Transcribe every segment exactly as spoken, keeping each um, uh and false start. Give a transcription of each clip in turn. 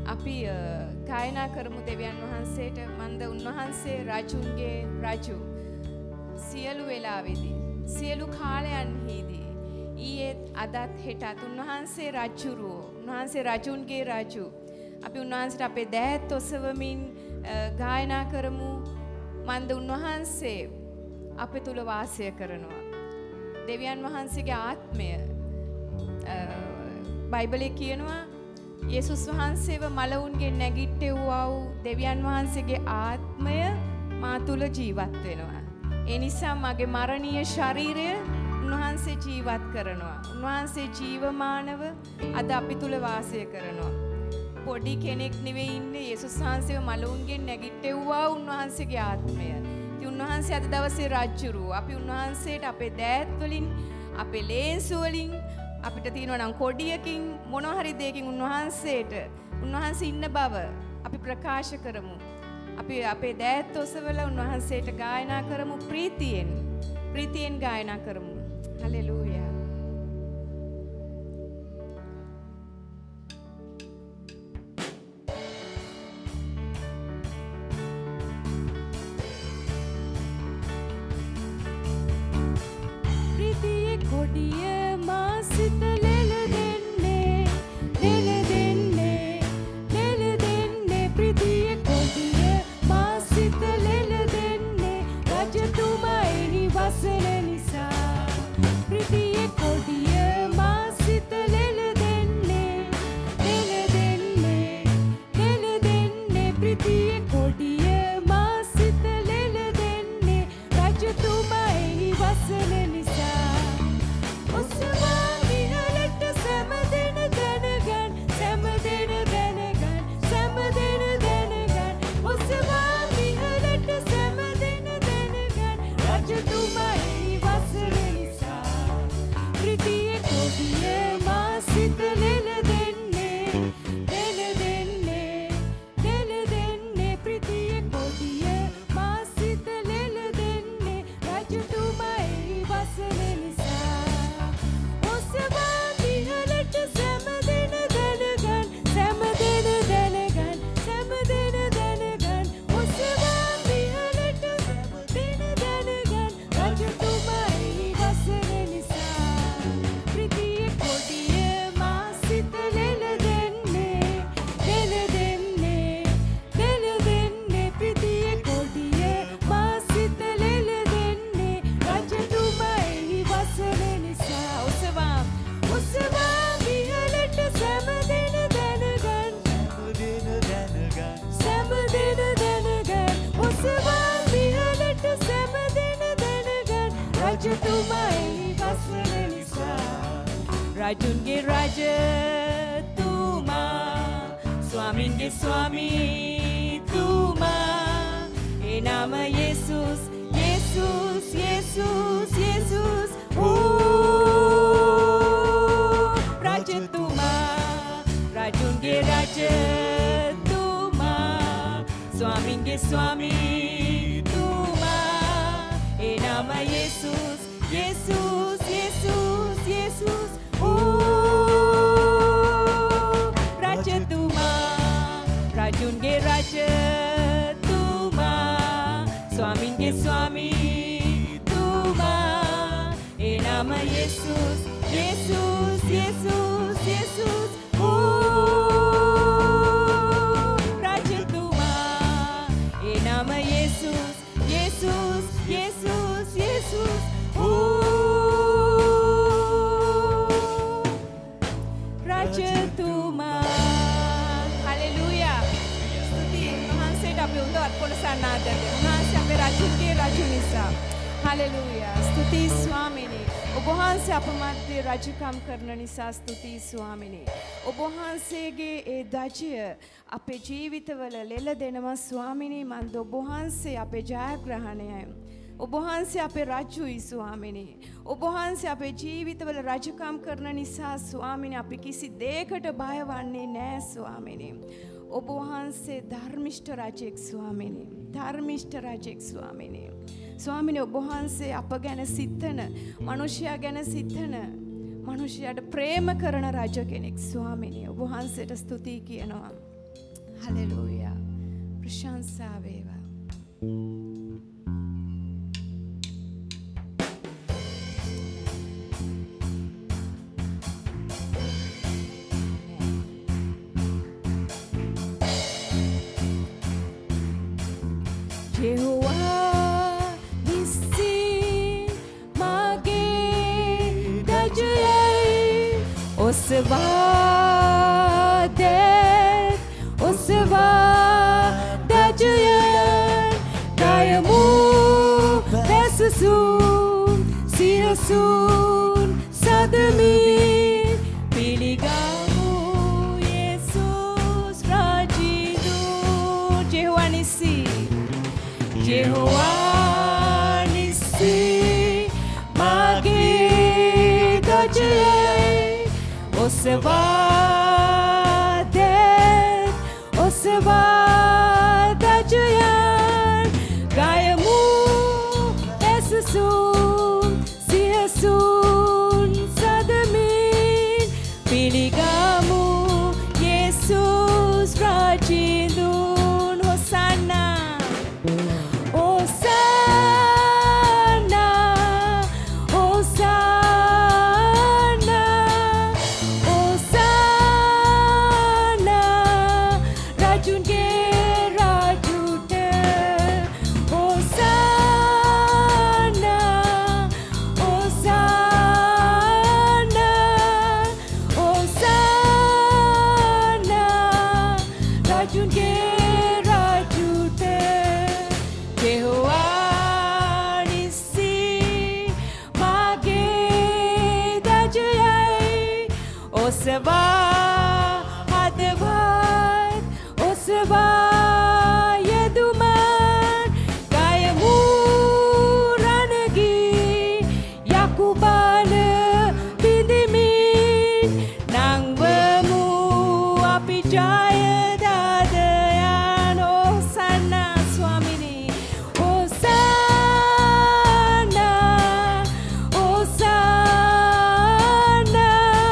අපි ගායනා කරමු දෙවියන් වහන්සේට මන්ද උන්වහන්සේ රජුන්ගේ රජු සියලු වෙලාවෙදී සියලු කාලයන්හිදී ඊයේත් අදත් හෙටත් උන්වහන්සේ රජුරෝ උන්වහන්සේ රජුන්ගේ රජු අපි උන්වහන්සේට අපේ දෑත් ඔසවමින් ගායනා කරමු මන්ද උන්වහන්සේ අපේ තුල වාසය කරනවා දෙවියන් වහන්සේගේ ආත්මය බයිබලයේ කියනවා යේසුස් වහන්සේව මලවුන්ගේ නැගිට්ටෙව්වා වූ දෙවියන් වහන්සේගේ ආත්මය මා තුල ජීවත් වෙනවා. ඒ නිසා මගේ මරණීය ශරීරය උන්වහන්සේ ජීවත් කරනවා. උන්වහන්සේ ජීවමානව අද අපි තුල වාසය කරනවා. පොඩි කෙනෙක් නෙවෙයි ඉන්නේ යේසුස් වහන්සේව මලවුන්ගේ නැගිට්ටෙව්වා උන්වහන්සේගේ ආත්මය. ඉතින් උන්වහන්සේ අද දවසේ රජුරු අපි උන්වහන්සේට අපේ දෑත් වලින් අපේ ලේන්සු වලින් අපිට තියෙනවා නම් කොඩියකින් මොනවා හරි දෙයකින් උන්වහන්සේට උන්වහන්සේ ඉන්න බව අපි ප්‍රකාශ කරමු. අපි අපේ දෑත් ඔසවලා උන්වහන්සේට ගායනා කරමු ප්‍රීතියෙන්. ප්‍රීතියෙන් ගායනා කරමු. හලෙලූයා. ප්‍රීතියේ කොඩිය මාසිත ලෙල දෙන්නේ ලෙල දෙන්නේ ලෙල දෙන්නේ ප්‍රීතියේ කොඩිය මාසිත ලෙල දෙන්නේ රජතුමායි වසන නිසා ප්‍රීතියේ කොඩිය මාසිත ලෙල දෙන්නේ ලෙල දෙන්නේ ලෙල දෙන්නේ ප්‍රීතියේ කොඩිය මාසිත ලෙල දෙන්නේ රජතුමායි වසන නිසා ඔසවා විහලට සෑමදෙන දැනගන් සෑමදෙන දැනගන් සෑමදෙන දැනගන් ඔසවා විහලට සෑමදෙන දැනගන් රජතුමායි වසන නිසා ප්‍රීතියේ කොඩිය මාසිත ලෙල දෙන්නේ ලෙල දෙන්නේ ලෙල දෙන්නේ ප්‍රීතියේ කොඩිය මාසිත ලෙල දෙන්නේ රජතුමායි වසන නිසා ඔසවා විහලට සෑමදෙන දැනගන් සෑමදෙන දැනගන් සෑමදෙන දැනගන් ඔසවා විහලට සෑමදෙන දැනගන් රජතුමායි වසන නිසා ප්‍රීතියේ කොඩිය මාසිත ලෙල දෙන්නේ ලෙල දෙන්නේ ලෙල දෙන්නේ ප්‍රීතියේ කොඩිය මාසිත ලෙල දෙන්නේ රජතුමායි වසන නිසා ඔසවා ඔසවා විහලට සෑමදෙන දැනගන් සෑමදෙන දැනගන් ඔසවා විහලට සෑමදෙන දැනගන් රජතුමායි වසන නිසා රජුන්ගේ රජතුමා ස්වාමින්ගේ ස්වාමීතුමා ඒ නාම යේසුස් යේසුස් යේසුස් යේසුස් ඌ රජතුමා රජුන්ගේ රජතුමා ස්වාමින්ගේ ස්වාමීතුමා ඒ නාම යේසුස් යේසුස් යේසුස් යේසුස් ඌ රජතුමා රජුන්ගේ රජතුමා ස්වාමින්ගේ ස්වාමීතුමා ඒ නාම යේසුස් යේසුස් යේසුස් යේසුස් ඌ රජතුමා ඒ නාම යේසුස් යේසුස් යේසුස් යේසුස් ඌ රජතුමා හලෙලූයා ස්තුති උන්වහන්සේට අපි උදව් කොටසන්න ආදරේ උන්වහන්සේ අපේ රජුගේ රජු නිසා හලෙලූයා ස්තුති ස්වාමිනේ ඔබ වහන්සේ අප මැද්දේ රජකම් කරන නිසා ස්තුති ස්වාමිනේ ඔබ වහන්සේගේ ඒ දජය අපේ ජීවිතවල ලෙල දෙනවා ස්වාමිනේ මන්ද ඔබ වහන්සේ අපේ ජයග්‍රහණයයි ඔබ වහන්සේ අපේ රජුයි ස්වාමිනේ ඔබ වහන්සේ අපේ ජීවිතවල රජකම් කරන නිසා ස්වාමිනේ අපි කිසි දෙයකට බයවන්නේ නැහැ ස්වාමිනේ ඔබ වහන්සේ ධර්මිෂ්ඨ රජෙක් ස්වාමිනේ ධර්මිෂ්ඨ රජෙක් ස්වාමිනේ ස්වාමිනේ ඔබ වහන්සේ අප ගැන සිතන මිනිසයා ගැන සිතන මිනිසයාට ප්‍රේම කරන රජ කෙනෙක් ස්වාමිනේ ඔබ වහන්සේට ස්තුති කියනවා හලෙලූයා. ප්‍රශංසා වේවා. Jehovah Nissi mage dajai osva de osva dajai dayamu besusun siasun sadami piligamu Yesus Rajidu. Jehovah Nissi, Jehovah Nissi mage dajai osva de osva dajai gayamu esusun siasun sadamin piligamu Yesus Rajindun. Hosanna, Hosanna, Hosanna, Hosanna, Rajun ke Rajute. Hosanna, Hosanna, Hosanna, Rajun ke Rajute. Jehovah Nissi mage dajai osva hadavat osva yeduman gayamu ranagi yakubana bidimin nangwamu api jaya dadayan. Hosanna Swamini, Hosanna, Hosanna,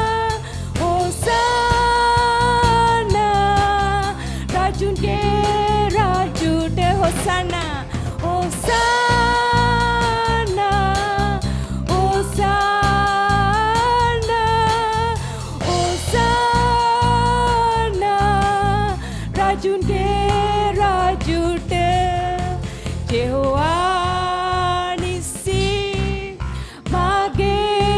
Hosanna, Rajun ke Rajute. Hosanna, Hosanna, Hosanna, Hosanna, Rajun ke Rajute. Jehovah Nissi mage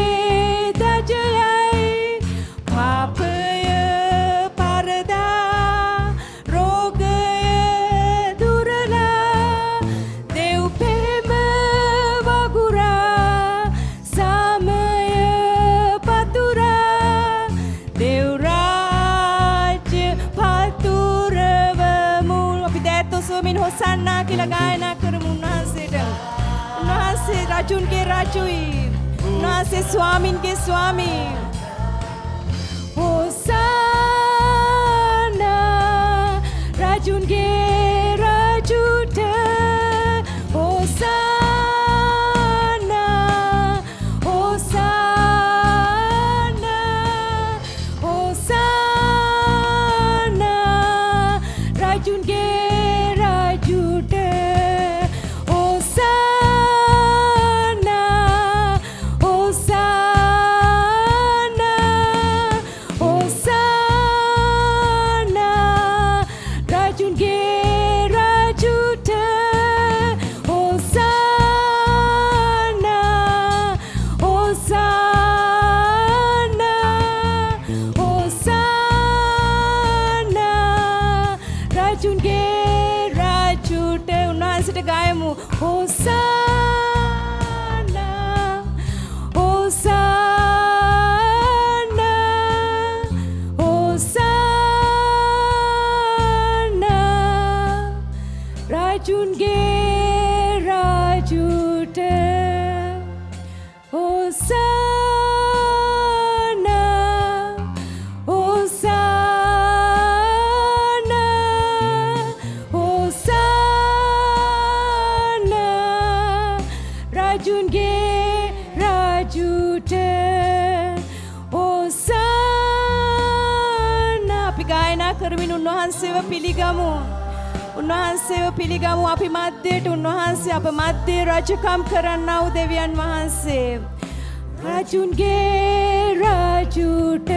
dajai papaya parada rogaya durala dev prema vagura samaya patura dev rajya paturavamu. Api dato sumin Hosanna kila gayana කරමු උන්වහන්සේට. උන්වහන්සේ රජුන්ගේ රජුයි. උන්වහන්සේ ස්වාමින්ගේ ස්වාමී. Hosanna, රජුන්ගේ රජුට. Hosanna, Hosanna, Hosanna, රජුන්ගේ රජුට. Hosanna, Hosanna, Hosanna, rajunge rajut. Hosanna, Hosanna, Hosanna, rajunge rajut. උන්වහන්සේට ගායමු. Hosanna, Hosanna, Hosanna, rajunge rajut. Hosanna, Hosanna, Hosanna, ගායනා කරමින් උන්වහන්සේව පිළිගමු. උන්වහන්සේව පිළිගමු අපි මැදට උන්වහන්සේ අප මැදේ රජකම් කරන්නා වූ දෙවියන් වහන්සේ. රජුන්ගේ රජුට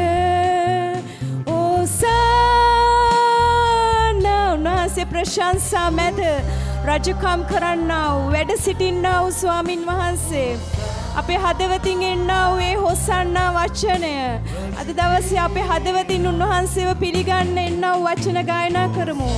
ඕසානා උන්වහන්සේ ප්‍රශංසා මැද රජකම් කරන්නා වූ වැඩ සිටින්නා වූ ස්වාමින් වහන්සේ. අපේ හදවතින් එන්නා වූ ඒ හොසන්නා වචනය අද දවසේ අපේ හදවතින් උන්වහන්සේව පිළිගන්න එන්නා වූ වචන ගායනා කරමු.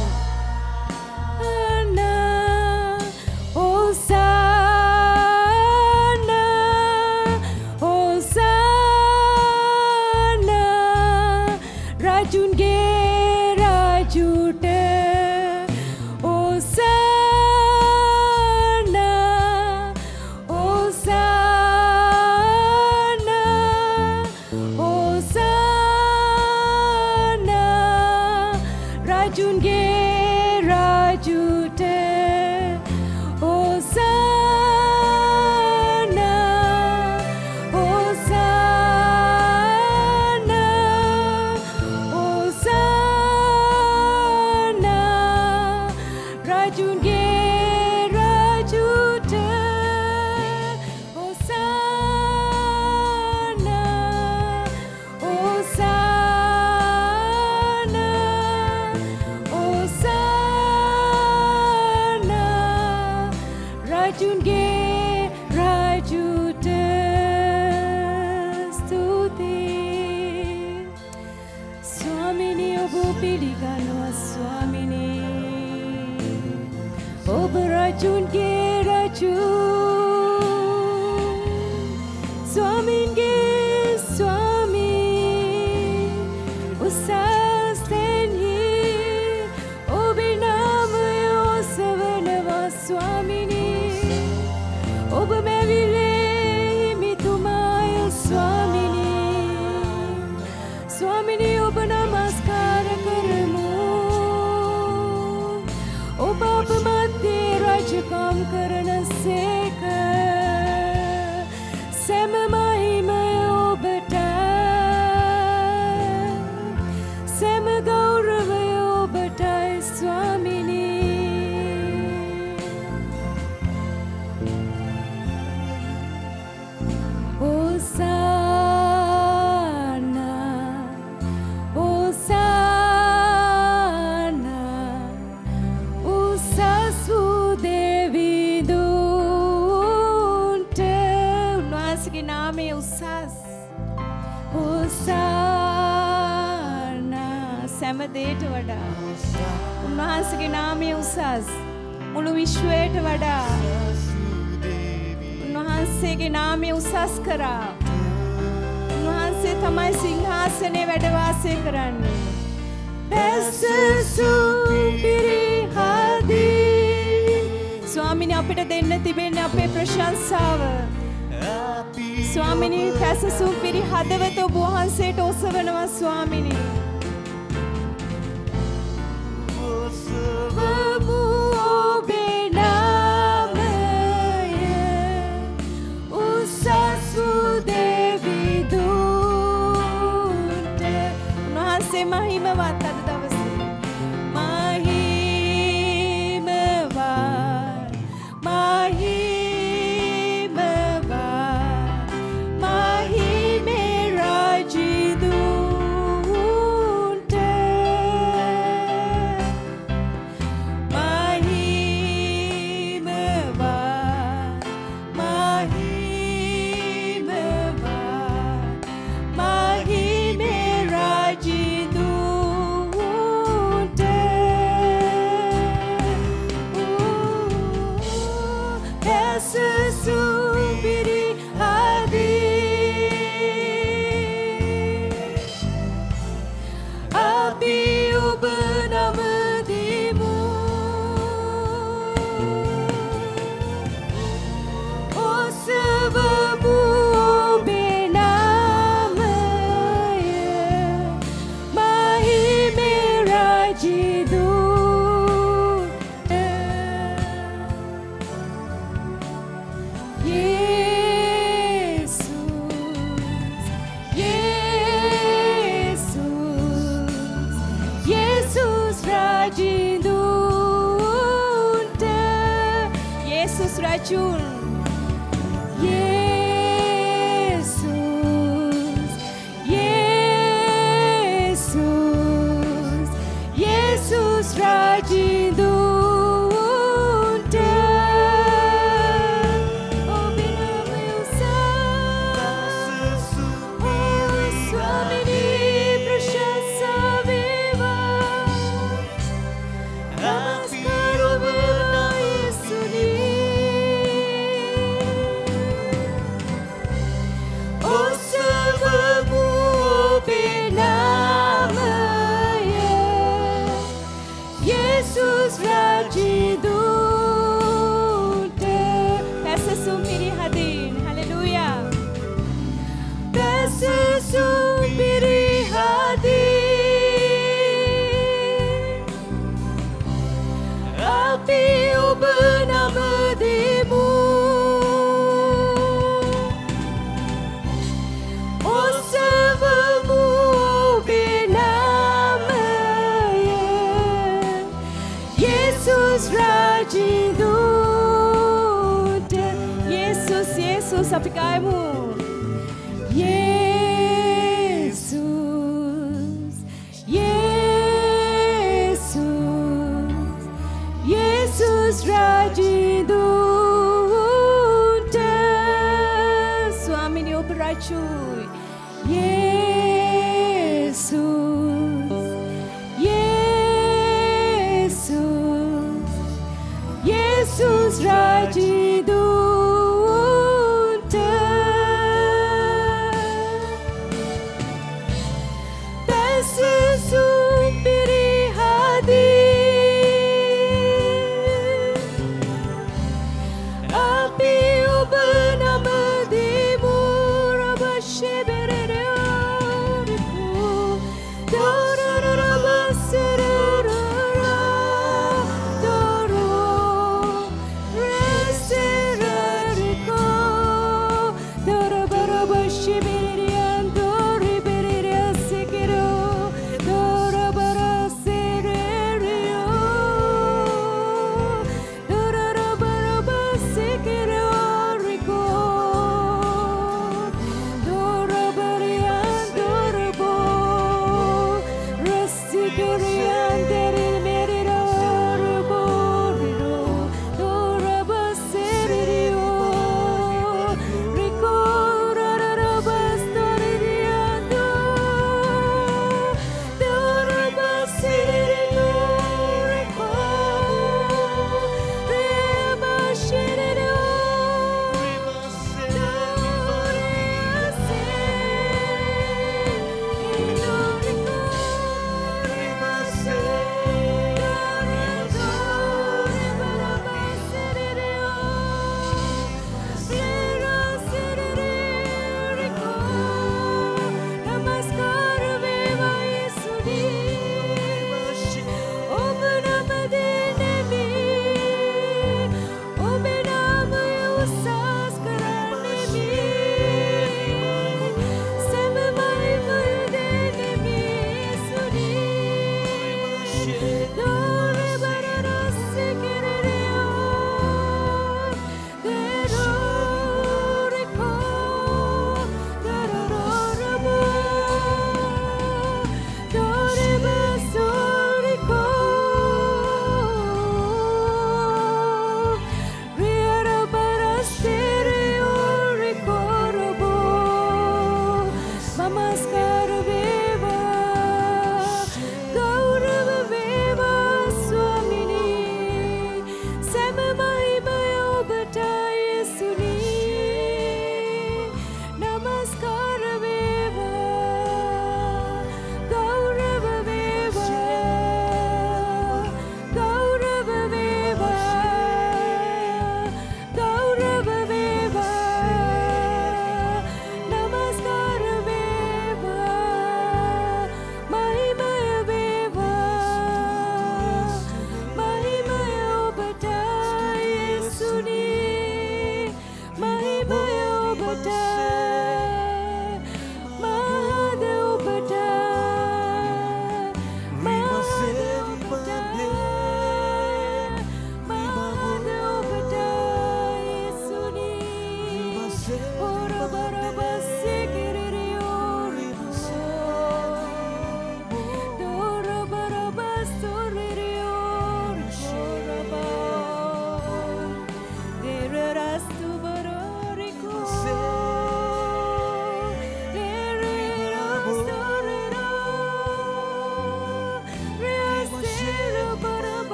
දෙයට වඩා උන්වහන්සේගේ නාමය උසස් මුළු විශ්වයට වඩා උන්වහන්සේගේ නාමය උසස් කරා උන්වහන්සේ තමයි සිංහාසනේ වැඩ වාසය කරන්නේ ස්වාමිනේ අපිට දෙන්න තිබෙන්නේ අපේ ප්‍රශංසාව ස්වාමිනේ පැසසුම් පිරි හදවත ඔබ වහන්සේට ඔසවනවා ස්වාමිනේ මහිමවත් අද දවසේ මහිමවත් මහිමවත් මහිමේ රජිදුන්ට racun. Yesus, Yesus, Yesus rajin dunte. Oh benama usah, oh suami di prasasa viva. Namaskar bela Yesuni. Oh servamu benamanya Yesus rajin dunte. Peça sumpiri hadin, haleluya. Peça sumpiri hadin. Api bernama demu. Oh servamu benamanya Yesus rajin dunte. Yesus, Yesus api kaimu. Yesus, Yesus, Yesus rajin dunte. Suami ni beracun. Yesus, Yesus, Yesus rajin dunte.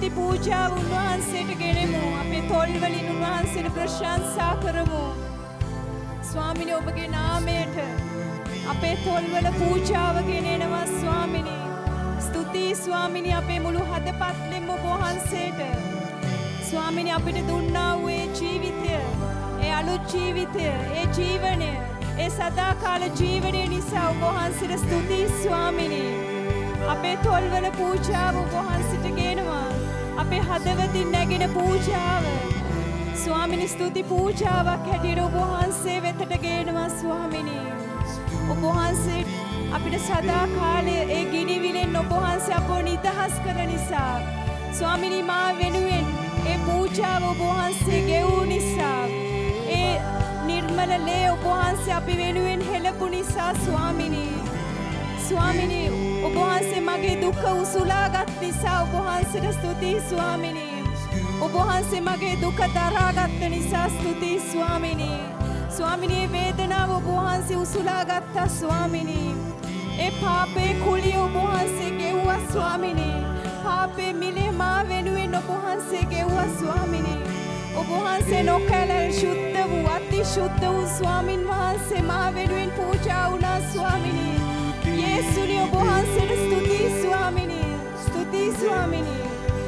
ස්තුති පූජාව උන්වහන්සේට ගෙනෙමු. අපේ තොල් වලින් උන්වහන්සේට ප්‍රශංසා කරමු. ස්වාමිනේ ඔබගේ නාමයට අපේ තොල් වල පූජාව ගෙනෙනවා ස්වාමිනේ. ස්තුතියි ස්වාමිනේ අපේ මුළු හදපත්ලෙම ඔබ වහන්සේට. ස්වාමිනේ අපිට දුන්නා වූ ඒ ජීවිතය, ඒ අලුත් ජීවිතය, ඒ ජීවනය, ඒ සදාකාල ජීවනය නිසා ඔබ වහන්සේට ස්තුතියි ස්වාමිනේ. අපේ තොල්වල පූජාව ඔබ වහන්සේට ගෙනවා. අපේ හදවතින් නැගෙන පූජාව ස්වාමිනේ ස්තුති පූජාවක් හැටියට ඔබ වහන්සේ වෙතට ගෙනවා ස්වාමිනේ. ඔබ වහන්සේ අපිට සදාකාලයේ ඒ ගිනිවිලෙන් ඔබ වහන්සේ අපව නිදහස් කරන නිසා ස්වාමිනේ මා වෙනුවෙන් ඒ පූජාව ඔබ වහන්සේ ගෙවූ නිසා ඒ නිර්මල ලේ ඔබ වහන්සේ අපි වෙනුවෙන් හෙළපු නිසා ස්වාමිනේ ස්වාමිනේ ඔබ වහන්සේ මගේ දුක උසුලාගත් නිසා ඔබ වහන්සේට ස්තුතියි ස්වාමිනේ. ඔබ වහන්සේ මගේ දුක දරාගත් නිසා ස්තුතියි ස්වාමිනේ. ස්වාමිනේ වේදනාව ඔබ වහන්සේ උසුලාගත්තා ස්වාමිනේ. ඒ පාපේ කුලිය ඔබ වහන්සේ ගෙවුවා ස්වාමිනේ. පාපේ මිලේ මා වෙනුවෙන් ඔබ වහන්සේ ගෙවුවා ස්වාමිනේ. ඔබ වහන්සේ නොකැලල් ශුද්ධ වූ අති ශුද්ධ වූ ස්වාමින් වහන්සේ මා වෙනුවෙන් පූජා වුණා ස්වාමිනේ. යේසුනි ඔබ වහන්සේට ස්තුතියි ස්වාමිනේ. ස්තුතියි ස්වාමිනේ.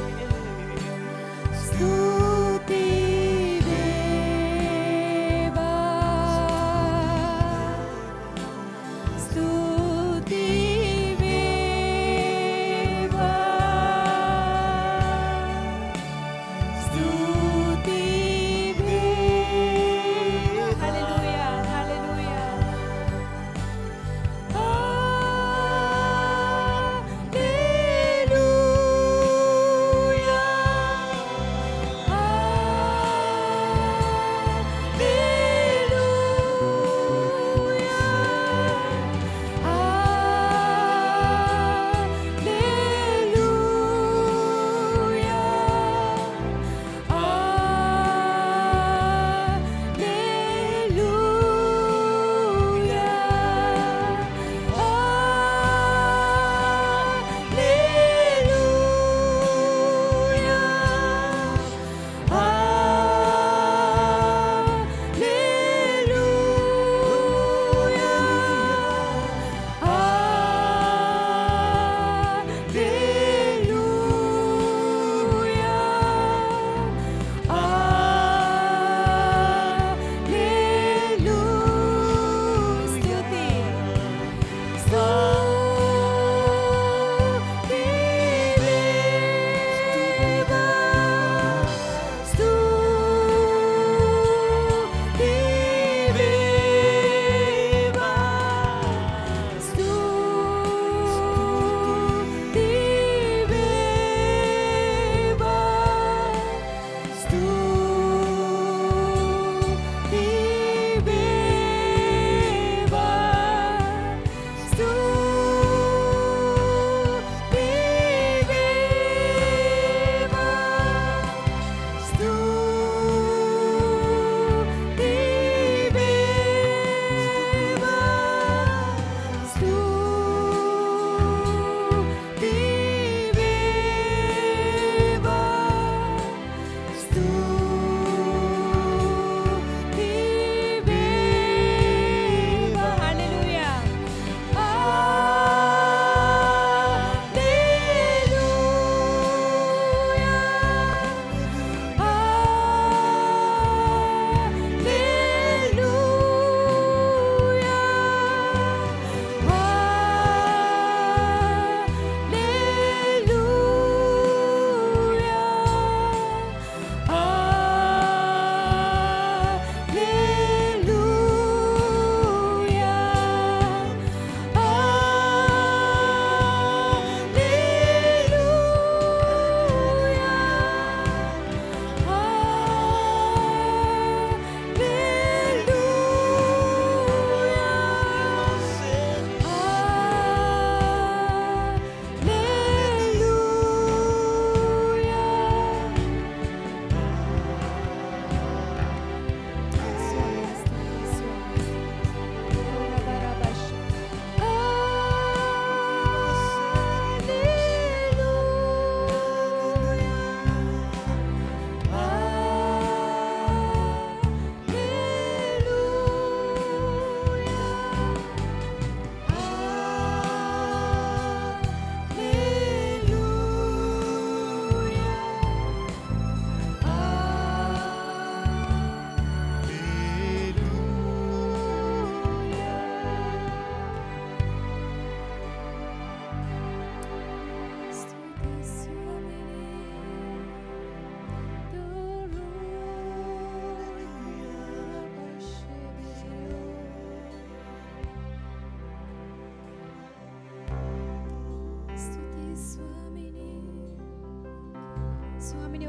ස්තුති වේවා. ස්තුති වේවා. ස්තුති වේවා. හalleluya hallelujah. Hallelujah.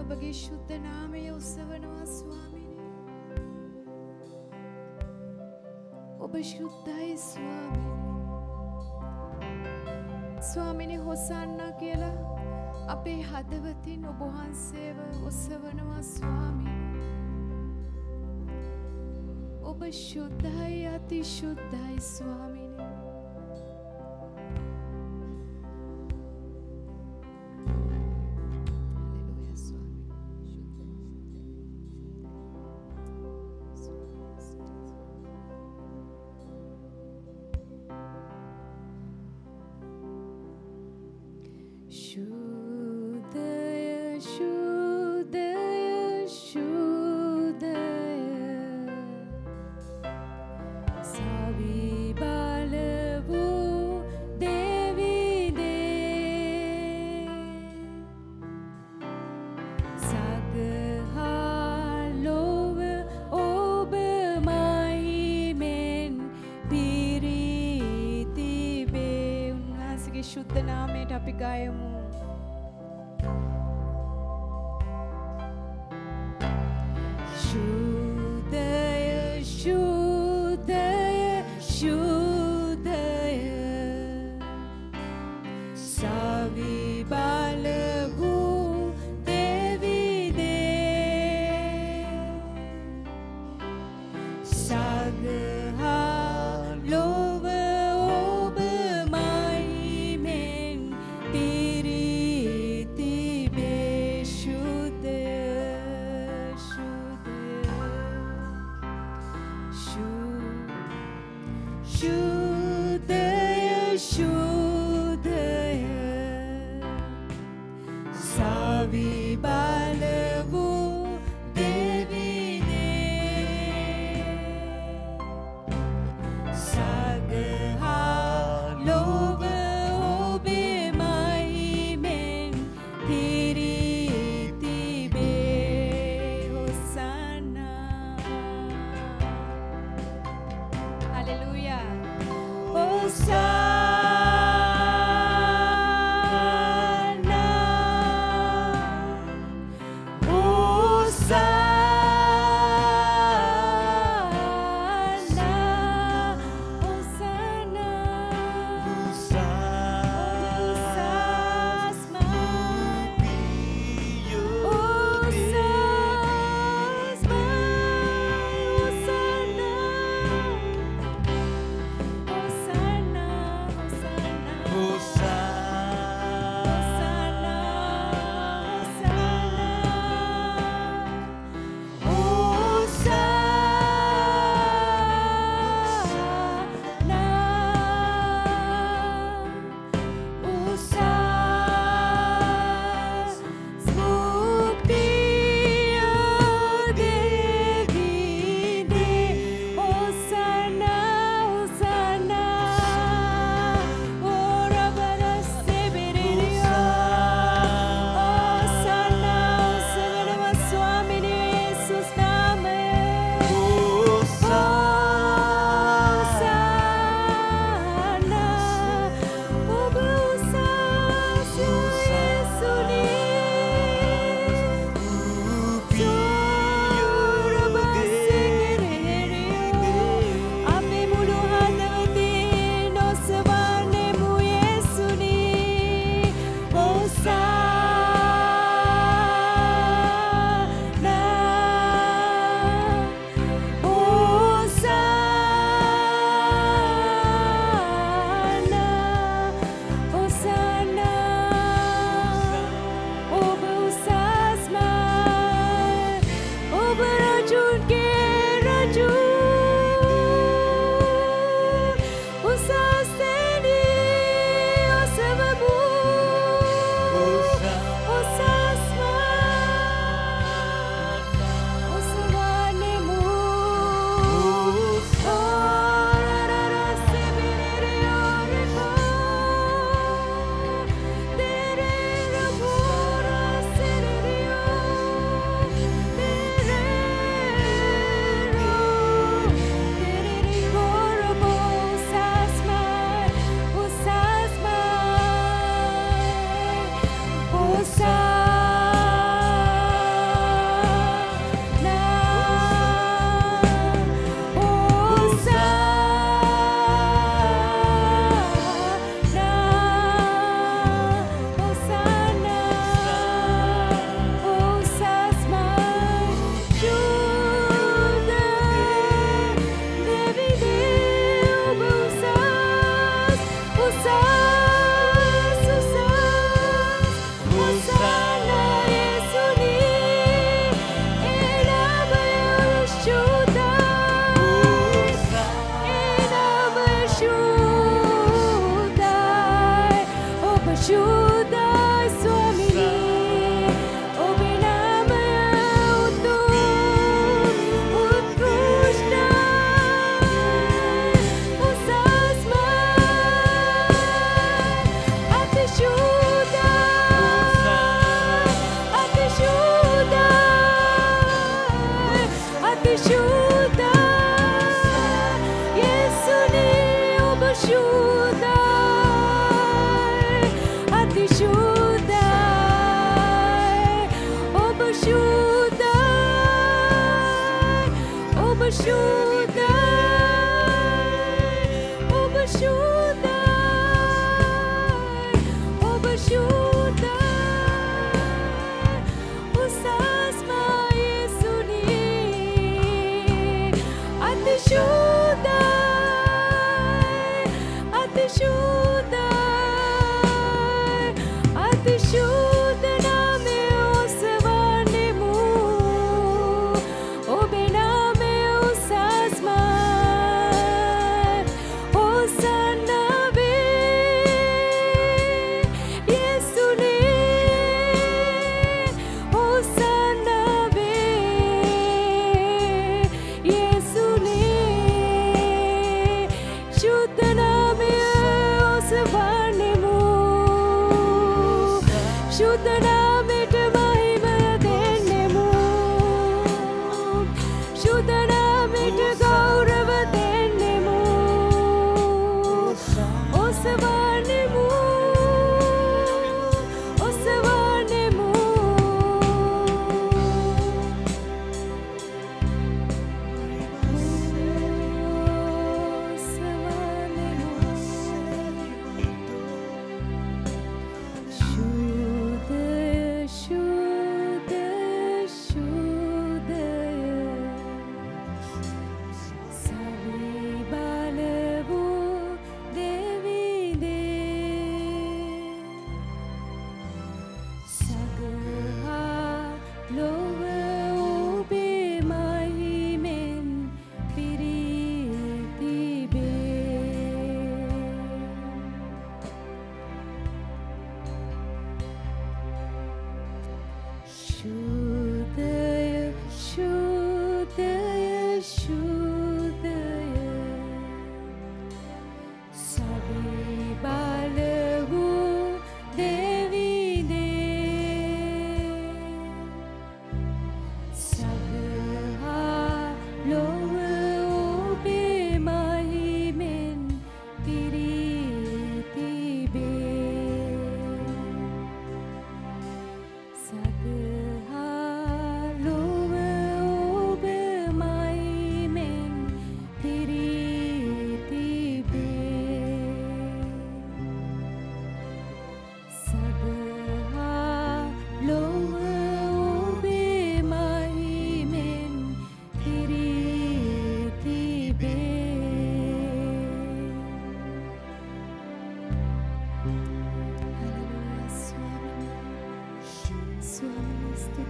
ඔබගේ ශුද්ධ නාමය උස්සවනවා ස්වාමිනේ. ඔබ ශුද්ධයි ස්වාමිනේ. ස්වාමිනේ හොසන්නා කියලා අපේ හදවතින් ඔබ වහන්සේව උස්සවනවා ස්වාමිනේ. ඔබ ශුද්ධයි අති ශුද්ධයි ස්වාමිනේ. ශුද්ධ නාමයට අපි ගයමු. ශුද්ධය ශුද්ධය ශුද්ධය සවිබල වූ දෙවිදේ සගහා ලොව ඔබ මහිමෙන් පිරි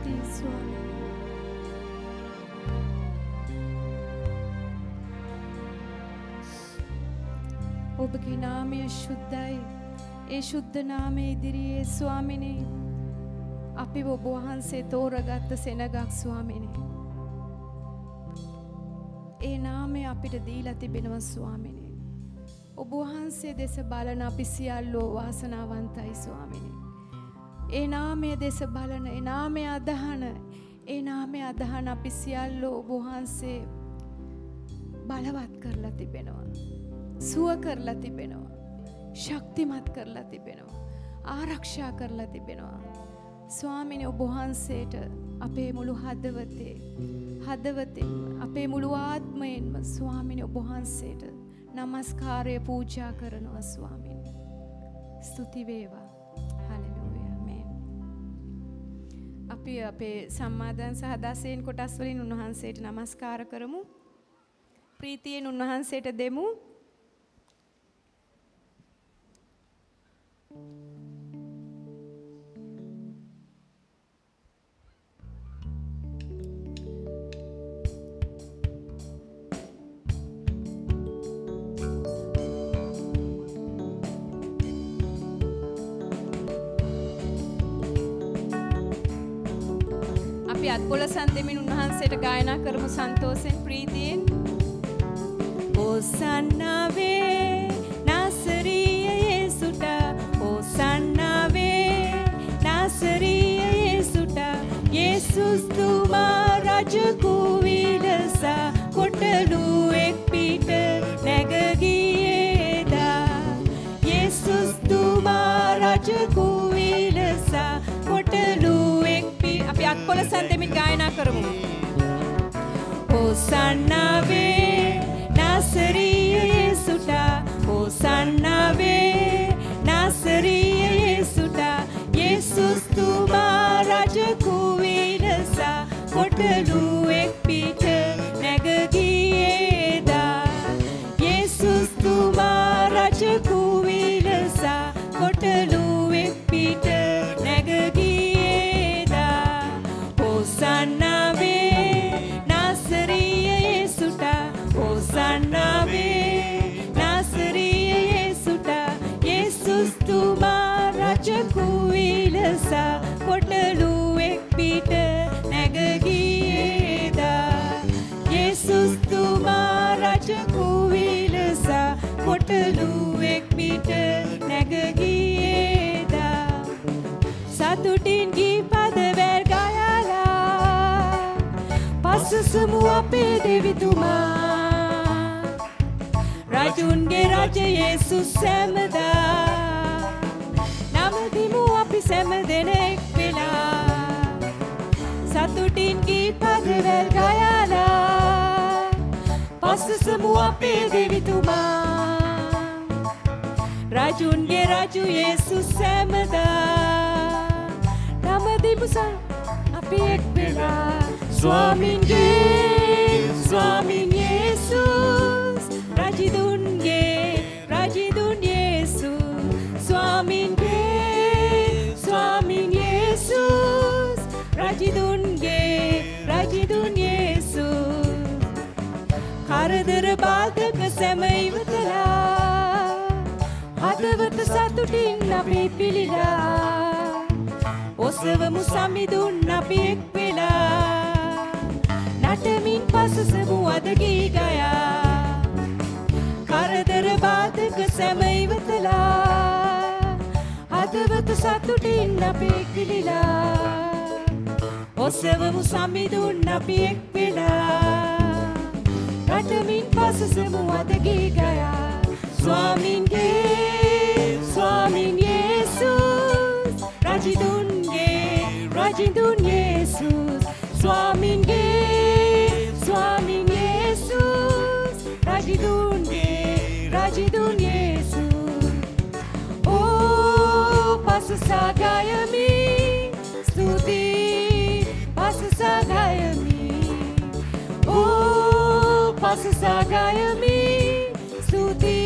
ස්තුතියි ස්වාමීනි. ඔබගේ නාමය ශුද්ධයි. ඒ ශුද්ධ නාමයේ ඉදිරියේ ස්වාමීනි අපි ඔබ වහන්සේ තෝරගත්ත සෙනගක් ස්වාමීනි. ඒ නාමය අපිට දීලා තිබෙනවා ස්වාමීනි. ඔබ වහන්සේ දෙස බලන අපි සියල්ලෝ වාසනාවන්තයි ස්වාමීනි. ඒ නාමය දෙස බලන, ඒ නාමය අදහන, ඒ නාමය අදහන අපි සියල්ලෝ ඔබ වහන්සේ බලවත් කරලා තිබෙනවා. සුව කරලා තිබෙනවා. ශක්තිමත් කරලා තිබෙනවා. ආරක්ෂා කරලා තිබෙනවා. ස්වාමීනි ඔබ වහන්සේට අපේ මුළු හදවතේ හදවතෙන් අපේ මුළු ආත්මයෙන්ම ස්වාමීනි ඔබ වහන්සේට නමස්කාරය පූජා කරනවා ස්වාමීනි. ස්තුති වේවා. හලෙලූයා. ආමේන්. අපි අපේ සම්මාදන් සහ දසයෙන් කොටස් වලින් උන්වහන්සේට නමස්කාර කරමු. ප්‍රීතියෙන් උන්වහන්සේට දෙමු. අපි අත්පොළසන් දෙමින් උන්වහන්සේට ගායනා කරමු සන්තෝෂෙන් ප්‍රීතියෙන්. Hosanna ve Nasariya Yesuta, Hosanna ve Nasariya Yesuta, Jesus tuma rajaku vilasa kotalu ek pita nagagiyeda. Jesus tuma rajaku vilasa kotalu ek pita. අපි අත්පොළසන් දෙමින් ගායනා කරමු. Hosanna ve Nasariya Yesuta, Hosanna ve Nasariya Yesuta, Jesus tuma rajaku vilasa kotalu ek pita nagagiyeda. Jesus tuma rajaku vilasa kotalu ek pita nagagiyeda. Hosanna ve Nasariya Yesuta, Hosanna ve Nasariya Yesuta, Jesus tuma rajaku vilasa kotalu ek pita nagagiyeda. Jesus tuma rajaku vilasa kotalu ek pita nagagiyeda. Satutin ගීපද වැල් ගයලා පසුසමු අපේ දෙවිතුමා. රජුන්ගේ රජ යේසුස් සැමදා නමදිමු අපි සැම දෙනෙක් වෙලා. සතුටින් ගීපද වැල් ගයලා පසුසමු අපේ දෙවිතුමා. රජුන්ගේ රජු යේසුස් සැමදා නමදිමු අපි එක් වෙලා. ස්වාමින්ගේ ස්වාමින් යේසුස් රජිදුන්ගේ රජිදුන් යේසුස්. ස්වාමින්ගේ ස්වාමින් යේසුස් රජිදුන්ගේ රජිදුන් යේසුස්. කරදර බාධක සැම ඉවතලා හදවත සතුටින් අපි පිළිලා. ඔසවමු සමිඳුන් අපි එක් වෙලා. නටමින් පසුසමු අද ගී ගයා. කරදර බාධක සැම ඉවතලා හදවත සතුටින් අපි පිළිලා. ඔසවමු සමිඳුන් අපි එක් වෙලා. නටමින් පසුසමු අද ගී ගයා. ස්වාමින්ගේ ස්වාමින් යේසුස් රජිදුන්ගේ රජිදුන් යේසුස්. ස්වාමින්ගේ ස්වාමින් යේසුස් රජිදුන්ගේ රජිදුන් යේසුස්. ඕ පසුසගයමි ස්තුති පසුසගයමි. ඕ පසුසගයමි ස්තුති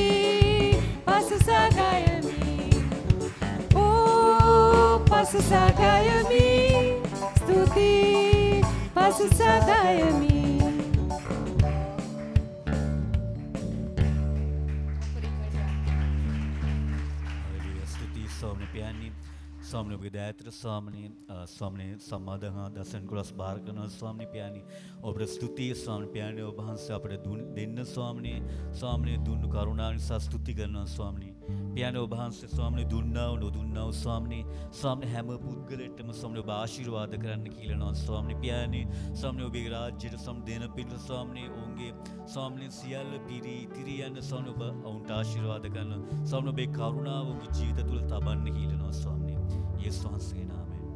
පසුසගයමි. ඕ පසුසගයමි ස්තුති පසු සගයමි स्वामी प्यानी स्वामी विदायत्र स्वामी स्वामी समाधान दर्शन कुलस बार करना स्वामी प्यानी और स्तुति स्वामी प्यानी और बहन से अपने दून दिन स्वामी स्वामी दून करुणा निसा स्तुति करना स्वामी प्यानी और बहन से स्वामी दूनना और दूनना स्वामी स्वामी हेम पुद्गलेट में स्वामी आशीर्वाद करने की लेना स्वामी प्यानी स्वामी विराज्य स्वामी देन पिंड स्वामी होंगे स्वामी सियाल पीरी तिरियन स्वामी उनका आशीर्वाद करना स्वामी बे करुणा उनकी जीवित तुल ताबन की लेना स्वामी यीशु के नाम है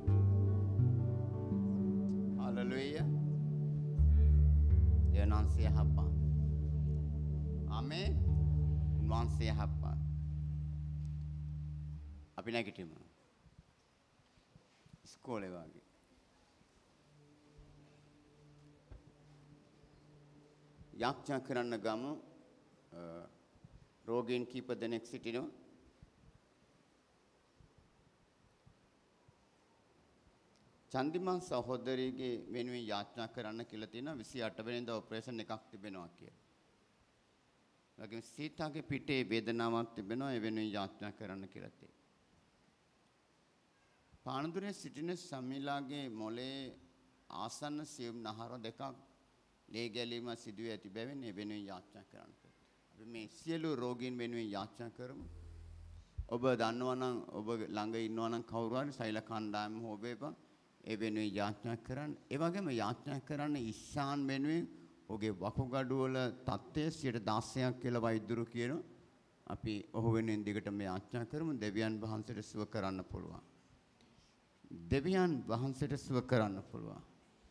हालेलुया ये नाम से हप्पा आमेन नाम से हप्पा अभी ना किटी में स्कूल है वाकी याक्चा करने गामो रोगिन की पदनेक सिटी नो චන්දිමා සහෝදරියගේ වෙනුවෙන් යාඥා කරන්න කියලා තියෙනවා විසි අට වෙනිදා ඔපරේෂන් එකක් තිබෙනවා කියලා. ඒ වගේම සීතාගේ පිටේ වේදනාවක් තිබෙනවා ඒ වෙනුවෙන් යාඥා කරන්න කියලා තියෙනවා. පානදුරේ සිටින සමිලාගේ මොලේ ආසන්න සියුම් නහර දෙකක් ලේ ගැලීම සිදුවේ ඇති බැවින් ඒ වෙනුවෙන් යාඥා කරන්න කියලා. අපි මේ සියලු රෝගීන් වෙනුවෙන් යාඥා කරමු. ඔබ දන්නවා නම් ඔබ ළඟ ඉන්නවා නම් කවුරු හරි සෛල කණ්ඩායම හෝ වේවා ඒ වෙනුවෙන් යාඥා කරන්න. ඒ වගේම යාඥා කරන්න ඉස්සාන් වෙනුවෙන් ඔහුගේ වකුගඩු වල තත්ත්වය සියයට දහයක් කියලා වෛද්‍යරු කියනවා. අපි ඔහු වෙනුවෙන් දිගටම යාඥා කරමු. දෙවියන් වහන්සේට සුව කරන්න පුළුවන්. දෙවියන් වහන්සේට සුව කරන්න පුළුවන්.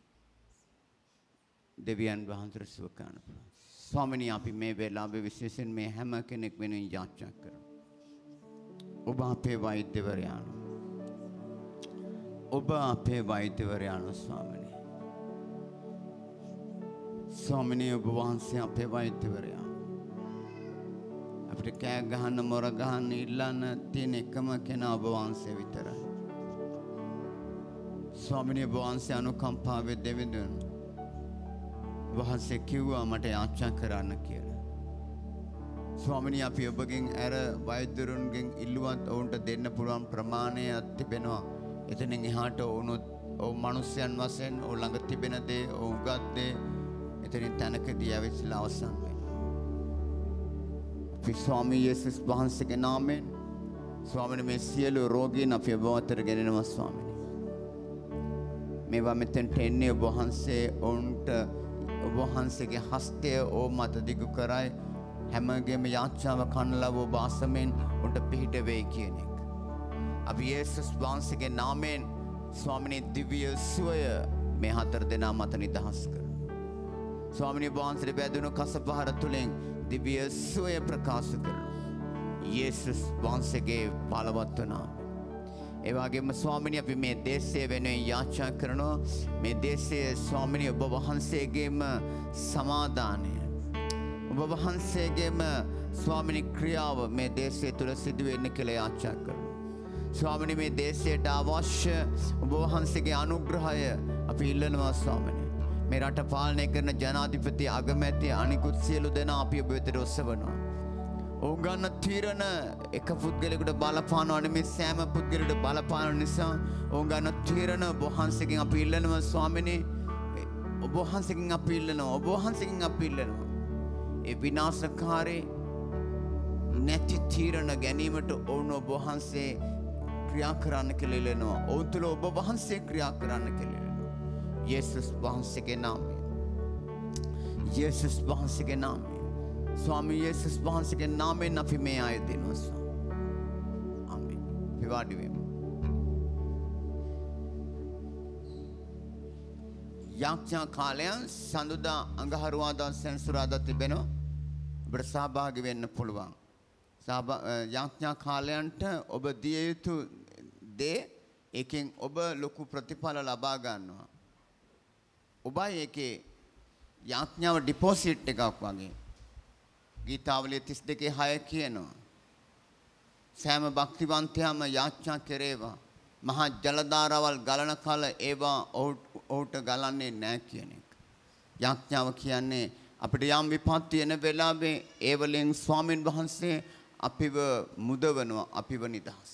දෙවියන් වහන්සේට සුව කරන්න පුළුවන්. ස්වාමිනී අපි මේ වෙලාවේ විශේෂයෙන් මේ හැම කෙනෙක් වෙනුවෙන් යාඥා කරමු. ඔබ අපේ වෛද්‍යවරයාණන් ඔබ අපේ වෛද්‍යවරයාණන් ස්වාමිනී ස්වාමිනී ඔබ වහන්සේ අපේ වෛද්‍යවරයා අපිට කෑ ගහන්න මොර ගහන්න ඉල්ලන්න තියෙන එකම කෙනා ඔබ වහන්සේ විතරයි ස්වාමිනී ඔබ වහන්සේ අනුකම්පාවේ දෙවිඳුන් වහන්සේ කිව්වා මට යාඥා කරන්න කියලා ස්වාමිනී අපි ඔබගෙන් අර වෛද්‍යරුන්ගෙන් ඉල්ලුවත් ඔවුන්ට දෙන්න පුළුවන් ප්‍රමාණයක් තිබෙනවා එතනින් එහාට වුණොත් ඔව් මිනිස්යන් වශයෙන් ඔව් ළඟ තිබෙන දේ ඔව් උගත් දේ එතනින් තැනකදී ඇවිස්සලා අවසන් වෙනවා. අපි ස්වාමී යේසුස් වහන්සේගේ නාමයෙන් ස්වාමීනි මේ සියලු රෝගීන් අපි ඔබ අතර ගෙනෙනවා ස්වාමීනි. මේවා මෙතෙන්ට එන්නේ ඔබ වහන්සේ ඔවුන්ට ඔබ වහන්සේගේ හස්තය ඕ මත දිගු කරයි හැමගේම යාඥාව කනලව ඔබ ආසමෙන් උන්ට පිහිට වෙයි කියන එක. අපි යේසුස් වහන්සේගේ නාමයෙන් ස්වාමිනේ දිව්‍ය සුවය මේ හතර දෙනා මත නිදහස් කරනවා. ස්වාමිනේ වහන්සේ බැඳුණු කසපහර තුලින් දිව්‍ය සුවය ප්‍රකාශ කරනවා. යේසුස් වහන්සේගේ බලවත් නාමයෙන්. ඒ වගේම ස්වාමිනේ අපි මේ දේශය වෙනුවෙන් යාචනා කරනවා. මේ දේශයේ ස්වාමිනේ ඔබ වහන්සේගේම සමාදානය ඔබ වහන්සේගේම ස්වාමිනේ ක්‍රියාව මේ දේශය තුල සිදු වෙන්න කියලා යාචනා කරනවා. ස්වාමිනේ මේ දේශයට අවශ්‍ය ඔබ වහන්සේගේ අනුග්‍රහය අපි ඉල්ලනවා ස්වාමිනේ. මේ රට පාලනය කරන ජනාධිපති අගමැති අනිකුත් සියලු දෙනා අපි ඔබ වෙතට ඔසවනවා. ඔවුන් ගන්න තීරණ එක පුද්ගලයෙකුට බලපානවා නෙමෙයි සෑම පුද්ගලයෙකුට බලපාන නිසා ඔවුන් ගන්න තීරණ ඔබ වහන්සේගෙන් අපි ඉල්ලනවා ස්වාමිනේ. ඔබ වහන්සේගෙන් අපි ඉල්ලනවා ඔබ වහන්සේගෙන් අපි ඉල්ලනවා. ඒ විනාශකාරී නැති තීරණ ගැනීමට ඔවුන් ඔබ වහන්සේ ක්‍රියා කරන්න කියලා ඉල්ලනවා. ඔවුන් තුළ ඔබ වහන්සේ ක්‍රියා කරන්න කියලා ඉල්ලනවා. යේසුස් වහන්සේගේ නාමයෙන්. යේසුස් වහන්සේගේ නාමයෙන්. ස්වාමී යේසුස් වහන්සේගේ නාමයෙන් අපි මේ ආය දෙනවා ස්වාමී. ආමේන්. අපි වාඩි වෙමු. යාඥා කාලයන් සඳුදා අඟහරුවාදා සෙන්සුරාදා තිබෙනවා. ඔබට සහභාගී වෙන්න පුළුවන්. යාඥා කාලයන්ට ඔබ දිය යුතු දේ එකෙන් ඔබ ලොකු ප්‍රතිඵල ලබා ගන්නවා. ඔබයි ඒකේ යාඥාව ඩිපොසිට් එකක් වගේ. ගීතාවලිය තිස් දෙකේ හය කියනවා. සෑම භක්තිවන්තයාම යාඥා කෙරේවා. මහා ජලධාරාවල් ගලන කල ඒවා ඔහුට ගලන්නේ නැහැ කියන එක. යාඥාව කියන්නේ අපිට යම් විපත්ති එන වෙලාවේ ඒ වලින් ස්වාමින් වහන්සේ අපිව මුදවනවා, අපිව නිදහස්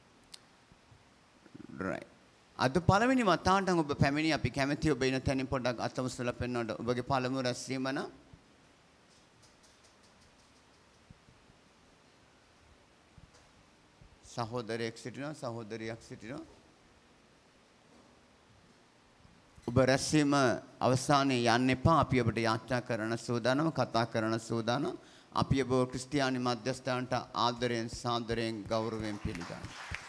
කරනවා. right. අද පළවෙනි වතාවට ඔබ පැමිණි අපි කැමැති ඔබ ඉන තැනින් පොඩ්ඩක් අතවස්සලා පෙන්වන්න. ඔබගේ පළමු රැස්වීම නම් සහෝදරයෙක් සිටිනවා, සහෝදරියක් සිටිනවා. ඔබ රැස්වීම අවසානයේ යන්න එපා. අපි ඔබට යාඥා කරන සූදානම, කතා කරන සූදානම. අපි ඔබ ක්‍රිස්තියානි මධ්‍යස්ථානට ආදරයෙන්, සාදරයෙන්, ගෞරවයෙන් පිළිගන්නවා.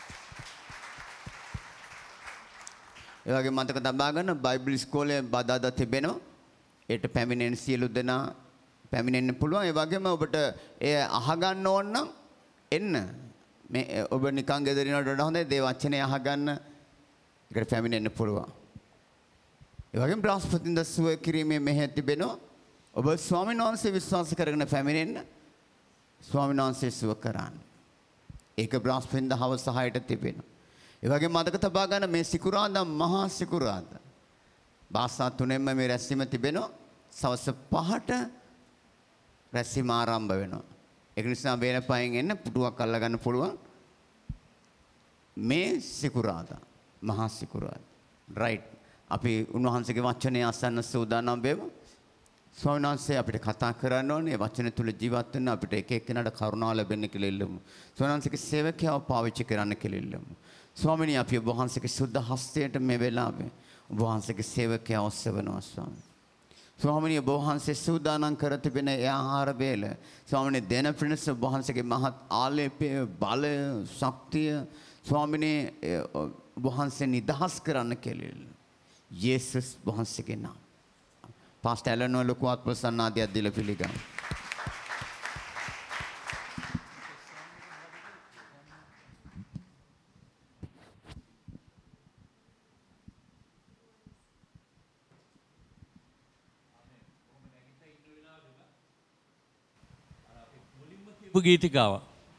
ඒ වගේම මතක තබා ගන්න බයිබල් ඉස්කෝලේ බදාදා තිබෙනවා. ඒට පැමිණෙන සියලු දෙනා පැමිණෙන්න පුළුවන්. ඒ වගේම ඔබට ඒ අහගන්න ඕන නම් එන්න. මේ ඔබ නිකන් ගෙදරිනට වඩා හොඳයි දේ වචනේ අහගන්න. ඒකට පැමිණෙන්න පුළුවන්. ඒ වගේම බ්‍රහස්පතින්දා සුව කිරීමේ මෙහෙය තිබෙනවා. ඔබ ස්වාමීන් වහන්සේ විශ්වාස කරගෙන පැමිණෙන්න. ස්වාමීන් වහන්සේ සුව කරන්නේ. ඒක බ්‍රහස්පතින්දා හවස හයට තිබෙනවා. ඒ වගේම මතක තබා ගන්න මේ සිකුරාදා මහා සිකුරාදා. භාෂා තුනෙන්ම මේ රැස්වීම තිබෙනවා. සවස් පහට රැස්වීම ආරම්භ වෙනවා. ඒක නිසා වේන පහෙන් එන්න පුටුවක් අල්ල ගන්න පුළුවන්. මේ සිකුරාදා මහා සිකුරාදා. right. අපි උන්වහන්සේගේ වචනේ අසන්න සූදානම් වෙමු. ස්වාමීන් වහන්සේ අපිට කතා කරන්න ඕනේ. ඒ වචන තුල ජීවත් වෙන්න අපිට එක එක්කෙනාට කරුණාව ලැබෙන්න කියලා ඉල්ලමු. ස්වාමීන් වහන්සේගේ සේවකයව පාවිච්චි කරන්න කියලා ඉල්ලමු. ස්වාමීනි අපි ඔබ වහන්සේගේ සුද්ධ හස්තයට මේ වෙලාවේ ඔබ වහන්සේගේ සේවකයව ඔස්සවනවා ස්වාමී. ස්වාමීනි ඔබ වහන්සේ සූදානම් කර තිබෙන ඒ ආහාර වේල ස්වාමීනි දෙන පිණිස ඔබ වහන්සේගේ මහත් ආලේපය, බලය, ශක්තිය ස්වාමීනි ඔබ වහන්සේ නිදහස් කරන්න කියලා. යේසුස් වහන්සේගේ නාම. පාස්ටර් ඇලන් ලොකු ආත්මසන්නාදයක් දීලා පිළිගන්න. ගීතිකාව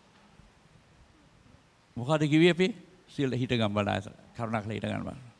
මොකද කිව්වේ අපි සියල්ල හිට ගම් බලාස කරුණාකර හිට ගන්න බලන්න.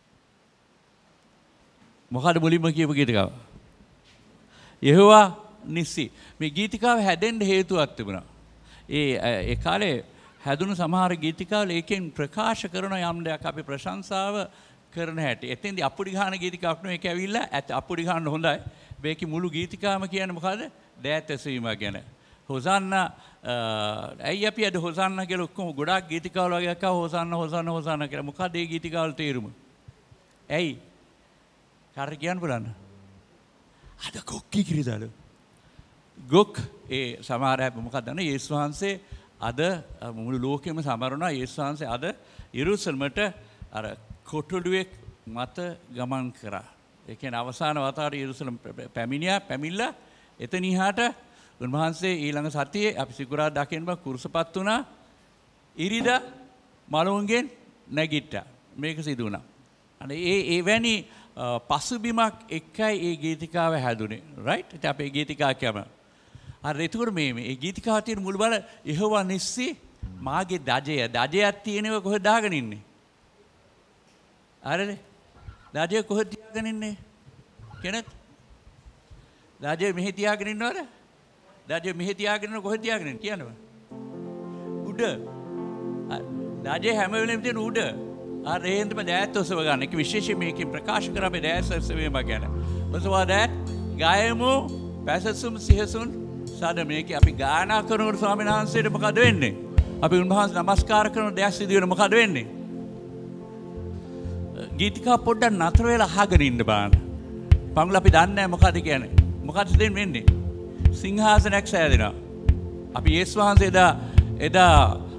මොකද මුලින්ම කියපු ගීතිකාව? යෙහෝවා නිස්සි. මේ ගීතිකාව හැදෙන්න හේතුවක් තිබුණා. ඒ ඒ කාලේ හැදුණු සමහර ගීතිකාවල ඒකෙන් ප්‍රකාශ කරන යම් දෙයක් අපි ප්‍රශංසාව කරන හැටි. එතෙන්දී අපුඩි ගාන ගීතිකාවක් නෙවෙයි ඒක ඇවිල්ලා අපුඩි ගාන හොඳයි. මේකේ මුළු ගීතිකාවම කියන්නේ මොකද? දෑත් ඇසීම ගැන. හොසන්න ඇයි අපි අද හොසන්න කියලා ඔක්කොම ගොඩාක් ගීතිකාවල වගේ එකක් හොසන්න හොසන්න හොසන්න කියලා. මොකද ඒ ගීතිකාවල තේරුම? ඇයි? කාට කියන්න බලන්න. අද කොක්කි කිරිදාලු. ගොක් ඒ සමහර අය මොකක්ද දන්නේ? යේසුස් වහන්සේ අද මුළු ලෝකෙම සමරනවා. යේසුස් වහන්සේ අද යෙරුසලමට අර කොටුඩුවේ මත ගමන් කරා. ඒ කියන්නේ අවසාන වතාවට යෙරුසලම පැමිණියා. පැමිණලා එතන ඉහාට උන්වහන්සේ ඊළඟ සතියේ අපි සිකුරාදා දකින්න කුරුසපත් වුණා. ඉරිදා මලවුන්ගෙන් නැගිට්ටා. මේක සිදු වුණා. අනේ ඒ ඒ වැනි පසුබිමක් එක්කයි ඒ ගීතිකාව හැදුනේ. රයිට්? ඉතින් අපේ ගීතිකාව කියම. අර ඒතකොට මේ මේ ගීතිකාව තියෙන මුල් බල යෙහෝවා නිස්සි මාගේ දජය. දජයක් තියෙනව කොහෙද දාගෙන ඉන්නේ? අරනේ. දජය කොහෙද තියාගෙන ඉන්නේ? කෙනෙක්? දජය මෙහෙ තියාගෙන ඉන්නවද? දජය මෙහෙ තියාගෙන කොහෙද තියාගෙන ඉන්නේ කියනවා? උඩ. දජය හැම වෙලෙම තියෙන උඩ. අර එහෙන්දම දෑත් ඔසව ගන්න. ඒක විශේෂයෙන් මේකෙන් ප්‍රකාශ කර අපේ දෑත් ඔසවීම ගැන. ඔසවා දෑත් ගායමු පැසසුම් සිහසුන් සාද මේක අපි ගායනා කරනකොට ස්වාමීන් වහන්සේට මොකද වෙන්නේ? අපි උන්වහන්සේ නමස්කාර කරන දෑස් සිදු වෙන මොකද වෙන්නේ? ගීතිකා පොඩ්ඩක් නතර වෙලා අහගෙන ඉන්න බාන. පංගුල අපි දන්නේ නැහැ මොකද කියන්නේ. මොකද දෙන්නේ වෙන්නේ? සිංහාසනයක් සෑදෙනවා. අපි යේසුස් වහන්සේ එදා එදා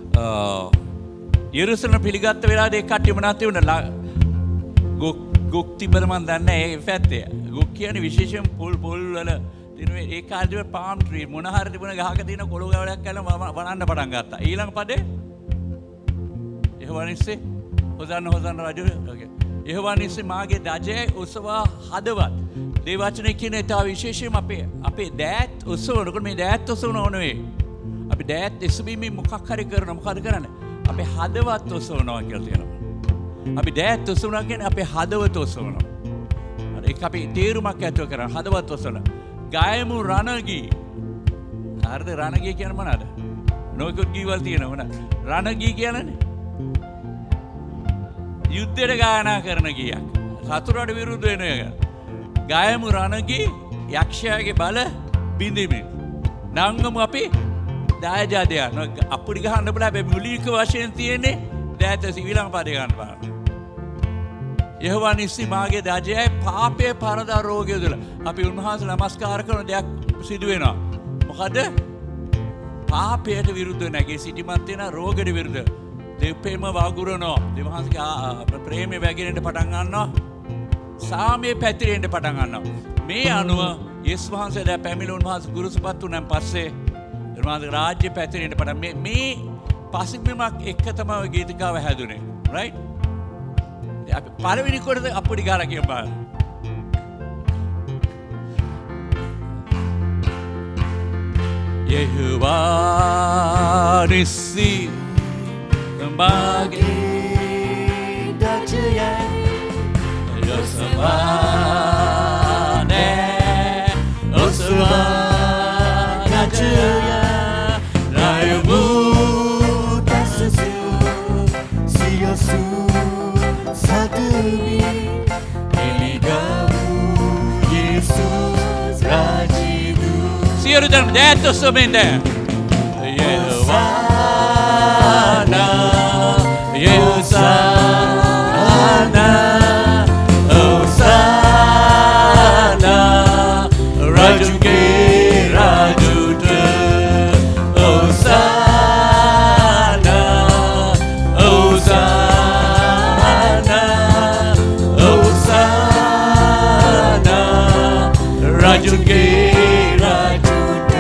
යෙරුසලම පිළිගත්ත වෙලාවේ ඒ කට්ටිය මොනවද වුණා? ගොක් ගොක් තිබ්බද මන් දන්නේ නැහැ ඒ පැත්තේ. ගොක් කියන්නේ විශේෂයෙන් පොල් පොල් වල තියෙන ඒ කාලේ පාම් ට්‍රී මොන හරි තිබුණ ගහක තියෙන කොළ ගවලක් කරලා වනන්න පටන් ගත්තා. ඊළඟ පදේ යෙහෝවා නිස්සේ හොසන්න හොසන්න රජු ඕකේ. යෙහෝවා නිස්සේ මාගේ දජය ඔසවා හදවත්. දේ වචනේ කියන ඒතා විශේෂයෙන්ම අපේ අපේ දෑත් ඔසවනකොට මේ දෑත් ඔසවන ඕනේ. අපි දෑත් එසවීමෙන් මොකක් හරි කරන මොකද කරන්නේ? අපේ හදවත් ඔසවනවා කියලා තියෙනවා. අපි දෑත් ඔසවනවා කියන්නේ අපේ හදවත ඔසවනවා. ඒක අපි තේරුමක් ඇතුව කරන හදවත ඔසවන. ගායමු රණගී. හරිද රණගී කියන්නේ මොනවාද? නොයෙකුත් ගීවල් තියෙනවා මොනවාද? රණගී කියන්නේ යුද්ධයට ගායනා කරන ගීයක්. සතුරට විරුද්ධ වෙන එක. ගායමු රණගී යක්ෂයාගේ බල බිඳිමින්. නංගමු අපි දායජාදයන් අපුඩි ගහන්න බලා හැබැයි මූලික වශයෙන් තියෙන්නේ දෑත සිවිලං පදේ ගන්න බෑ. යෙහෝවා නිස්සි මාගේ දජයයි පාපයේ පරදා රෝගය දුල. අපි උන්වහන්සේ නමස්කාර කරන දෙයක් සිදු වෙනවා. මොකද? පාපයට විරුද්ධව නැගී සිටීමත් වෙන රෝගයට විරුද්ධව. දෙපෙම වගුරනවා. දෙවහන්සේගේ ප්‍රේමය වැగిරෙන්න පටන් ගන්නවා. සාමයේ පැතිරෙන්න පටන් ගන්නවා. මේ අනුව යේසුස් වහන්සේ දැන් පැමිණ උන්වහන්සේ ගුරුසුපත් වුණාන් පස්සේ උන්වහන්සේ රාජ්‍ය පැතිරෙන්න පටන් මේ මේ පසුබිමක් එක්ක තමයි ගීතිකාව හැදුනේ. right? අපි පළවෙනි කොටද අපුඩි ගාලා කියමු බලන්න. යෙහෝවා නිස්සි මාගේ දජයයි යොසවානේ ඔසවා දජයයි රායමු තසසු සියසු සදමි එලිගමු යේසුස් රාජිදු සියලු දෙනා දෑත් ඔසවමින් යෙහෝවානා යේසානා ඔසානා රාජුගේ රාජුට ඔසානා ඔසානා ඔසානා රාජුගේ රාජුට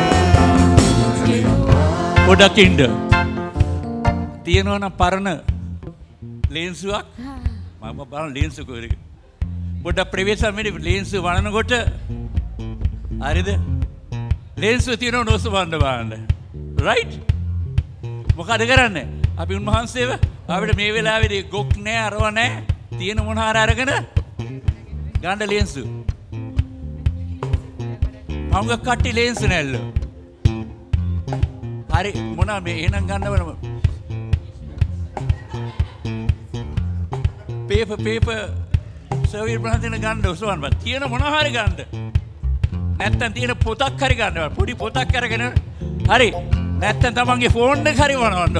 පොඩකින්ද තියෙනවා නම් පරණ ලේන්සුවක් මම බලන ලේන්සු කොහෙද පොඩ්ඩක් ප්‍රවේශම් වෙන්නේ ලේන්සු වණනකොට හරිද ලේන්සු තියෙනව නොසවන්න බලන්න රයිට් මොකද කරන්නේ අපි උන්වහන්සේව අපිට මේ වෙලාවේදී ගොක් නෑ අරව නෑ තියෙන මොන හර අරගෙන ගන්න ලේන්සු මම කට්ටි ලේන්සු නැල්ල හරි මොනවා මේ එහෙනම් ගන්නවල paper paper සර්වර් බ්‍රහදින ගන්න ඔසවන්න බෑ තියෙන මොන හරි ගන්න නැත්තම් තියෙන පොතක් හරි ගන්න පොඩි පොතක් අරගෙන හරි නැත්තම් තමන්ගේ ෆෝන් එක හරි වනවන්න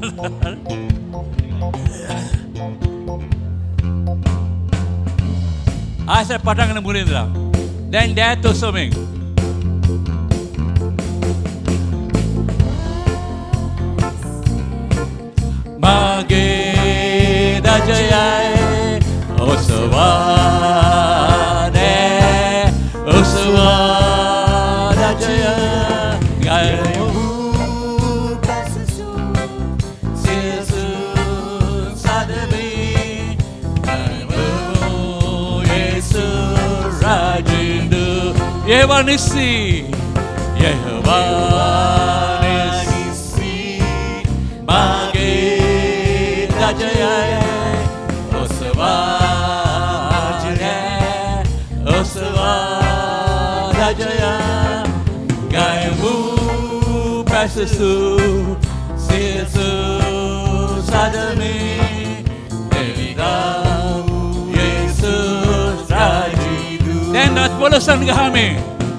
ආසෙ පටන් ගන්න මුලින් ඉඳලා දැන් දෑත් ඔසවමින් මාගේ දජයයි ඔසවානේ ඔසවා දජය ගයමු පසසු සියසු සදමි ගයමු යේසු රාජින්දු යෙහෝවා නිස්සි යෙහෝවා නිස්සි මාගේ දජයයි ගයමු පැසසු සියසු සදමි එලිගමු යේසුස් රාජිදු දැන් අත් පොළොසන් ගහමේ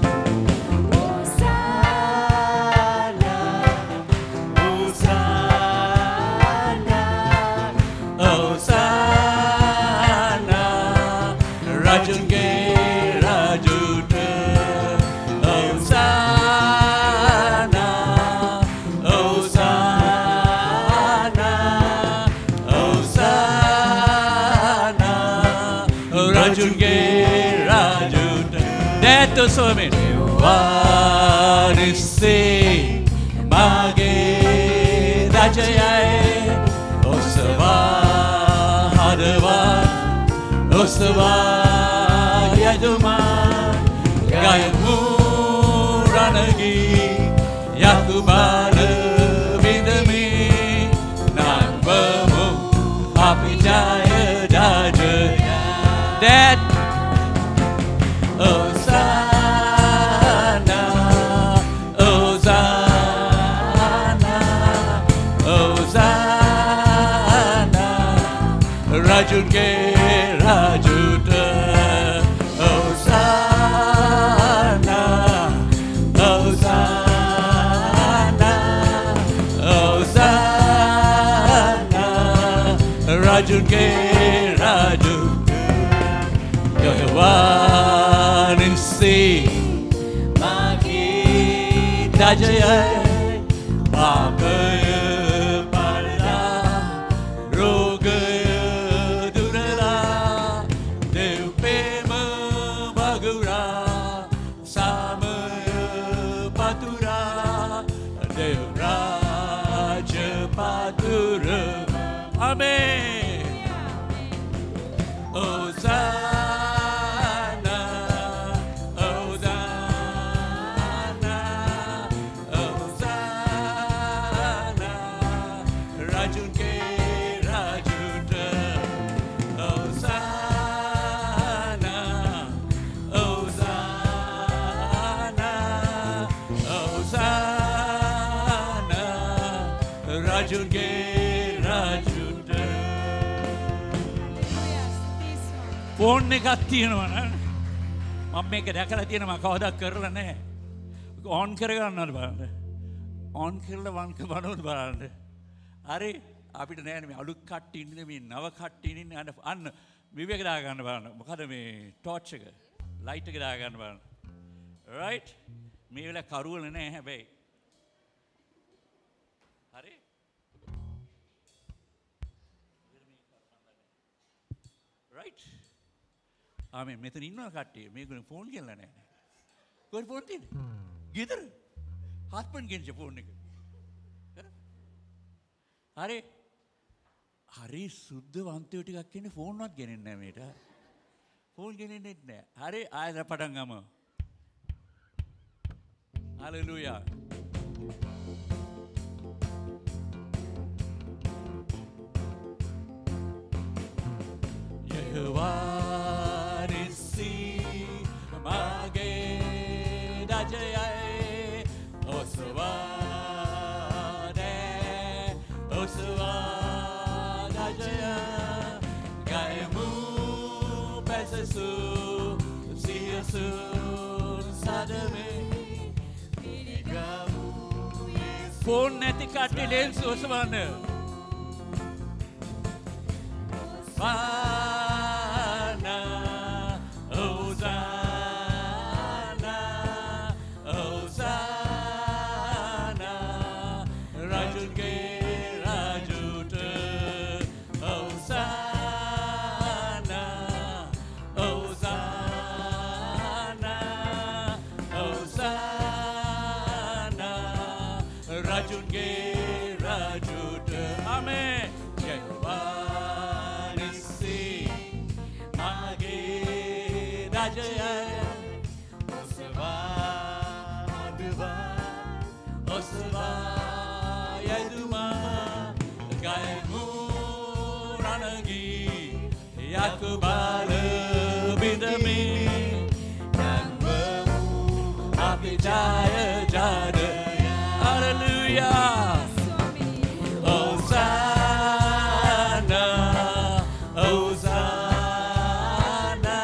to swim Varisi Mage Dajayai Osava Hadava Osava Yaduma Gayamu Ranagi Yakubana Vidami Nagbamu Apijaya Rajunge Raju Yahwanisi Magi Dajaya Pagaya Parda Rogaya Durala Dev Pema Bagura Samaya Patura Dev Raja Patura Amen. Hosanna, Hosanna, Hosanna, Rajun ke Rajuta. Hosanna, Hosanna, Hosanna, Rajun ke phone එකක් තියෙනවා නේද මම මේක දැකලා තියෙනවා කවදාවත් කරලා නැහැ ඔන් කරගන්නවද බලන්න ඔන් කරලා වන්ක බලන්න බලන්න හරි අපිට නෑනේ මේ අලුත් කට්ටිය ඉන්නේ මේ නව කට්ටිය ඉන්නේ අන්න අන්න විවේක දා ගන්න බලන්න මොකද මේ ටෝච් එක ලයිට් එක දා ගන්න බලන්න රයිට් මේ වෙලාව කරුවල නෑ හැබැයි හරි රයිට් ආමේ මෙතන ඉන්නවා කට්ටිය මේගොල්ලෝ ෆෝන් කරලා නැහැ කොහෙද ෆෝන් තියෙන්නේ ගෙදර හස්බන්ඩ් ගෙන්ජ ෆෝන් එක හරි හරි සුද්ධ වන්තයෝ ටිකක් ඉන්නේ ෆෝන් වත් ගෙනෙන්නේ නැහැ මේට ෆෝන් ගෙනෙන්නේ නැහැ හරි ආයෙත් පටන් ගමු hallelujah Yehovah Oswade, Oswade Jaya, Gaimu Pesasu, Siasu, Sadame, Pirigamu. Phone neti katti lens Oswade. Osana, Osana, Osana. Rajunge Rajuta Osana Osana Osana Rajunge Rajuta Amen Yehovah Nissi Age Rajaya Osva Adva Osva Yakubala bidami Yanwamu abijaya jada Hallelujah Hosanna Hosanna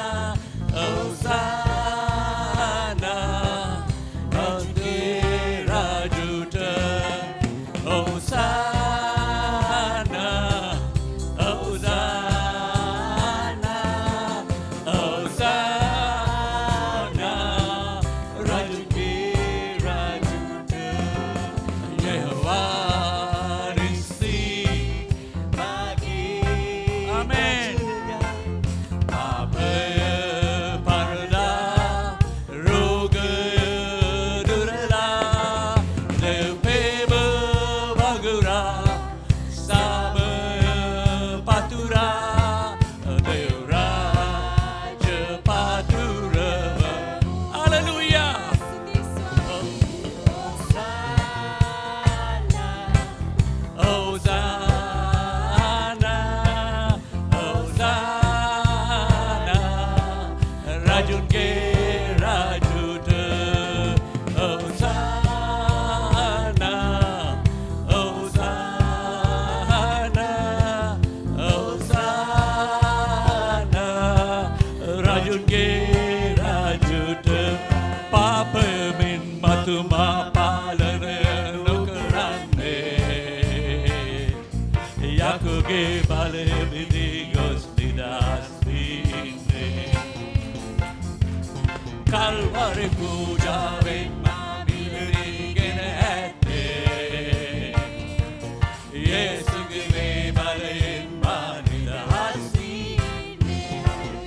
Hosanna Rajunge Rajuta Hosanna Vale Calvary පූජාවෙන් මා මිලදීගෙන ඇත්තේ යේසුගේ මේ බලයෙන් මා නිදහස් වීනේ.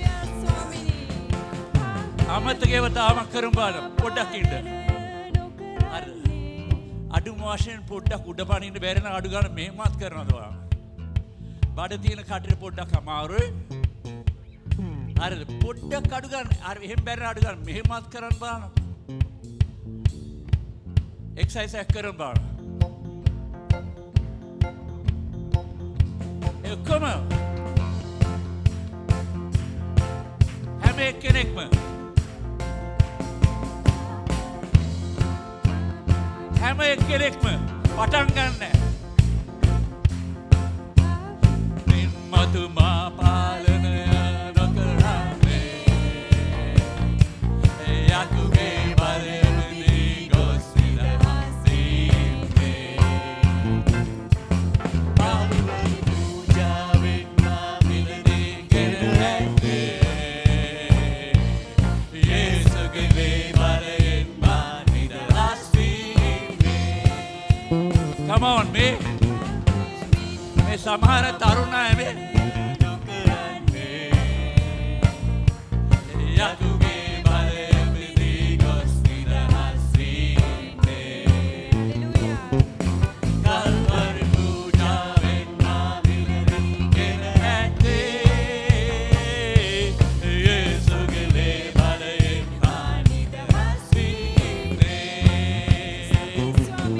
අමතකව තාම කරුම් බලන්න පොඩ්ඩක් ඉන්න. අර අඩුම වශයෙන් පොඩ්ඩක් උඩ පනින්න බැරි නම් අඩු ගන්න මෙහෙමත් කරනවද ඔයා? බඩ තියෙන කටට පොඩ්ඩක් අමාරුයි. හරිද? පොඩ්ඩක් අඩු ගන්න. අර එහෙම බැරි අඩු ගන්න මෙහෙමත් කරන්න බලන්න. එක්සර්සයිස් එක කරන්න බලන්න. ඒ කොම හැම එක්කෙනෙක්ම හැම එක්කෙනෙක්ම පටන් ගන්න. මතුමා පාලනය නොකරන්නේ යකුගේ බලයමදී ගොස් නිදහස් වීනේ. කල්වරි පූජාවෙන් මා මිලදීගෙන ඇත්තේ යේසුගේ මේ බලයෙන් මා නිදහස් වීනේ. Come on, me. මේ සමහර තරුණ අය මේ යකුගේ බලයමදී ගොස් නිදහස් වීනේ. කල්වරි පූජාවෙන් මා මිලදීගෙන ඇත්තේ යේසුගේ මේ බලයෙන් මා නිදහස් වීනේ.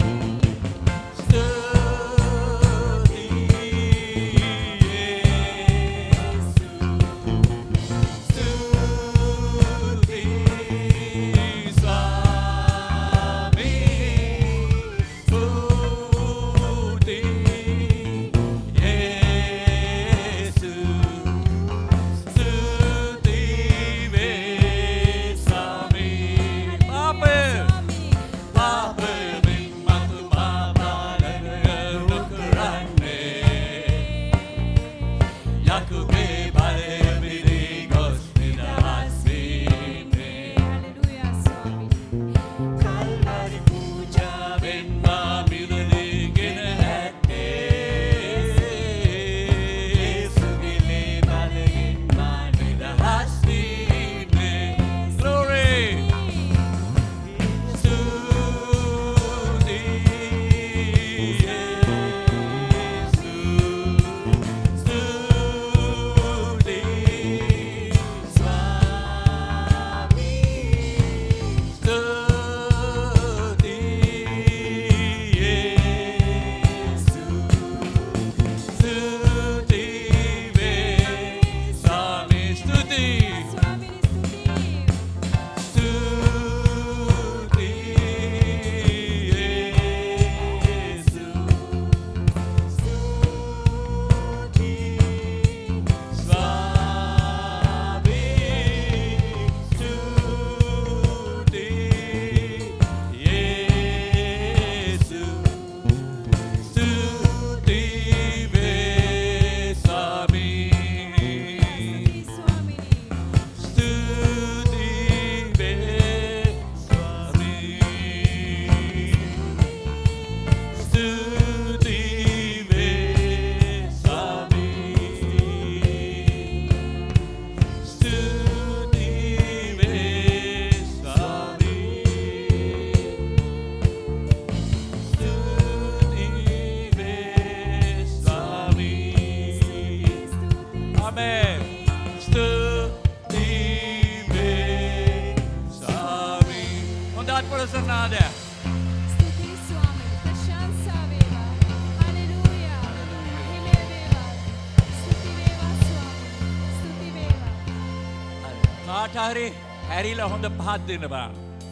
කාටහරි හැරිලා හොඳ පහත් දෙන්න බා.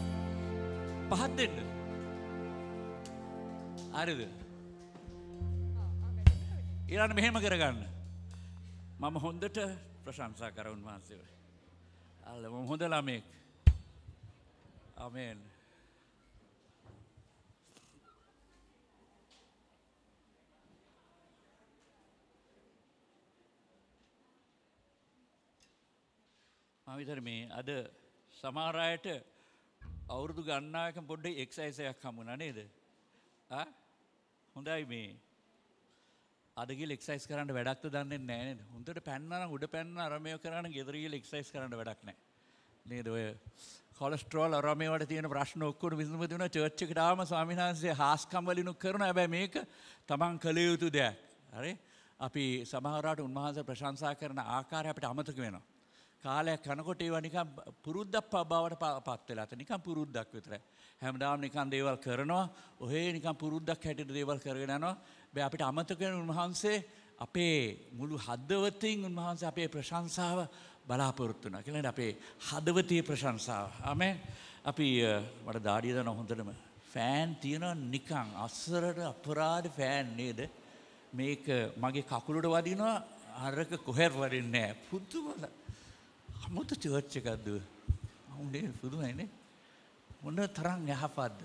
පහත් දෙන්න. හරිද? ඊළඟ මෙහෙම කරගන්න. මම හොඳට ප්‍රශංසා කර උන්වහන්සේව. අල්ල මම හොඳ ළමෙක්. ආමේන්. මම විතර මේ අද සමහර අයට අවුරුදු ගණනාවක පොඩ්ඩක් එක්සර්සයිස් එකක් හම්බුණා නේද? ආ හොඳයි මේ අද ගිහලා එක්සර්සයිස් කරන්න වැඩක්ද දන්නේ නැහැ නේද? හොඳට පැන්නා නම් උඩ පැන්නා අරමේව කරාන ගෙදර ගිහලා එක්සර්සයිස් කරන්න වැඩක් නැහැ. නේද? ඔය කොලෙස්ටරෝල් අරමේ වල තියෙන ප්‍රශ්න ඔක්කොම විසඳුම දෙනවා චර්ච් එකට ආවම ස්වාමීන් වහන්සේ හාස්කම් වලිනුත් කරනවා. හැබැයි මේක තමන් කළ යුතු දෙයක්. හරි? අපි සමහරවිට උන්වහන්සේ ප්‍රශංසා කරන ආකාරය අපිට අමතක වෙනවා. කාලයක් යනකොට ඒවා නිකන් පුරුද්දක් බවට පත් වෙලා තියෙන නිකන් පුරුද්දක් විතරයි. හැමදාම නිකන් දේවල් කරනවා. ඔහේ නිකන් පුරුද්දක් හැටියට දේවල් කරගෙන යනවා. බෑ අපිට අමතක වෙන උන්වහන්සේ අපේ මුළු හදවතින් උන්වහන්සේ අපේ ප්‍රශංසාව බලාපොරොත්තු වෙනවා. කියලා අපේ හදවතේ ප්‍රශංසාව. ආමෙන්. අපි මට දාඩිය දාන හොඳටම ෆෑන් තියෙනවා නිකන් අස්සරට අපරාධ ෆෑන් නේද? මේක මගේ කකුලට වදිනවා අරක කොහෙර වදින්නේ නැහැ. පුදුමද? අමුතු චර්ච් එකක්ද? අවුනේ පුදුමයි නේ. මොන තරම් යහපත්ද?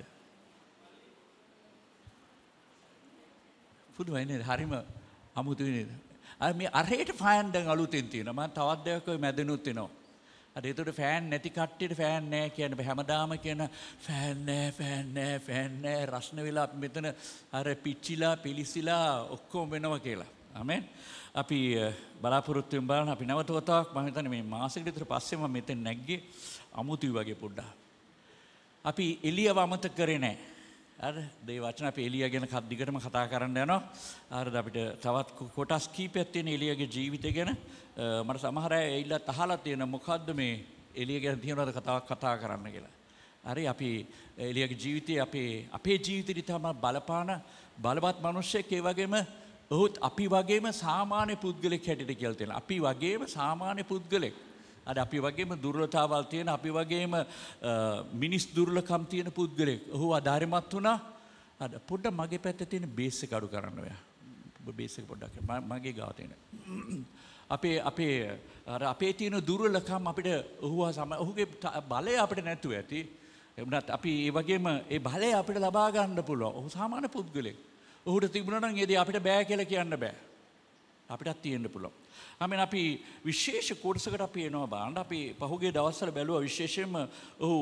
පුදුමයි නේද? හරිම අමුතුයි නේද? අර මේ අරේට ෆෑන් දැන් අලුතෙන් තියෙනවා. මම තවත් දෙයක් ඔය මැදනුත් එනවා. අර ඒතකොට ෆෑන් නැති කට්ටියට ෆෑන් නැහැ කියන හැමදාම කියන ෆෑන් නැහැ ෆෑන් නැහැ ෆෑන් නැහැ රස්න වෙලා අපි මෙතන අර පිච්චිලා පිලිසිලා ඔක්කොම වෙනවා කියලා. ආමෙන්. අපි බලාපොරොත්තු වෙමු බලන්න අපි නැවත වතාවක් මම හිතන්නේ මේ මාසෙකට විතර පස්සේ මම මෙතෙන් නැග්ගේ අමුතුයි වගේ පොඩ්ඩක්. අපි එළියව අමතක කරේ නැහැ. හරි දේ වචන අපි එළිය ගැන කද්දිකටම කතා කරන්න යනවා. හරිද අපිට තවත් කොටස් කීපයක් තියෙන එළියගේ ජීවිතය ගැන මට සමහර අය ඇවිල්ලා අහලා තියෙන මොකද්ද මේ එළිය ගැන තියනවාද කතාවක් කතා කරන්න කියලා. හරි අපි එළියගේ ජීවිතය අපේ අපේ ජීවිතේ තමයි බලපාන බලවත් මිනිස්සෙක් ඒ වගේම ඔහුත් අපි වගේම සාමාන්‍ය පුද්ගලෙක් හැටියට කියලා තියෙනවා. අපි වගේම සාමාන්‍ය පුද්ගලෙක්. අද අපි වගේම දුර්වලතාවල් තියෙන අපි වගේම මිනිස් දුර්ලකම් තියෙන පුද්ගලෙක්. ඔහු අධාරිමත් වුණා. අද පොඩ්ඩක් මගේ පැත්තේ තියෙන බේස් එක අඩු කරන්න ඔයා. ඔබ බේස් එක පොඩ්ඩක් මගේ ගාව තියෙන. අපේ අපේ අර අපේ තියෙන දුර්වලකම් අපිට ඔහුව සම ඔහුගේ බලය අපිට නැතුව ඇති. එමුණත් අපි ඒ වගේම ඒ බලය අපිට ලබා ගන්න පුළුවන්. ඔහු සාමාන්‍ය පුද්ගලෙක්. ඔහුට තිබුණා නම් ඒ දේ අපිට බෑ කියලා කියන්න බෑ. අපිටත් තියෙන්න පුළුවන්. ආමෙන් අපි විශේෂ කොටසකට අපි එනවා බලන්න. අපි පහුගිය දවස්වල බැලුවා විශේෂයෙන්ම ඔහු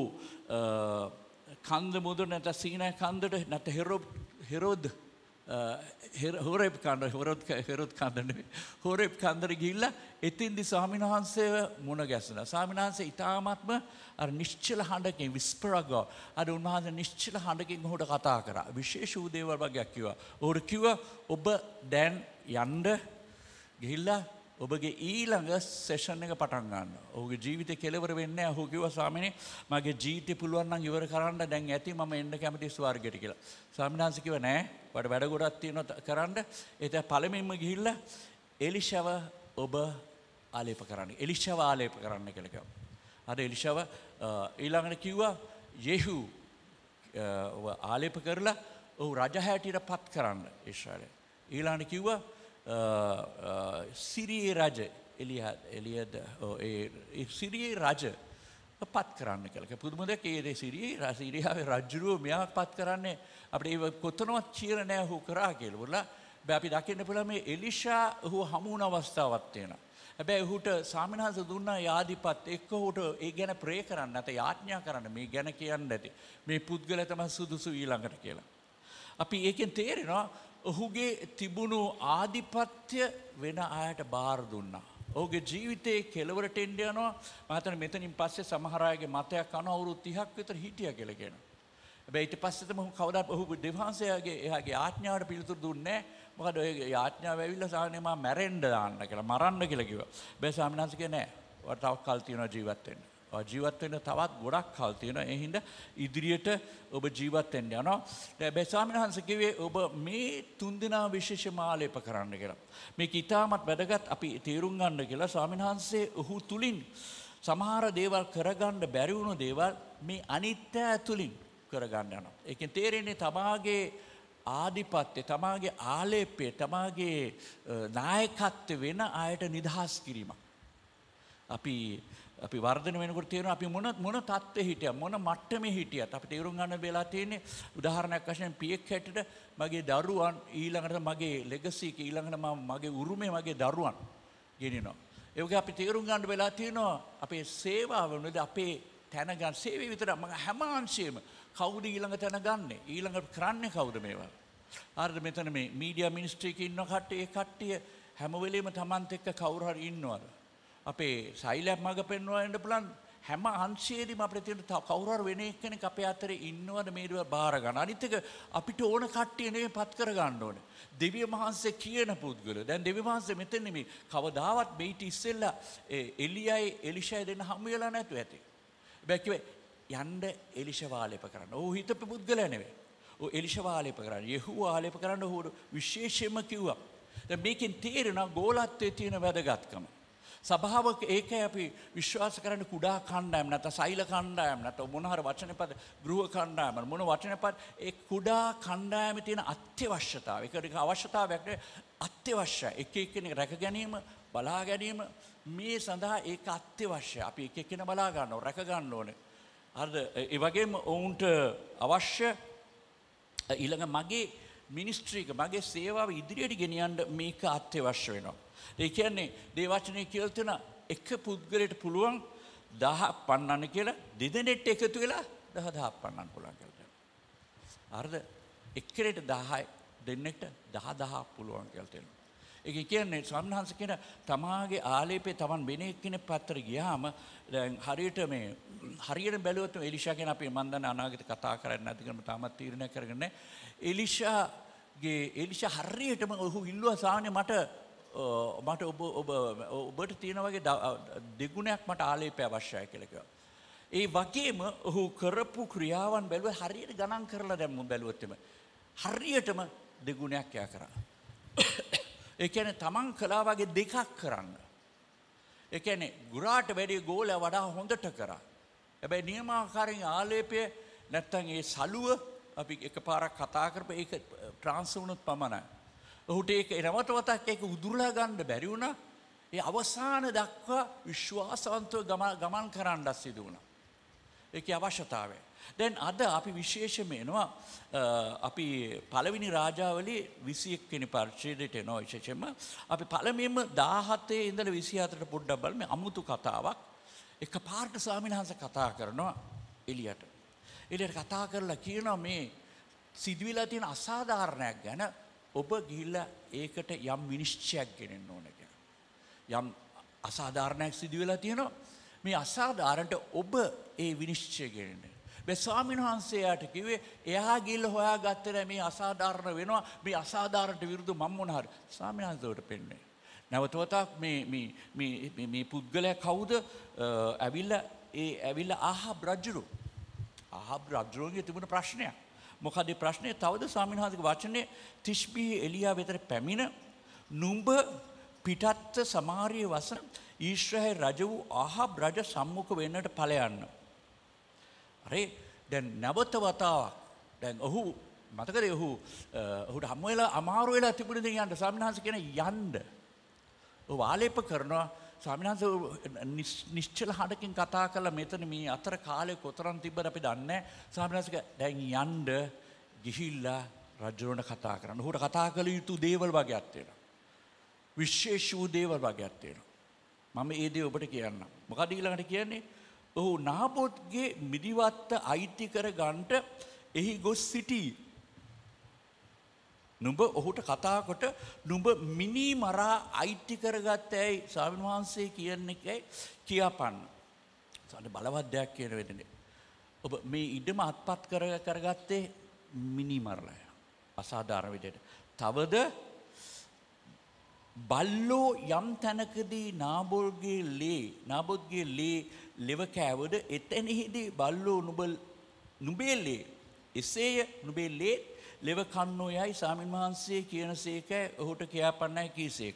කන්ද මුදුන නැත්නම් සීනායි කන්දට නැත්නම් හෙරොඩ් හෙරොඩ් හොරෙබ් කන්ද හෙරොඩ් හෙරොඩ් කන්ද නෙවෙයි හොරෙබ් කන්දට ගිහිල්ලා එතින්දි ස්වාමීන් වහන්සේව මුණ ගැසුණා. ස්වාමීන් වහන්සේ ඊටාත්ම අර නිශ්චල හඬකින් විස්පරග අර උන්වහන්සේ නිශ්චල හඬකින් ඔහුට කතා කරා. විශේෂ වූ දේවල් වගේක් කිව්වා. ඔහුට කිව්වා ඔබ දැන් යන්න ගිහිල්ලා ඔබගේ ඊළඟ සෙෂන් එක පටන් ගන්න. ඔහුගේ ජීවිතේ කෙලවර වෙන්නේ නැහැ. ඔහු කිව්වා ස්වාමීනි මගේ ජීවිතේ පුළුවන් නම් ඉවර කරන්න දැන් ඇති මම එන්න කැමති ස්වර්ගයට කියලා. ස්වාමීන් වහන්සේ කිව්වා නෑ. වඩ වැඩ ගොඩක් තියෙනවා කරන්න. ඒත් පළමුවෙන්ම ගිහිල්ලා එලිෂාව ඔබ ආලේප කරන්න. එලිෂාව ආලේප කරන්න කියලා කිව්වා. අර එලිෂාව ඊළඟට කිව්වා යෙහු ඔබ ආලේප කරලා ඔහු රජ හැටියට පත් කරන්න ඊශ්‍රායලේ. ඊළඟට කිව්වා සිරියේ රජ එලියා එලියද ඒ සිරියේ රජ පත් කරන්න කියලා. පුදුම දෙයක් ඒ සිරියේ සිරියාවේ රජුරුව මෙයා පත් කරන්නේ අපිට ඒ කොතනවත් චීර නෑ ඔහු කරා කියලා. වල බෑ අපි දකින්න පුළුවන් මේ එලිෂා ඔහු හමු වුණ අවස්ථාවක් තියෙනවා. හැබැයි ඔහුට සාමිනහස දුන්නා යාදිපත් එක්ක ඔහුට ඒ ගැන ප්‍රේ කරන්න නැත යාඥා කරන්න මේ ගැන කියන්න ඇති. මේ පුද්ගලයා තමයි සුදුසු ඊළඟට කියලා. අපි ඒකෙන් තේරෙනවා ඔහුගේ තිබුණු ආධිපත්‍ය වෙන අයට බාර දුන්නා. ඔහුගේ ජීවිතේ කෙලවරට එන්න යනවා. මම හිතන්නේ මෙතනින් පස්සේ සමහර අයගේ මතයක් අනුව අවුරුදු තිහක් විතර හිටියා කියලා කියනවා. හැබැයි ඊට පස්සේ තමයි ඔහු කවදා ඔහු දෙවහන්සේගේ එයාගේ ආඥාවට පිළිතුරු දුන්නේ නැහැ. මොකද ඔය ආඥාව ඇවිල්ලා සාහනේ මම මැරෙන්න දාන්න කියලා මරන්න කියලා කිව්වා. හැබැයි ස්වාමීන් වහන්සේ නෑ. ඔයාට තව කල් තියෙනවා ජීවත් වෙන්න. ජීවත් වෙන්න තවත් ගොඩක් කල් තියෙනවා. ඒ හින්දා ඉදිරියට ඔබ ජීවත් වෙන්න යනවා. හැබැයි ස්වාමීන් වහන්සේ කිව්වේ ඔබ මේ තුන් දෙනා විශේෂ ආලේප කරන්න කියලා. මේක ඊටමත් වැදගත් අපි තේරුම් ගන්න කියලා ස්වාමීන් වහන්සේ ඔහු තුලින් සමහර දේවල් කරගන්න බැරි වුණු දේවල් මේ අනිත්‍ය තුලින් කරගන්න යනවා. ඒකෙන් තේරෙන්නේ තමාගේ ආධිපත්‍ය, තමාගේ ආලේපය, තමාගේ නායකත්වය වෙන අයට නිදහස් කිරීමක්. අපි අපි වර්ධන වෙනකොට තේරෙනවා අපි මොන මොන තත්ත්වෙ හිටියා මොන මට්ටමේ හිටියත් අපි තේරුම් ගන්න වෙලා තියෙන්නේ උදාහරණයක් වශයෙන් පියෙක් හැටියට මගේ දරුවන් ඊළඟට මගේ ලෙගසි එක ඊළඟට මම මගේ උරුමේ මගේ දරුවන් ගෙනිනවා. ඒ වගේ අපි තේරුම් ගන්න වෙලා තියෙනවා අපේ සේවාව වලදී අපේ තැන ගන්න සේවය විතර මම හැම අංශයෙම කවුද ඊළඟ තැන ගන්නෙ? ඊළඟ කරන්නේ කවුද මේවා? හරිද මෙතන මේ මීඩියා මිනිස්ට්‍රි එකේ ඉන්න කට්ටිය ඒ කට්ටිය හැම වෙලෙම Tamanත් එක්ක කවුරු හරි ඉන්නවද? අපේ සයිලැබ් මග පෙන්වන්න ඉන්න පුළුවන් හැම අංශයේදීම අපිට තියෙන කවුරු හරි වෙන එක්කෙනෙක් අපේ අතරේ ඉන්නවද මේ දේවල් බාර ගන්න. අනිත් එක අපිට ඕන කට්ටිය නෙවෙයි පත් කර ගන්න ඕනේ. දෙවිය මහන්සේ කියන පුද්ගලයෝ. දැන් දෙවිය මහන්සේ මෙතන නෙමෙයි කවදාවත් මේටි ඉස්සෙල්ලා එලියයි එලිෂායි දෙන්න හමු වෙලා නැතුව ඇති. හැබැයි කිව්වේ යන්න එලිෂා වාලේප කරන්න. ඔහු හිතපු පුද්ගලයා නෙවෙයි. ඔහු එලිෂා වාලේප කරන්න. යෙහුවා වාලේප කරන්න ඔහු විශේෂයෙන්ම කිව්වා. දැන් මේකෙන් තේරෙනවා ගෝලත්වයේ තියෙන වැදගත්කම. සභාවක ඒකයි අපි විශ්වාස කරන්න කුඩා කණ්ඩායම් නැත්නම් සෛල කණ්ඩායම් නැත්නම් මොන හරි වචනපද ගෘහ කණ්ඩායම් මොන වචනපද ඒ කුඩා කණ්ඩායමේ තියෙන අත්‍යවශ්‍යතාවය ඒකට අවශ්‍යතාවයක් නෙවෙයි අත්‍යවශ්‍යයි එක එක්කෙනෙක් රැක ගැනීම බලා ගැනීම මේ සඳහා ඒක අත්‍යවශ්‍යයි අපි එක එක්කෙනා බලා ගන්න ඕන රැක ගන්න ඕනේ හරිද ඒ වගේම ඔවුන්ට අවශ්‍ය ඊළඟ මගේ මිනිස්ට්‍රි එක මගේ සේවාව ඉදිරියට ගෙනියන්න මේක අත්‍යවශ්‍ය වෙනවා ඒ කියන්නේ දේවචනේ කියලා තියෙන එක පුද්ගලයට පුළුවන් දහයක් පන්නන්න කියලා දෙදෙනෙක්ට එකතු වෙලා දහ දහයක් පන්නන්න පුළුවන් කියලා. හරිද? එක්කෙනෙක්ට දහයි දෙන්නෙක්ට දහ දහයක් පුළුවන් කියලා තියෙනවා. ඒක කියන්නේ සම්හංශ කියන තමාගේ ආලේපේ Taman වෙන එක්කෙනෙක් පැත්තට ගියාම දැන් හරියට මේ හරියට බැලුවොත් එලිෂා කියන අපි මන් දන්න අනාගත කතා කරන්නේ නැති කරම තාමත් තීරණය කරගෙන නැහැ. එලිෂාගේ එලිෂා හරියටම ඔහු ඉල්ලුවා සාහනේ මට මට ඔබ ඔබ ඔබට තියෙන වගේ දෙගුණයක් මට ආලේපය අවශ්‍යයි කියලා කිව්වා. ඒ වගේම ඔහු කරපු ක්‍රියාවන් බැලුවා හරියට ගණන් කරලා දැම්ම බැලුවොත් එම හරියටම දෙගුණයක් යා කරා. ඒ කියන්නේ Taman කළා වගේ දෙකක් කරන්න. ඒ කියන්නේ ගුරාට වැඩි ගෝලයා වඩා හොඳට කරා. හැබැයි නියමාකාරයෙන් ආලේපය නැත්තම් ඒ සලුව අපි එකපාරක් කතා කරපු ඒක ට්‍රාන්ස් වුණොත් පමණයි. ඔහුට ඒක නැවතවතක් ඒක උදුරලා ගන්න බැරි වුණා. ඒ අවසාන දක්වා විශ්වාසවන්තව ගමන් කරන්න සිදු වුණා. ඒකේ අවශ්‍යතාවය. දැන් අද අපි විශේෂයෙන්ම එනවා අපි පළවෙනි රාජාවලියේ විසි එක් වෙනි පරිච්ඡේදයට එනවා විශේෂයෙන්ම අපි පළමුවෙන්ම දාහතේ ඉඳලා විසි හතරට පොඩ්ඩක් බලමු අමුතු කතාවක්. එකපාරට ස්වාමීන් වහන්සේ කතා කරනවා එලියට. එලියට කතා කරලා කියනවා මේ සිදුවිලා තියෙන අසාධාරණයක් ගැන ඔබ ගිහිල්ලා ඒකට යම් විනිශ්චයක් ගෙනෙන්න ඕන කියලා. යම් අසාධාරණයක් සිදු වෙලා තියෙනවා. මේ අසාධාරණට ඔබ ඒ විනිශ්චය ගෙනෙන්න. මේ ස්වාමීන් වහන්සේ යාට කිව්වේ එයා ගිහිල්ලා හොයාගත්තේ නැහැ මේ අසාධාරණ වෙනවා. මේ අසාධාරණට විරුද්ධ මම මොන හරි. ස්වාමීන් වහන්සේට පෙන්නේ. නැවතවතක් මේ මේ මේ මේ පුද්ගලයා කවුද? ඇවිල්ලා ඒ ඇවිල්ලා ආහබ් රජුරු. ආහබ් රජුගේ තිබුණ ප්‍රශ්නයක්. මොකද ප්‍රශ්නේ තවද ස්වාමීන් වහන්සේගේ වචනේ තිෂ්බී එලියා වෙතට පැමිණ නුඹ පිටත්ත සමාරිය වසන ඊශ්‍රායෙල් රජ වූ ආහබ් රජ සම්මුඛ වෙන්නට ඵලයන්න. අරේ දැන් නැවත වතාවක් දැන් ඔහු මතකද ඔහු ඔහුට හමු වෙලා අමාරු වෙලා තිබුණේ දැන් යන්න ස්වාමීන් වහන්සේ කියන යන්න. ඔහු ආලේප කරනවා ස්වාමීන් වහන්සේ නිශ්චල හඬකින් කතා කරලා මෙතන මේ අතර කාලේ කොතරම් තිබ්බද අපි දන්නේ නැහැ. ස්වාමීන් වහන්සේ දැන් යන්න ගිහිල්ලා රජුරණ කතා කරන්න. ඔහුට කතා කළ යුතු දේවල් වගේක් තියෙනවා. විශේෂ වූ දේවල් වගේක් තියෙනවා. මම ඒ දේ ඔබට කියන්නම්. මොකද ඊළඟට කියන්නේ ඔහු නාබොත්ගේ මිදිවත්ත අයිති කර ගන්නට එහි ගොස් සිටී. නුඹ ඔහුට කතා කොට නුඹ මිනි මරා අයිති කරගත්තයි ස්වාමීන් වහන්සේ කියන්නේ කියපන්න. සාමාන්‍ය බලවත් දෙයක් කියන වෙන්නේ. ඔබ මේ ඉඩම අත්පත් කර කරගත්තේ මිනි මරලා. අසාධාරණ විදිහට. තවද බල්ලෝ යම් තැනකදී නාබොල්ගේ ලේ නාබොත්ගේ ලේ ලෙව කෑවද එතැනෙහිදී බල්ලෝ නුඹ නුඹේ ලේ එසේය නුඹේ ලේ ලෙව කන්නෝ යයි ස්වාමීන් වහන්සේ කියන සේකයි ඔහුට කියාපන්නයි කීසේක.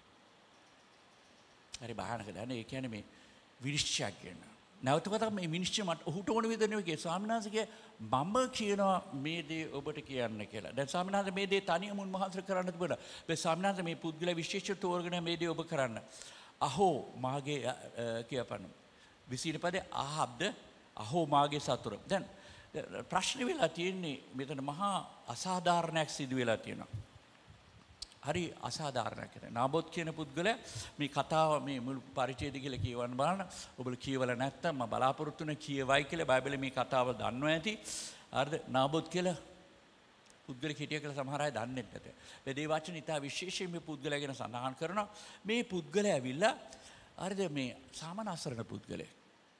හරි බාහනක දැන ඒ කියන්නේ මේ විනිශ්චයක් කියන. නැවතකට මේ විනිශ්චය මට ඔහුට ඕන විදිහට නෙවෙයි ස්වාමීන් වහන්සේ මම කියනවා මේ දේ ඔබට කියන්න කියලා. දැන් ස්වාමීන් වහන්සේ මේ දේ තනියම උන්වහන්සේ කරන්න තිබුණා. මේ ස්වාමීන් වහන්සේ මේ පුද්ගල විශේෂ තෝරගෙන මේ දේ ඔබ කරන්න. අහෝ මාගේ කියපන්න. විසින පදේ ආහබ්ද අහෝ මාගේ සතුර. දැන් ප්‍රශ්න වෙලා තියෙන්නේ මෙතන මහා අසාධාරණයක් සිදු වෙලා තියෙනවා. හරි අසාධාරණයක් කියලා. නාබොත් කියන පුද්ගලයා මේ කතාව මේ මුළු පරිච්ඡේදය කියලා කියවන්න බලන්න. ඔබලා කියවලා නැත්තම් මම බලාපොරොත්තු වෙන කියවයි කියලා බයිබලේ මේ කතාව දන්නවා ඇති. හරිද? නාබොත් කියලා පුද්ගලෙක් හිටිය කියලා සමහර අය දන්නේ නැත. මේ දේ වචන ඉතා විශේෂයෙන් මේ පුද්ගලයා ගැන සඳහන් කරනවා. මේ පුද්ගලයා ඇවිල්ලා හරිද මේ සාමාන්‍ය අසරණ පුද්ගලෙක්.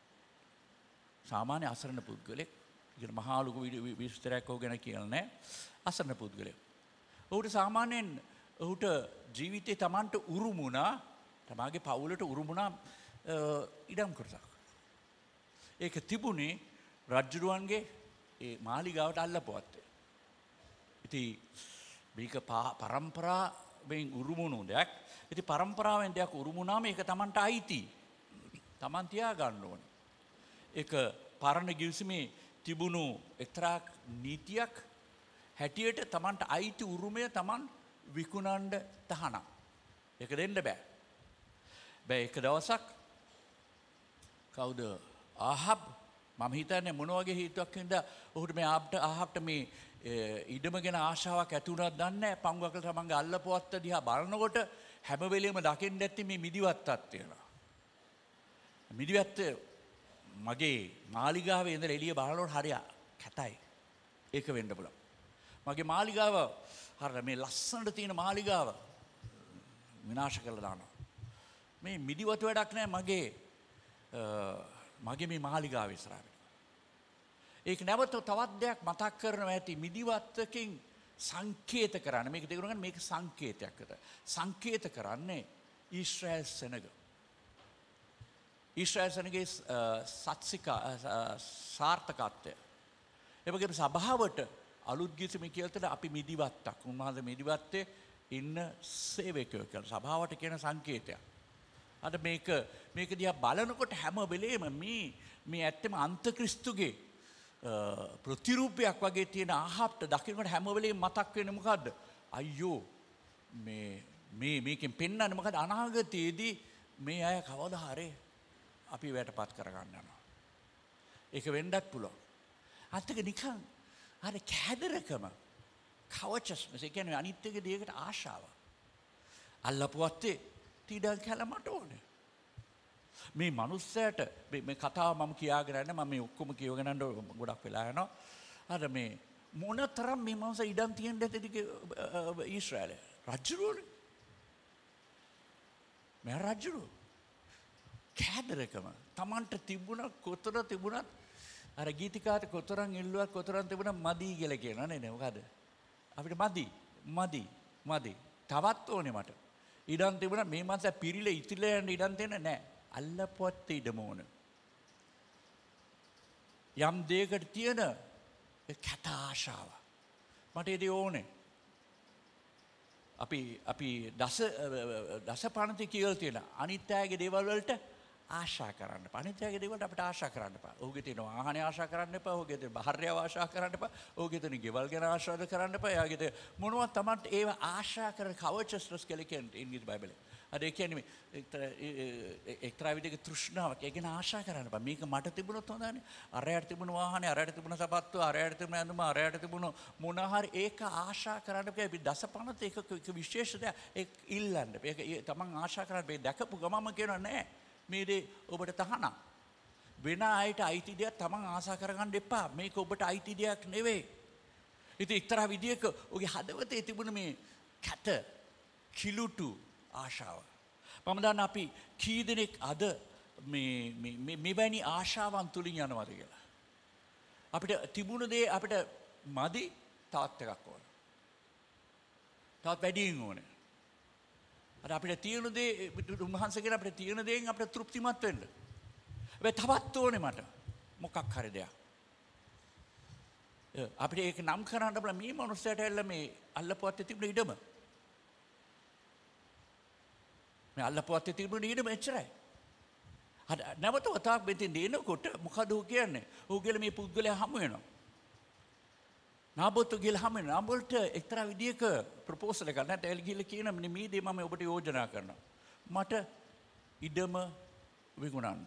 සාමාන්‍ය අසරණ පුද්ගලෙක්. ඒක මහා ලොකු විස්තරයක් ඔහු ගැන කියලා නැහැ. අසරණ පුද්ගලෙක්. ඔහුට සාමාන්‍යයෙන් ඔහුට ජීවිතේ Tamanට උරුමුණා, තමාගේ පවුලට උරුමුණා ඉඩම් කොටසක්. ඒක තිබුණේ රජුරුවන්ගේ ඒ මාලිගාවට අල්ලපුවත්. ඉතින් මේක පරම්පරාවෙන් උරුමුණු දෙයක්. ඉතින් පරම්පරාවෙන් දෙයක් උරුමුණාම ඒක Tamanට අයිති. Taman තියා ගන්න ඕනේ. ඒක පරණ ගිවිසුමේ තිබුණු එක්තරා නීතියක් හැටියට Tamanට අයිති උරුමය Taman විකුණන්න තහනම්. ඒක දෙන්න බෑ. බෑ එක දවසක් කවුද ආහබ් මම හිතන්නේ මොන වගේ හේතුවක් හින්දා ඔහුට මේ ආහබ්ට ආහබ්ට මේ ඉඩම ගැන ආශාවක් ඇති වුණාද දන්නේ නැහැ. පංගුවකල තමන්ගේ අල්ලපුවත්ත දිහා බලනකොට හැම වෙලෙම දකින්න ඇත්තේ මේ මිදිවත්තක් තියෙනවා. මිදිවත්ත මගේ මාලිගාවේ ඉඳලා එළිය බලනකොට හරිය කැතයි. ඒක වෙන්න පුළුවන්. මගේ මාලිගාව හරියට මේ ලස්සනට තියෙන මාලිගාව විනාශ කරලා දානවා. මේ මිදිවතු වැඩක් නැහැ මගේ මගේ මේ මාලිගාව ඉස්සරහට. ඒක නැවත තවත් දෙයක් මතක් කරනවා ඇති මිදිවත්තකින් සංකේත කරන්නේ මේක තේරුම් ගන්න මේක සංකේතයක් විතර. සංකේත කරන්නේ ඊශ්‍රායල් සෙනග. ඊශ්‍රායල් සෙනගේ සත්‍සික සාර්ථකත්වය. ඒ වගේම සභාවට අලුත් ගිවිසුමේ කියලා අපි මිදිවත්තක්. උන්වහන්සේ මිදිවත්තේ ඉන්න සේවකයෝ කියලා සභාවට කියන සංකේතයක්. අද මේක මේක දිහා බලනකොට හැම වෙලේම මේ මේ ඇත්තම අන්තක්‍රිස්තුගේ ප්‍රතිරූපයක් වගේ තියෙන ආහාප්ට දකින්නකොට හැම වෙලේම මතක් වෙන්නේ මොකද්ද? අයියෝ මේ මේ මේකෙන් පෙන්වන්නේ මොකද අනාගතයේදී මේ අය කවදා හරි අපි වැටපත් කරගන්න යනවා. ඒක වෙන්නත් පුළුවන්. අන්තික නිකන් අර කැදරකම කවචස්නස් ඒ කියන්නේ අනිත් එක දෙයකට ආශාව. අල්ලපුවත්තේ තීඩන් කැල මට ඕනේ. මේ මනුස්සයට මේ කතාව මම කියාගෙන යන්නේ මම මේ ඔක්කොම කියවගෙන යන ගොඩක් වෙලා යනවා. අර මේ මොනතරම් මේ මනුස්ස ඉඩම් තියෙන්න ඇතිද ඊශ්‍රායලේ රජුරුවනේ. මේ රජුරුව කැදරකම Tamanට තිබුණ කොතර තිබුණත් අර ගීතිකාට කොතරම් ඉල්ලුවක් කොතරම් තිබුණා මදි කියලා කියනවා නේද? මොකද අපිට මදි මදි මදි තවත් ඕනේ මට. ඉඩම් තිබුණා මේ මාස පිරිලා ඉතිලා යන ඉඩම් දෙන්න නැහැ. අල්ලපුවත් ඉඩම ඕන. යම් දෙයකට තියෙන කැත ආශාව. මට ඒ දේ ඕනේ. අපි අපි දස දස පණති කියලා තියෙන අනිත් අයගේ දේවල් වලට ආශා කරන්න එපා. අනිත් අයගේ දේවල්ට අපිට ආශා කරන්න එපා. ඔහුගේ තියෙන වාහනේ ආශා කරන්න එපා. ඔහුගේ තියෙන බහර්යාව ආශා කරන්න එපා. ඔහුගේ තියෙන ගෙවල් ගැන ආශා කරන්න එපා. එයාගේ තියෙන මොනවද Tamanට ඒව ආශා කරන කවචස්ලස් කියලා කියන්නේ ඉංග්‍රීසි බයිබලේ. අර ඒ කියන්නේ එක්තරා විදිහක තෘෂ්ණාවක්. ඒක ගැන ආශා කරන්න එපා. මේක මට තිබුණොත් හොඳනේ. අරයට තිබුණ වාහනේ, අරයට තිබුණ සපත්තුව, අරයට තිබුණ ඇඳුම, අරයට තිබුණ මොන හරි ඒක ආශා කරන්න එපා. අපි දසපනත ඒක එක විශේෂ දෙයක්. ඒක ඉල්ලන්න. ඒක Taman ආශා කරන්න බෑ. දැකපු ගමම කියනවා නෑ. මේ දේ ඔබට තහනම්. වෙන අයට අයිති දෙයක් Taman ආසා කරගන්න එපා. මේක ඔබට අයිති දෙයක් නෙවෙයි. ඉතින් එක්තරා විදියක ඔගේ හදවතේ තිබුණ මේ කැත කිලුටු ආශාව. මම දන්න අපි කී දෙනෙක් අද මේ මේ මෙවැනි ආශාවන් තුලින් යනවද කියලා. අපිට තිබුණ දේ අපිට මදි තවත් එකක් ඕන. තවත් වැඩියෙන් ඕනේ. අර අපිට තියෙන දේ උන්වහන්සේ කියන අපිට තියෙන දේෙන් අපිට තෘප්තිමත් වෙන්න. හැබැයි තවත් ඕනේ මට මොකක් හරි දෙයක්. අපිට ඒක නම් කරන්න බල මේ මනුස්සයට ඇල්ල මේ අල්ලපුවත්තේ තිබුණ ඉඩම. මේ අල්ලපුවත්තේ තිබුණ ඉඩම එච්චරයි. අර නැවත වතාවක් මෙතෙන් දෙනකොට මොකද ਉਹ කියන්නේ? ਉਹ කියලා මේ පුද්ගලයා හමු වෙනවා. නාබොත් ගිහලා හැම නාබොල්ට එක්තරා විදියක ප්‍රොපෝසල් එකක් නැත්නම් එල් ගිහලා කියන මෙන්න මේ දේ මම ඔබට යෝජනා කරනවා. මට ඉඩම විකුණන්න.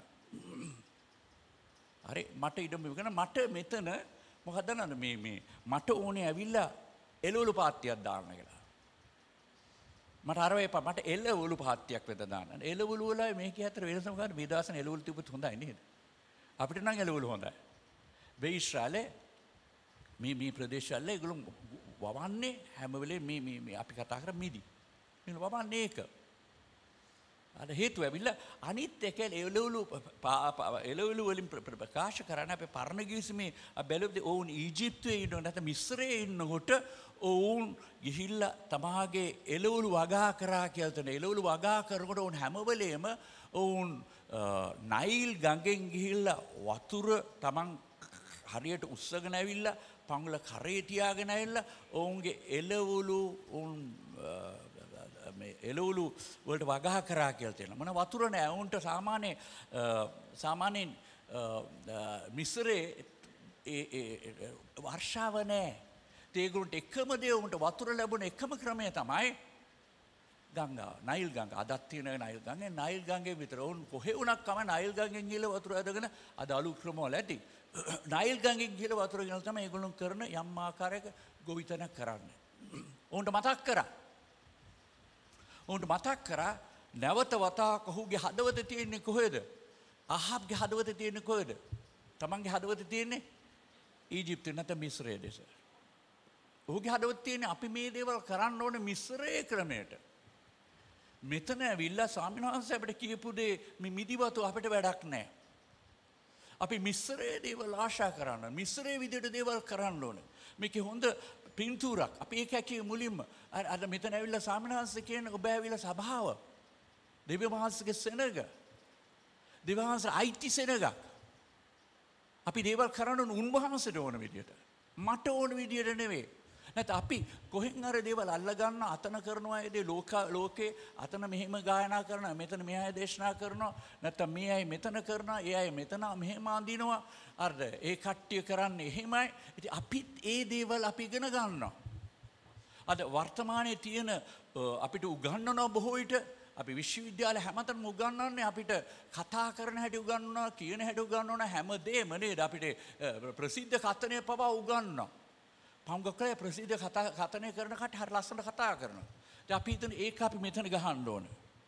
හරි මට ඉඩම විකුණන්න මට මෙතන මොකද දන්නවද මේ මේ මට ඕනේ ඇවිල්ලා එළවලු පාත්තියක් දාන්න කියලා. මට අර එපා මට එළවලු පහත්තියක් වෙත දාන්න. එළවලු වල මේකේ අතර වෙනස මොකක්ද? මේ දවස්වල එළවලු තිබුත් හොඳයි නේද? අපිට නම් එළවලු හොඳයි. මේ ඊශ්‍රායලේ මේ මේ ප්‍රදේශවල ඒගොල්ලෝ වවන්නේ හැම වෙලේම මේ මේ මේ අපි කතා කර මිදි. මේ වවන්නේ ඒක. අර හේතුව ඇවිල්ලා අනිත් එක එළවලු එළවලු වලින් ප්‍රකාශ කරන්න අපේ පරණ ගිවිසුමේ බැලුවද ඔවුන් ඊජිප්තුවේ ඉන්න නැත්නම් මිස්රයේ ඉන්නකොට ඔවුන් ගිහිල්ලා තමාගේ එළවලු වගා කරා කියලා තන එළවලු වගා කරනකොට ඔවුන් හැම වෙලේම ඔවුන් නයිල් ගඟෙන් ගිහිල්ලා වතුර තමන් හරියට උස්සගෙන ඇවිල්ලා පංගුල කරේ තියාගෙන ඇවිල්ලා ඔවුන්ගේ එළවලු ඔවුන් මේ එළවලු වලට වගා කරා කියලා තියෙනවා. මොන වතුර නැහැ. උන්ට සාමාන්‍ය සාමාන්‍යයෙන් මිස්රේ ඒ ඒ වර්ෂාව නැහැ. ඒගොල්ලන්ට එකම දේ උන්ට වතුර ලැබුණ එකම ක්‍රමය තමයි ගංගාව. නයිල් ගඟ. අදත් තියෙන නයිල් ගඟේ නයිල් ගඟේ විතර. උන් කොහේ වුණක් කම නයිල් ගඟෙන් ගිහලා වතුර අදගෙන අද අලු ක්‍රමවල ඇති. නයිල් ගඟෙන් ගිහලා වතුර ගෙනල්ලා තමයි ඒගොල්ලෝ කරන යම් ආකාරයක ගොවිතැනක් කරන්නේ. උන්ට මතක් කරා උන්ට මතක් කරා නැවත වතාවක් ඔහුගේ හදවත තියෙන්නේ කොහෙද? අහබ්ගේ හදවත තියෙන්නේ කොහෙද? තමන්ගේ හදවත තියෙන්නේ ඊජිප්තුවේ නැත්නම් මිස්රයේ දෙස. ඔහුගේ හදවත තියෙන්නේ අපි මේ දේවල් කරන්න ඕනේ මිස්රයේ ක්‍රමයට. මෙතන ඇවිල්ලා ස්වාමීන් වහන්සේ අපිට කියපු දේ මේ මිදිවතු අපිට වැඩක් නැහැ. අපි මිස්රයේ දේවල් ආශා කරන්න, මිස්රයේ විදිහට දේවල් කරන්න ඕනේ. මේකේ හොඳ පින්තූරක් අපි ඒක ඇකේ මුලින්ම අර මෙතන ඇවිල්ලා ස්වාමීන් වහන්සේ කියන ඔබ ඇවිල්ලා සභාව දෙවියන් වහන්සේගේ සෙනග දෙවියන් වහන්සේ අයිති සෙනගක් අපි දේවල් කරන්න උන්වහන්සේට ඕන විදියට මට ඕන විදියට නෙවෙයි නැත්නම් අපි කොහෙන් අර දේවල් අල්ල ගන්න අතන කරනවා ඒ ලෝක ලෝකේ අතන මෙහෙම ගායනා කරනවා මෙතන මේ අය දේශනා කරනවා නැත්නම් මේ අය මෙතන කරනවා ඒ අය මෙතන මෙහෙම අඳිනවා අර ඒ කට්ටිය කරන්නේ එහෙමයි ඉතින් අපිත් ඒ දේවල් අපි ඉගෙන ගන්නවා අද වර්තමානයේ තියෙන අපිට උගන්වන බොහෝ විට අපි විශ්වවිද්‍යාල හැමතැනම උගන්වන්නේ අපිට කතා කරන හැටි උගන්වනවා කියන හැටි උගන්වනවා හැමදේම නේද අපිට ප්‍රසිද්ධ කතනය පවා උගන්වනවා පංගකලේ ප්‍රසිද්ධ කතා කතනය කරන කට හරි ලස්සනට කතා කරනවා. ඉතින් අපි හිතන ඒක අපි මෙතන ගහන්න ඕන.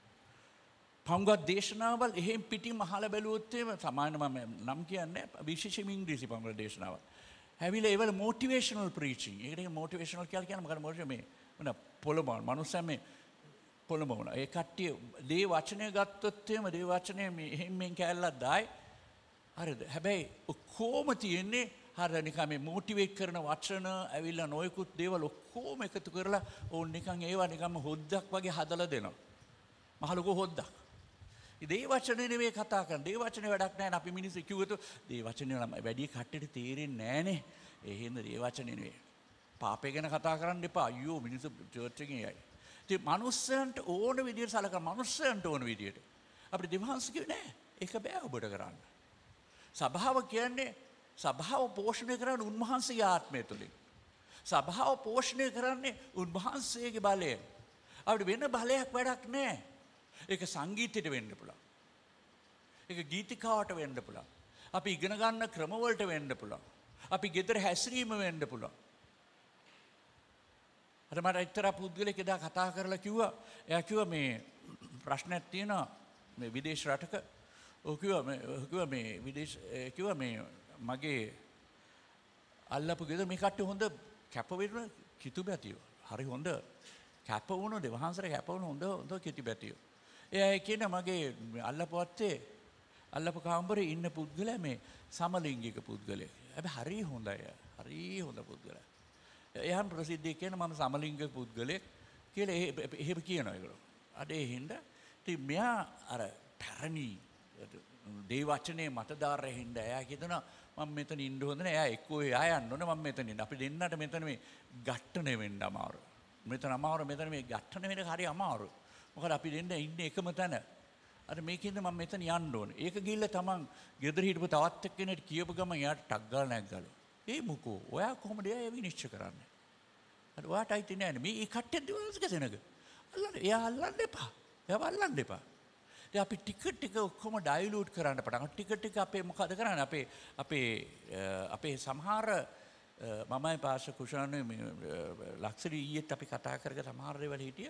පංගවත් දේශනාවල් එහෙම් පිටින් අහලා බැලුවොත් එහෙම සමාන මම නම් කියන්නේ විශේෂයෙන්ම ඉංග්‍රීසි පංගවත් දේශනාවල්. හැවිලා ඒවල මොටිවේෂනල් ප්‍රීචිං. ඒකට මොටිවේෂනල් කියලා කියන්නේ මොකද මොකද මේ මොන පොළඹවන මනුස්සයන් මේ පොළඹවන. ඒ කට්ටිය දේ වචනය ගත්තොත් එහෙම දේ වචනය මේ එහෙම් මෙන් කැල්ලක් දායි. හරිද? හැබැයි කොහොම තියෙන්නේ හරිද නිකන් මේ මොටිවේට් කරන වචන ඇවිල්ලා නොයෙකුත් දේවල් ඔක්කොම එකතු කරලා ඕන් නිකන් ඒවා නිකන්ම හොද්දක් වගේ හදලා දෙනවා. මහ ලොකු හොද්දක්. ඒ දේ වචනේ නෙවෙයි කතා කරන්නේ. දේ වචනේ වැඩක් නැහැ නේ අපි මිනිස්සු කිව්වොත් දේ වචනේ නම් වැඩි කට්ටියට තේරෙන්නේ නැහනේ. ඒ හින්දා දේ වචනේ නෙවෙයි. පාපේ ගැන කතා කරන්න එපා. අයියෝ මිනිස්සු චර්ච් එකෙන් යයි. ඉතින් මනුස්සයන්ට ඕන විදියට සලකන මනුස්සයන්ට ඕන විදියට. අපිට දෙවහන්ස කිව්වේ නෑ. ඒක බෑ ඔබට කරන්න. සභාව කියන්නේ සභාව පෝෂණය කරන්නේ උන්වහන්සේගේ ආත්මය තුළින්. සභාව පෝෂණය කරන්නේ උන්වහන්සේගේ බලයෙන්. අපිට වෙන බලයක් වැඩක් නැහැ. ඒක සංගීතයට වෙන්න පුළුවන්. ඒක ගීතිකාවට වෙන්න පුළුවන්. අපි ඉගෙන ගන්න ක්‍රමවලට වෙන්න පුළුවන්. අපි ගෙදර හැසිරීම වෙන්න පුළුවන්. අර මට එක්තරා පුද්ගලෙක් එදා කතා කරලා කිව්වා එයා කිව්වා මේ ප්‍රශ්නයක් තියෙනවා මේ විදේශ රටක. ඔව් කිව්වා මේ කිව්වා මේ විදේශ කිව්වා මේ මගේ අල්ලපු ගෙදර මේ කට්ටිය හොඳ කැප වෙන කිතු බැතියෝ. හරි හොඳ කැප වුණු දෙවහන්සර කැප වුණු හොඳ හොඳ කිතු බැතියෝ. එයා කියන මගේ අල්ලපු වත්තේ අල්ලපු කාමරේ ඉන්න පුද්ගලයා මේ සමලිංගික පුද්ගලයෙක්. හැබැයි හරි හොඳයි. හරි හොඳ පුද්ගලයා. එයා ප්‍රසිද්ධිය කියන මම සමලිංගික පුද්ගලයෙක් කියලා එහෙම කියනවා ඒගොල්ලෝ. අද ඒ හින්දා ඉතින් මෙයා අර පැරණි දේ වචනේ මතදාරය හින්දා එයා කියනවා මම මෙතන ඉන්න හොඳ නෑ. එයා එක්කෝ එයා යන්න ඕනේ මම මෙතන ඉන්න. අපි දෙන්නට මෙතන මේ ගැට්ටන වෙන්න අමාරු. මෙතන අමාරු මෙතන මේ ගැට්ටන වෙන හරි අමාරු. මොකද අපි දෙන්න ඉන්නේ එකම තැන. අර මේකින්ද මම මෙතන යන්න ඕනේ. ඒක ගිහිල්ලා තමන් ගෙදර හිටපු තවත් එක්කෙනෙක් කියපු ගමන් එයාට ටක් ගාලා නැග්ගලු. ඒ මොකෝ ඔයා කොහොමද එයා විනිශ්චය කරන්නේ? අර ඔයාට අයිති නෑනේ. මේ කට්ටිය දිවස්ක සෙනග. අල්ලන්න එයා අල්ලන්න එපා. එයා අල්ලන්න එපා. ඉතින් අපි ටික ටික ඔක්කොම ඩයිලූට් කරන්න පටන් ගන්නවා. ටික ටික අපේ මොකද කරන්නේ? අපේ අපේ අපේ සමහර මමයි පාස්ටර් කුෂානුයි මේ ලක්ෂරි ඊයේත් අපි කතා කරගෙන සමහර දේවල් හිටිය.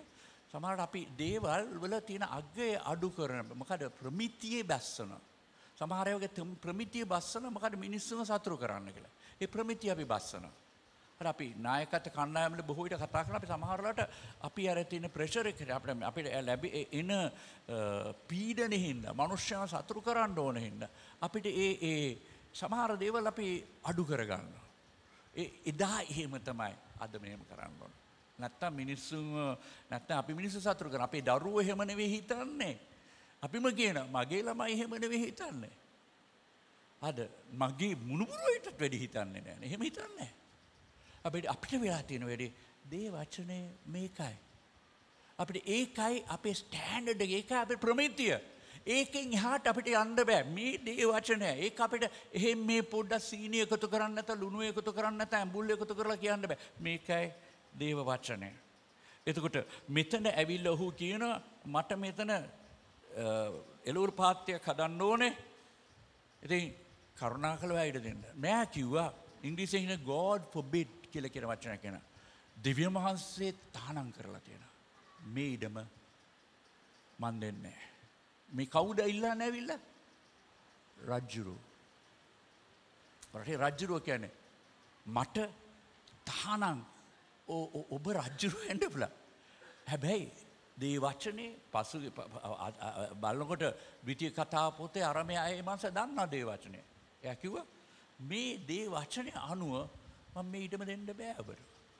සමහරවිට අපි දේවල් වල තියෙන අග්ගය අඩු කරන මොකද ප්‍රමිතියේ බැස්සන. සමහර අය වගේ ප්‍රමිතිය බස්සන මොකද මිනිස්සුන්ව සතුරු කරන්න කියලා. ඒ ප්‍රමිතිය අපි බස්සනවා. අර අපි නායකත්ව කණ්ඩායම් වල බොහෝ විට කතා කරන අපි සමහර වෙලාවට අපි අර තියෙන ප්‍රෙෂර් එක අපිට අපිට ලැබි එන පීඩනෙ හින්දා මනුෂ්‍යයන් සතුරු කරන්න ඕන හින්දා අපිට ඒ ඒ සමහර දේවල් අපි අඩු කරගන්නවා. ඒ එදා එහෙම තමයි අද මෙහෙම කරන්න ඕන. නැත්තම් මිනිස්සුන් නැත්තම් අපි මිනිස්සු සතුරු කරන අපේ දරුවෝ එහෙම නෙවෙයි හිතන්නේ. අපිම කියන මගේ ළමයි එහෙම නෙවෙයි හිතන්නේ. අද මගේ මුණුබුරුවටත් වැඩි හිතන්නේ නැහැ. එහෙම හිතන්නේ නැහැ. අපිට අපිට වෙලා තියෙන වැඩි දේ වචනේ මේකයි. අපිට ඒකයි අපේ ස්ටෑන්ඩඩ් එක ඒකයි අපේ ප්‍රමිතිය. ඒකෙන් එහාට අපිට යන්න බෑ. මේ දේ වචනය. ඒක අපිට එහෙම මේ පොඩ්ඩක් සීනි එකතු කරන්න නැත්නම් ලුණු එකතු කරන්න නැත්නම් ඇඹුල් එකතු කරලා කියන්න බෑ. මේකයි දේව වචනය. එතකොට මෙතන ඇවිල්ලා ඔහු කියනවා මට මෙතන එළවලු පාත්‍යයක් හදන්න ඕනේ. ඉතින් කරුණාකරලා ඉඩ දෙන්න. මෑ කිව්වා ඉංග්‍රීසියෙන් ඉන්නේ God forbid කියලා කියන වචනයක් කියන. දිව්‍ය මහන්සිය තහනම් කරලා තියෙනවා. මේ ඉඩම මන් දෙන්නේ නැහැ. මේ කවුද ඉල්ලන්නේ ඇවිල්ලා? රජ්ජුරුව. රටේ රජ්ජුරුව කියන්නේ මට තහනම් ඔබ රජ්ජුරුව වෙන්න පුළුවන්. හැබැයි දේ වචනේ පසු බලනකොට ද්විතීය කතා පොතේ අරමේ අය මනස දන්නා දේ වචනේ. එයා කිව්වා මේ දේ වචනේ අනුව මම මේ ඊටම දෙන්න බෑ ඔබට.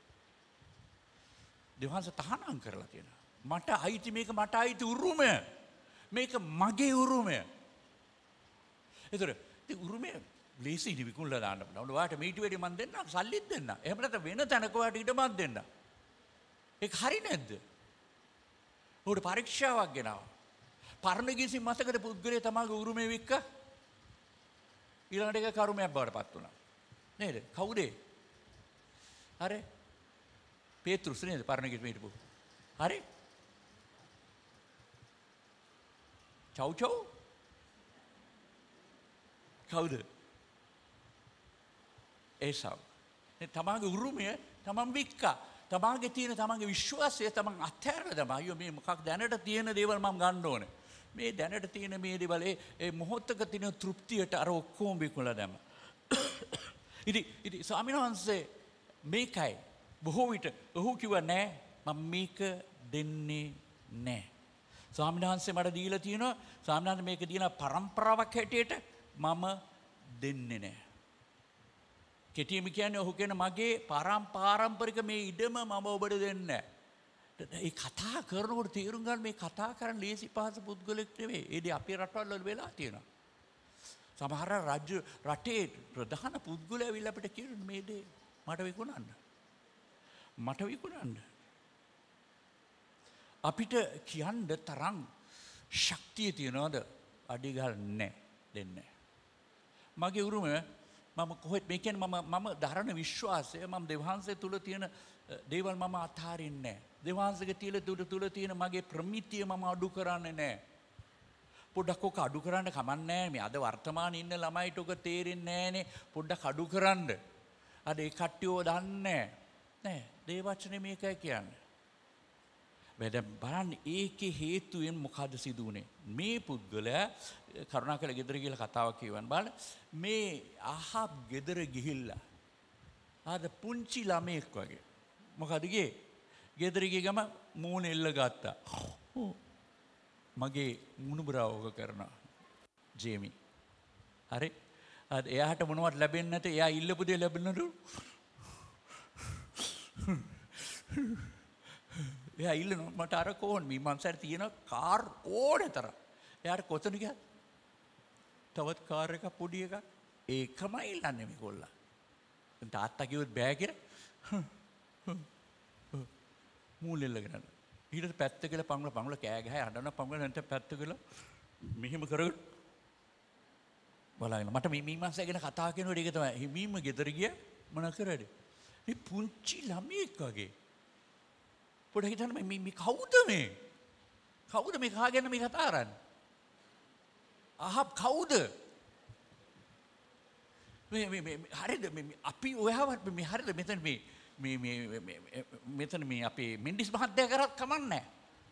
දෙවහන්ස තහනම් කරලා තියෙනවා. මට අයිති මේක මට අයිති උරුමය. මේක මගේ උරුමය. ඒතර ඒ උරුමය ලේසියි විකුණලා දාන්න පුළුවන්. ඔයාලට මීට වැඩි මන් දෙන්න සල්ලිත් දෙන්න. එහෙම නැත්නම් වෙන තැනක ඔයාලට ඉඩමක් දෙන්න. ඒක හරි නැද්ද? උඩ පරීක්ෂාවක් ගෙනාවා. පරණ ගිසි මාසකට පුද්ගලයා තමගේ උරුමය වික්ක ඊළඟට ඒක කරුමයක් බවට පත් වුණා. නේද? කවුද? හරි. පේතෘස් නේද පරණ ගිසි හිටපු. හරි. චව් චව්. කවුද? ඒසාව. නේ තමගේ උරුමය තමන් වික්කා. තමන්ගේ තියෙන තමන්ගේ විශ්වාසය තමන් අත්හැරලා දැම්මා. අයියෝ මේ මොකක් දැනට තියෙන දේවල් මම ගන්න ඕනේ. මේ දැනට තියෙන මේ දේවල් ඒ මොහොතක තියෙන තෘප්තියට අර ඔක්කොම විකුණලා දැම්මා. ඉතින් ඉතින් ස්වාමීන් වහන්සේ මේකයි බොහෝ විට ඔහු කිව්වා නෑ මම මේක දෙන්නේ නෑ. ස්වාමීන් වහන්සේ මට දීලා තියෙනවා ස්වාමීන් වහන්සේ මේක දින පරම්පරාවක් හැටියට මම දෙන්නේ නෑ. කෙටිම කියන්නේ ඔහු කියන මගේ පාරම්පරික මේ ඉඩම මම ඔබට දෙන්නේ නැහැ. ඒ කතා කරනකොට තේරුම් ගන්න මේ කතා කරන ලේසි පහසු පුද්ගලෙක් නෙවෙයි. ඒ දේ අපේ රටවල් වල වෙලා තියෙනවා. සමහර රාජ්‍ය රටේ ප්‍රධාන පුද්ගලයා ඇවිල්ලා අපිට කියන මේ දේ මට විකුණන්න. මට විකුණන්න. අපිට කියන්න තරම් ශක්තිය තියනවද? අඩි ගන්න දෙන්නේ. මගේ උරුමය මම කොහෙත් මේ කියන්නේ මම මම ධර්ම විශ්වාසය මම දෙවහන්සේ තුල තියෙන දේවල් මම අතාරින්නේ නැහැ. දෙවහන්සේගේ තියල තුල තුල තියෙන මගේ ප්‍රමිතිය මම අඩු කරන්නේ නැහැ. පොඩ්ඩක් ඔක අඩු කරන්න කමන්නේ නැහැ. මේ අද වර්තමානයේ ඉන්න ළමයිට ඔක තේරෙන්නේ නැහනේ. පොඩ්ඩක් අඩු කරන්න. අද ඒ කට්ටියව දන්නේ නැහැ. දේ වචනේ මේකයි කියන්නේ. වැඩ බලන්න ඒකේ හේතුවෙන් මොකද සිදු වුනේ? මේ පුද්ගලයා කරුණාකර ගෙදර ගිහලා කතාවක් කියවන්න බලන්න. මේ අහබ් ගෙදර ගිහිල්ලා ආද පුංචි ළමෙක් වගේ මොකද ගියේ? ගෙදර ගිය ගම මූණ එල්ල ගත්තා. මගේ මුණුබුරා ඕක කරනවා ජේමි. හරි. අද එයාට මොනවත් ලැබෙන්නේ නැත. එයා ඉල්ලපු දේ ලැබෙන්නලු. එයා ඉල්ලනවා මට අර කෝන් මේ මංසාර තියෙන කාර් ඕනේ තරම්. එයාට කොතන ගියත් තවත් කාර් එකක් පොඩි එකක් ඒකමයි ඉල්ලන්නේ මේගොල්ලෝ. දැන් තාත්තා කිව්වොත් බෑ කියලා මූලෙල්ලගෙන. ඊට පැත්ත කියලා පංගල පංගල කෑ ගහයි අඬන පංගල නැන්ට පැත්ත කියලා මෙහෙම කරගෙන බලන්න. මට මේ මීමන්සා ගැන කතා කරනකොට ඒක තමයි. හිමීම ගෙදර ගියා මොන කරේද? මේ පුංචි ළමයෙක් වගේ. පොඩ්ඩක් හිතන්න මේ මේ කවුද මේ? කවුද මේ කාගෙන මේ කතා කරන්නේ? අහබ් කවුද? මේ මේ මේ හරිද මේ අපි ඔයාවත් මේ හරිද මෙතන මේ මේ මේ මෙතන මේ අපේ මෙන්ඩිස් මහත්තයා කරත් කමන්නේ නැහැ.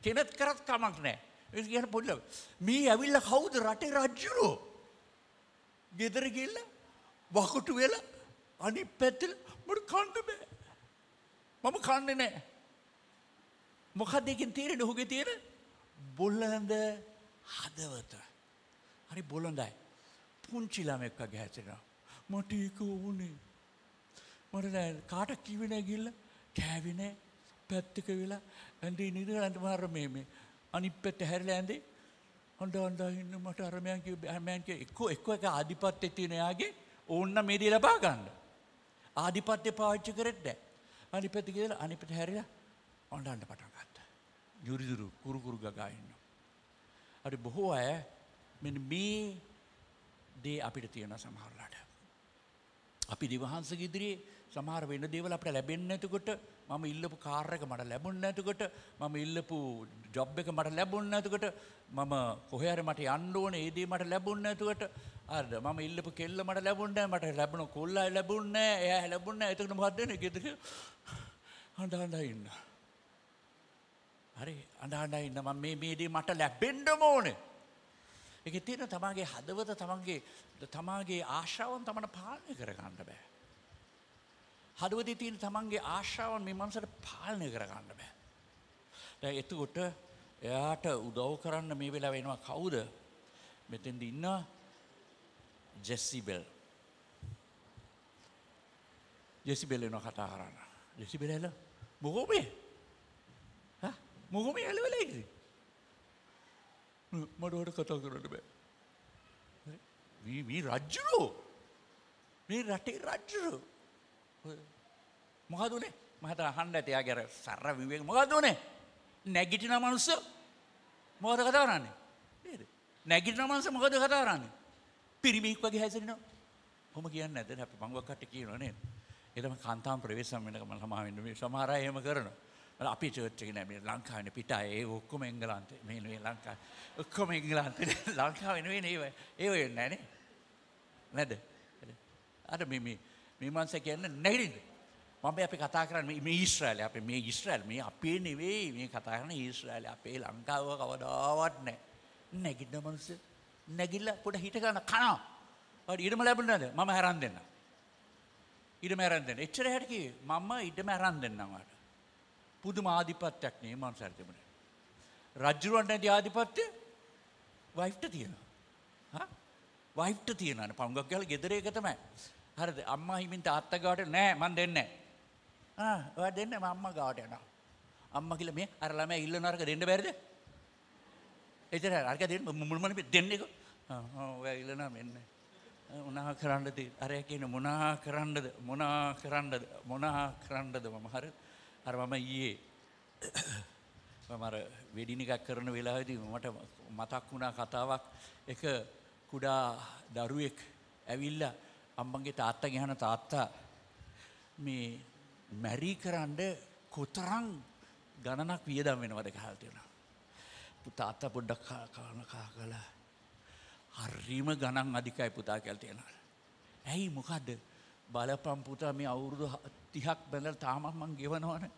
කෙනෙක් කරත් කමක් නැහැ. ඒ කියන පොඩ්ඩක් මේ ඇවිල්ලා කවුද රටේ රජුරෝ? ගෙදර ගිහලා වකුටු වෙලා අනිත් පැත්තට මට කන්න බෑ. මම කන්නේ නැහැ. මොකද ඒකෙන් තේරෙන්නේ ඔහුගේ තියෙන බොළඳ හදවත. හරි බොළඳයි. පුංචි ළමෙක් වගේ හැදෙනවා. මට ඒක වුණේ. මට නෑ කාට කිව්වේ නෑ ගිහලා කෑවේ නෑ. පැත්තක වෙලා ඇඳේ නිරන්ත මාර මේ මේ අනිත් පැත්ත හැරිලා ඇඳේ හොඳ හොඳ ඉන්න මට අර මයන් කිව්වේ මයන් කිව්වේ එක්ක එක්ක එක ආධිපත්‍යයේ තියෙන යාගේ ඕන්න මේ දේ ලබා ගන්න. ආධිපත්‍ය පාවිච්චි කරෙත් නැහැ. අනිත් පැත්ත ගිහලා අනිත් පැත්ත හැරිලා ඔණ්ඩන්න පටන් ගත්තා. යුරිදුරු කුරු කුරු ගගා ඉන්නවා. හරි බොහෝ අය මෙන්න මේ දේ අපිට තියෙන සමහරලාට. අපි දිවහන්සගේ ඉදිරියේ සමහර වෙන දේවල් අපිට ලැබෙන්නේ නැතකොට මම ඉල්ලපු කාර් එක මට ලැබුණ නැතකොට මම ඉල්ලපු ජොබ් එක මට ලැබුණ නැතකොට මම කොහේ හරි මට යන්න ඕනේ ඒ දේ මට ලැබුණ නැතකොට හරිද මම ඉල්ලපු කෙල්ල මට ලැබුණ නැහැ මට ලැබුණ කොල්ලා ලැබුණ නැහැ එයා ලැබුණ නැහැ එතකොට මොකක්ද වෙන්නේ ගෙදර අඬ අඬ ඉන්න හරි අඬ අඬ ඉන්න මම මේ මේ දේ මට ලැබෙන්න ඕනේ ඒකේ තියෙන තමන්ගේ හදවත තමන්ගේ තමන්ගේ ආශාවන් තමන්ට පාලනය කර ගන්න බෑ හදවතේ තියෙන තමන්ගේ ආශාවන් මේ මනසට පාලනය කර ගන්න බෑ. දැන් එතකොට එයාට උදව් කරන්න මේ වෙලාව එනවා කවුද? මෙතෙන්ද ඉන්න ජෙසිබෙල්. ජෙසිබෙල් එනවා කතා කරන්න. ජෙසිබෙල් එල මොකෝ මේ? හා මොකෝ මේ එළවෙලා ඉන්නේ? මට උඩ කතා කරන්න බෑ. මේ මේ රජුරෝ. මේ රටේ රජුරෝ. මොකද උනේ මම හිතා අහන්න ඇති යාගේ අර සර විවේක මොකද උනේ නැගිටින මනුස්ස මොකද කතා කරන්නේ නේද නැගිටින මනුස්ස මොකද කතා කරන්නේ පිරිමික් වගේ හැසිරෙනවා කොහොම කියන්නේ නැද්ද අපි මංගුවක් කට්ට කියනවා නේද ඒ තමයි කාන්තාම් ප්‍රවේශම් වෙනකම සමා වෙන්න මේ සමහර අය එහෙම කරනවා අපි චර්ච් එකේ නෑ මේ ලංකාවේ පිටාය ඒ ඔක්කොම එංගලන්තේ මේ නෙවෙයි ලංකාවේ ඔක්කොම එංගලන්තේ ලංකාවේ නෙවෙයි නේ ඒ ඔය නෑ නේ නේද අර මේ මේ මේ මනස කියන්නේ නැගිටින්න මම අපි කතා කරන්නේ මේ ඊශ්‍රායලේ අපි මේ ඊශ්‍රායල් මේ අපේ නෙවෙයි මේ කතා කරන්නේ ඊශ්‍රායලේ අපේ ලංකාව කවදාවත් නැහැ නැගිටින මිනිස්සු නැගිටලා පොඩ හිට ගන්න කනවා හරි ඊටම ලැබුණේ නැද මම හැරන් දෙන්න ඊටම හැරන් දෙන්න එච්චර හැට කිව්වේ මම ඊටම හැරන් දෙන්නම් වාට පුදුම ආධිපත්‍යක් නේ මනසට තිබුණේ රජුරවන්ට නැති ආධිපත්‍ය වයිෆ්ට තියෙනවා හා වයිෆ්ට තියෙනවානේ පංගක් ගාලා ගෙදර එක තමයි හරිද අම්මා හිමින් තාත්තා ගාවට නෑ මන් දෙන්නේ නෑ ආ ඔයා දෙන්නේ මම අම්මා ගාවට යනවා අම්මා කියලා මේ අර ළමයා ඉල්ලන අරක දෙන්න බැරිද එතන අරක දෙන්න මුල්මනේ දෙන්නේකො ආ ඔයා ඉල්ලනවා මෙන්න මොනා කරන්නද අර කියන මොනා කරන්නද මොනා කරන්නද මොනා කරන්නද මම හරි අර මම ඊයේ මම අර වෙඩින් එකක් කරන වෙලාවේදී මට මතක් වුණා කතාවක් එක කුඩා දරුවෙක් ඇවිල්ලා අම්මගේ තාත්තගේ අහන තාත්තා මේ මැරි කරන්න කොතරම් ගණනක් වියදම් වෙනවද කියලා තියෙනවා. පුතාත්තා පොඩ්ඩක් කන කා කළා. හරිම ගණන් අධිකයි පුතා කියලා තියෙනවා. ඇයි මොකද්ද? බලපම් පුතා මේ අවුරුදු තිහක් බඳලා තාම මං ගෙවනවනේ.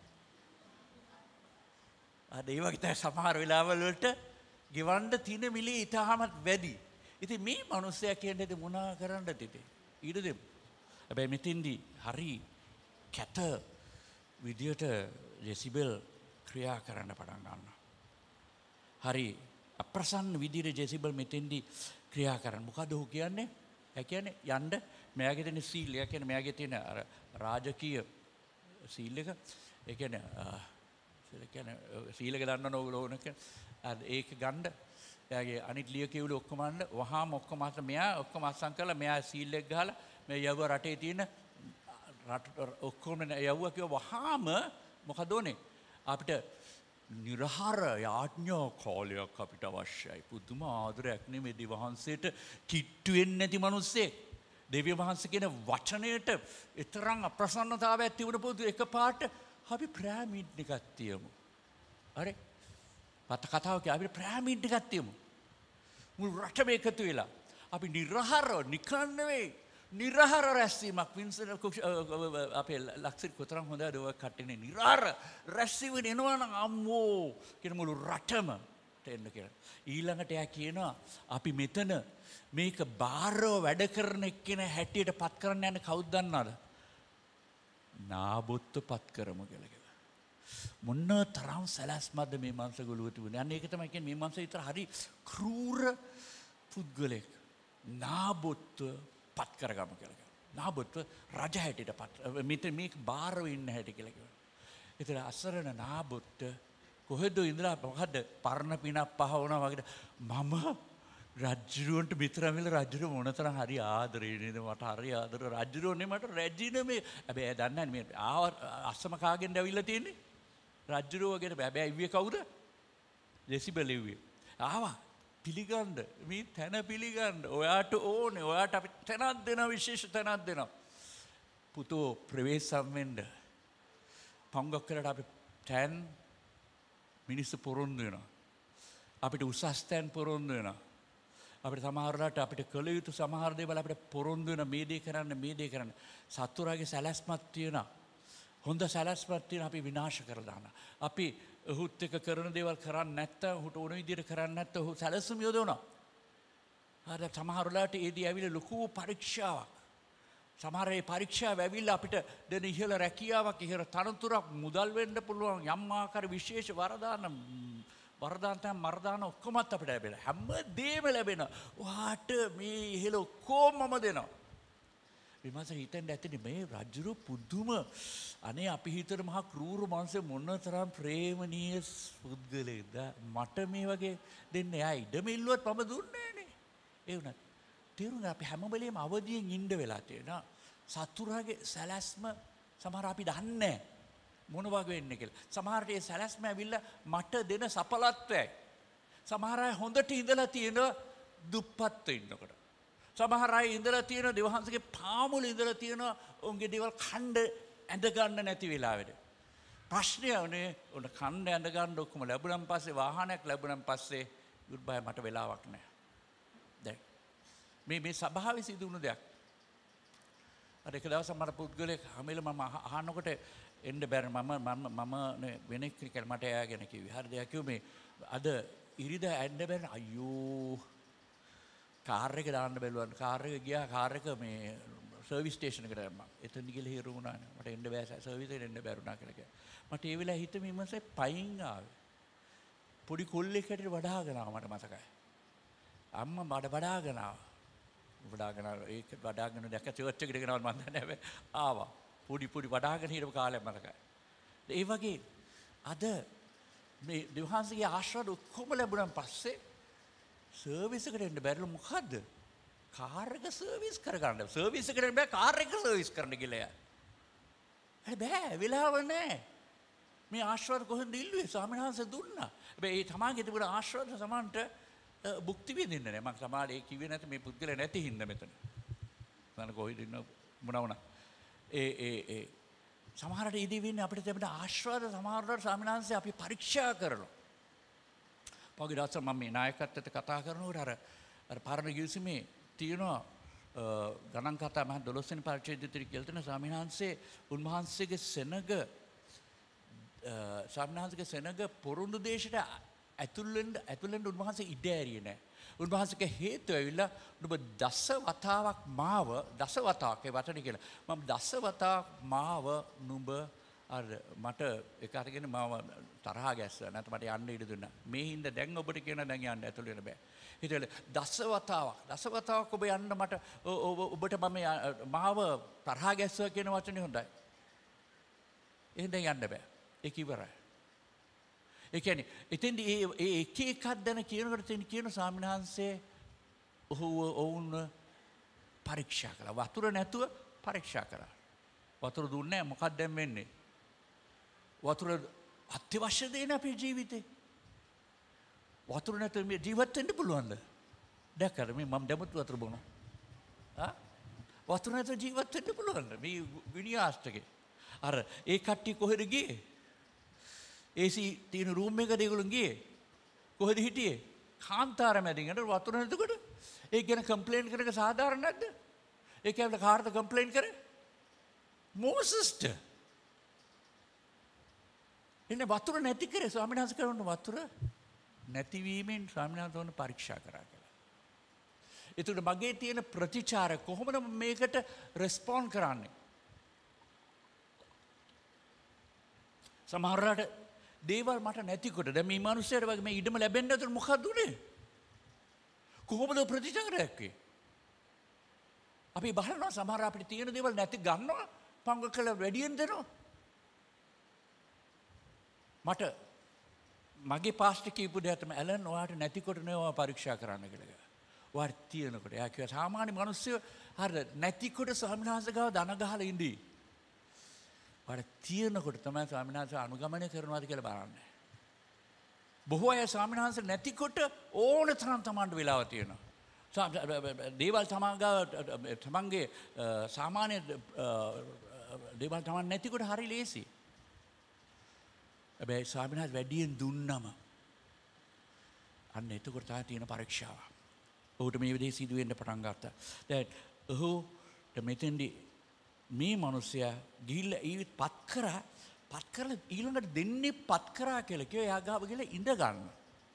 අද ඒ වගේ තමයි සමහර වෙලාවල් වලට ගෙවන්න තියෙන මිලේ ඊටමත් වැඩි. ඉතින් මේ මිනිස්සයා කියන්නේ මොනා කරන්නද ඉතින්? ඊට දෙමු. හැබැයි මෙතෙන්දී හරි කැත විදියට ජෙසිබෙල් ක්‍රියා කරන්න පටන් ගන්නවා. හරි අප්‍රසන්න විදියට ජෙසිබෙල් මෙතෙන්දී ක්‍රියා කරන්න. මොකද ඔහු කියන්නේ? ඒ කියන්නේ යන්න මෙයාගේ තියෙන සීල්, ඒ කියන්නේ මෙයාගේ තියෙන අර රාජකීය සීල් එක. ඒ කියන්නේ ඒ කියන්නේ සීල් එක දන්නවනේ ඕගොල්ලෝ ඒක ගන්න එයාගේ අනිත් ලියකියවිලි ඔක්කොම අන්න වහාම ඔක්කොම අත මෙයා ඔක්කොම අස්සම් කරලා මෙයා සීල් එක ගහලා මේ යවුව රටේ තියෙන රට ඔක්කොම යවුව කිව්ව වහාම මොකද උනේ අපිට නිර්හාර යාඥා කාලයක් අපිට අවශ්‍යයි පුදුම ආදරයක් නෙමෙයි දෙවිවහන්සේට කිට්ටු වෙන්නේ නැති මිනිස්සේ දෙවියන් වහන්සේ කියන වචනයට ඊතරම් අප්‍රසන්නතාවයක් තිබුණ පොදු එකපාරට අපි ප්‍රෑමීඩ් එකක් තියමු හරි පත කතාව කිය අපි ප්‍රෑමීඩ් එකක් තියමු මුළු රටම එකතු වෙලා අපි නිර්හාරව නිකන් නෙවෙයි නිරහර රැස්වීමක් වින්සන් අපේ ලක්ෂිත කොතරම් හොඳද ඔය කට්ටියනේ නිරහර රැස්වීම එනවා නම් අම්මෝ කියන මුළු රටම එන්න කියලා. ඊළඟට එයා කියනවා අපි මෙතන මේක බාරව වැඩ කරන එක්කෙනා හැටියට පත් කරන්න යන්නේ කවුද දන්නවද? නාබොත්ත පත් කරමු කියලා කිව්වා. මොන තරම් සැලැස්මක්ද මේ මනුස්ස ගොළුව තිබුණේ. අන්න ඒක තමයි කියන්නේ මේ මනුස්ස විතර හරි ක්‍රූර පුද්ගලෙක්. නාබොත්ත පත් කරගමු කියලා කිව්වා. නාබොත්ත රජ හැටියට පත් මෙතන මේක බාරව ඉන්න හැටි කියලා කිව්වා. ඒතර අසරණ නාබොත්ත කොහෙද ඉඳලා මොකද්ද පරණ පිනක් පහ වුණා වගේ මම රජුරන්ට මිත්‍රාමිල රජුර මොනතරම් හරි ආදරේ නේද මට හරි ආදර රජුරෝනේ මට රැජින මේ හැබැයි එයා දන්නේ නැහැ මේ ආව අස්සම කාගෙන්ද ඇවිල්ලා තියෙන්නේ රජුරෝ වගේ හැබැයි ඉව්වේ කවුද ජෙසිබෙල් ඉව්වේ ආවා පිළිගන්න මේ තැන පිළිගන්න ඔයාට ඕනේ ඔයාට අපි තැනක් දෙනවා විශේෂ තැනක් දෙනවා පුතෝ ප්‍රවේශම් වෙන්න පංගක් කරලා අපි තැන් මිනිස්සු පොරොන්දු වෙනවා අපිට උසස් තැන් පොරොන්දු වෙනවා අපිට සමහරලාට අපිට කළ යුතු සමහර දේවල් අපිට පොරොන්දු වෙන මේ දේ කරන්න මේ දේ කරන්න සතුරාගේ සැලැස්මක් තියෙනවා හොඳ සැලැස්මක් තියෙනවා අපි විනාශ කරලා දානවා අපි ඔහුත් එක්ක කරන දේවල් කරන්නේ නැත්නම් ඔහුට ඕන විදිහට කරන්නේ නැත්නම් ඔහු සැලැස්ම යොදවනවා අර සමහරලාට ඒදී ඇවිල්ලා ලොකු පරීක්ෂාවක් සමහර ඒ පරීක්ෂාව ඇවිල්ලා අපිට දෙන ඉහළ රැකියාවක් ඉහළ තනතුරක් මුදල් වෙන්න පුළුවන් යම් ආකාර විශේෂ වරදාන වරදාන තම මරදාන ඔක්කොමත් අපිට ලැබෙනවා හැම දෙයක්ම ලැබෙනවා ඔයාට මේ ඉහළ ඔක්කොම මම දෙනවා විමස හිතෙන් ඇතිනේ මේ රජුරු පුදුම අනේ අපි හිතන මහා ක්‍රූර මනුස්ස මොනතරම් ප්‍රේමණීය පුද්ගලෙක්ද මට මේ වගේ දෙන්න එයා ඉඩම ඉල්ලුවත් මම දුන්නේ නෑනේ ඒ වුණත් තේරුණා අපි හැම වෙලේම අවදියෙන් ඉන්න වෙලා තියෙනවා සතුරාගේ සැලැස්ම සමහර අපි දන්නේ මොන වගේ වෙන්නේ කියලා සමහරට ඒ සැලැස්ම ඇවිල්ලා මට දෙන සපලත්වයයි සමහර අය හොඳට ඉඳලා තියෙන දුප්පත් ඉන්නකොට සමහර අය ඉඳලා තියෙන දෙවහන්සේගේ පාමුල ඉඳලා තියෙන උන්ගේ දේවල් ඛණ්ඩ ඇඳ ගන්න නැති වෙලාවෙද ප්‍රශ්නය උනේ උන ඛණ්ඩ ඇඳ ගන්න ඔක්කොම ලැබුණන් පස්සේ වාහනයක් ලැබුණන් පස්සේ ගුඩ්බයි මට වෙලාවක් නැහැ දැන් මේ මේ සභාවේ සිදු වුණු දෙයක් අර එක දවසක් මට පුද්ගලෙක් හැමෙල මම අහනකොට එන්න බැර මම මම මම වෙන කෙනෙක් මට එයාගෙන කිව්වේ හරිද එයා කිව්වේ මේ අද ඉරිදා එන්න බැර අයියෝ කාර් එක දාන්න බැලුවා කාර් එක ගියා කාර් එක මේ සර්විස් ස්ටේෂන් එකට දැම්මා එතන ගිහලා හිරු වුණානේ මට එන්න බෑ සර්විස් එකට එන්න බැරුණා කියලා කිව්වා මට ඒ වෙලාවේ හිත මිමසේ පයින් ආවේ පොඩි කොල්ලෙක් හැටියට වඩාගෙන ආවා මට මතකයි අම්මා මඩ වඩාගෙන ආවා වඩාගෙන ඒක වඩාගෙන දැක්ක චර්ච් එකට ගෙනවල් මන් දන්නේ නැහැ ආවා පොඩි පොඩි වඩාගෙන හිටපු කාලයක් මතකයි ඒ වගේ අද මේ දෙවහන්සේගේ ආශිර්වාද ඔක්කොම ලැබුණාන් පස්සේ සර්විස් එකට එන්න බැරිලු මොකද්ද කාර් එක සර්විස් කරගන්න සර්විස් එකට බෑ කාර් එක සර්විස් කරන්න කියලා යා හරි බෑ වෙලාව නැහැ මේ ආශිර්වාද කොහෙන්ද ඉල්ලුවේ ස්වාමීන් වහන්සේ දුන්නා හැබැයි ඒ තමාගේ තිබුණ ආශිර්වාද සමාන්ට බුක්ති විඳින්න නෑ මම සමාජයේ කිව්වේ නැති මේ පුද්ගලයා නැති හින්දා මෙතන මම කොහෙද ඉන්න මොන වුණා ඒ ඒ ඒ සමහරට ඉදී වෙන්නේ අපිට තිබෙන ආශිර්වාද සමහරට ස්වාමිනාංශය අපි පරීක්ෂා කරනවා පොඩි දවසක් මම මේ නායකත්වයට කතා කරනකොට අර අර පාරණ ගිවිසුමේ තියෙනවා ගණන් කතා මම දොළොස් වෙනි පරිච්ඡේදයේ කියලා තියෙන ස්වාමිනාංශයේ උන්වහන්සේගේ සෙනග ස්වාමිනාංශගේ සෙනග පොරොන්දු දේශයට ඇතුල් වෙන්න ඇතුල් වෙන්න උන්වහන්සේ ඉඩ ඇරියේ නැහැ. උන්වහන්සේගේ හේතුව ඇවිල්ලා ඔබ දස වතාවක් මාව දස වතාවක් ඒ වචනේ කියලා. මම දස වතාවක් මාව නුඹ අර මට ඒක අරගෙන මාව තරහා ගැස්සා. නැත්නම් මට යන්න ඉඩ දුන්නා. මේ හින්දා දැන් ඔබට කියන දැන් යන්න ඇතුල් වෙන්න බෑ. හිතවල දස වතාවක් දස වතාවක් ඔබ යන්න මට ඔබට මම මාව තරහා ගැස්සා කියන වචනේ හොඳයි. එහෙනම් යන්න බෑ. ඒක ඉවරයි. ඒ කියන්නේ එතෙන්දී ඒ එක එකක් දැන කියනකොට තියෙන කියන ස්වාමීන් වහන්සේ ඔහුව ඔවුන් පරීක්ෂා කළා. වතුර නැතුව පරීක්ෂා කළා. වතුර දුන්නේ නැහැ මොකක්ද දැන් වෙන්නේ? වතුර අත්‍යවශ්‍ය දෙයක් අපේ ජීවිතේ. වතුර නැතුව මේ ජීවත් වෙන්න පුළුවන්ද? දැක්කද මේ මම දැමුත් වතුර බොනවා. ආ? වතුර නැතුව ජීවත් වෙන්න පුළුවන්ද? මේ විනියාස්ටකේ. අර ඒ කට්ටිය කොහෙද ගියේ? A C තියෙන රූම් එකකට ඒගොල්ලෝ ගියේ. කොහෙද හිටියේ? කාන්තාර මැදින්. අර වතුර නැතුකොට ඒක ගැන කම්ප්ලේන්ට් කරන එක සාධාරණ නැද්ද? ඒක ඇවිල්ලා කාටද කම්ප්ලේන් කරේ? මෝසස්ට. එන්නේ වතුර නැති කරේ ස්වාමීන් වහන්සේ කරන වතුර නැතිවීමෙන් ස්වාමීන් වහන්සේ උන පරීක්ෂා කරා කියලා. ඒකට මගේ තියෙන ප්‍රතිචාර කොහොමද මේකට රෙස්පොන්ඩ් කරන්නේ? සමහරවිට දේවල් මට නැතිකොට දැන් මේ මිනිස්සුන්ට වගේ මේ ඉඩම ලැබෙන්නේ නැතුව මොකක්ද උනේ? කොහොමද ප්‍රතිචාරයක් වෙන්නේ? අපි බලනවා සමහර අපිට තියෙන දේවල් නැති ගන්නවා පංගු කළ වැඩියෙන් දෙනවා. මට මගේ පාස්ටර් කියපු දෙයක් තමයි ඇලන් ඔයාට නැතිකොට නේ පරීක්ෂා කරන්න කියලා. ඔයාට තියෙනකොට එයා කිව්වා සාමාන්‍ය මිනිස්සු හරිද නැතිකොට ස්වාමීන් වහන්සේ ගාව දන ගහලා ඉඳී. ඔයාට තියෙනකොට තමයි ස්වාමීන් වහන්සේ අනුගමනය කරනවාද කියලා බලන්නේ. බොහෝ අය ස්වාමීන් වහන්සේ නැතිකොට ඕන තරම් තමන්ට වෙලාව තියෙනවා. දේවල් තමන්ගාව තමන්ගේ සාමාන්‍ය දේවල් තමන් නැතිකොට හරි ලේසි. හැබැයි ස්වාමීන් වහන්සේ වැඩියෙන් දුන්නම අන්න එතකොට තමයි තියෙන පරීක්ෂාව. ඔහුට මේ විදිහේ සිදු වෙන්න පටන් ගත්තා. දැන් ඔහුට මෙතෙන්දී මේ මිනිසයා ගිහිල්ලා ඊවිත් පත් කරා පත් කරලා ඊළඟට දෙන්නේ පත් කරා කියලා කිව්වා එයා ගාව ගිහලා ඉඳ ගන්න.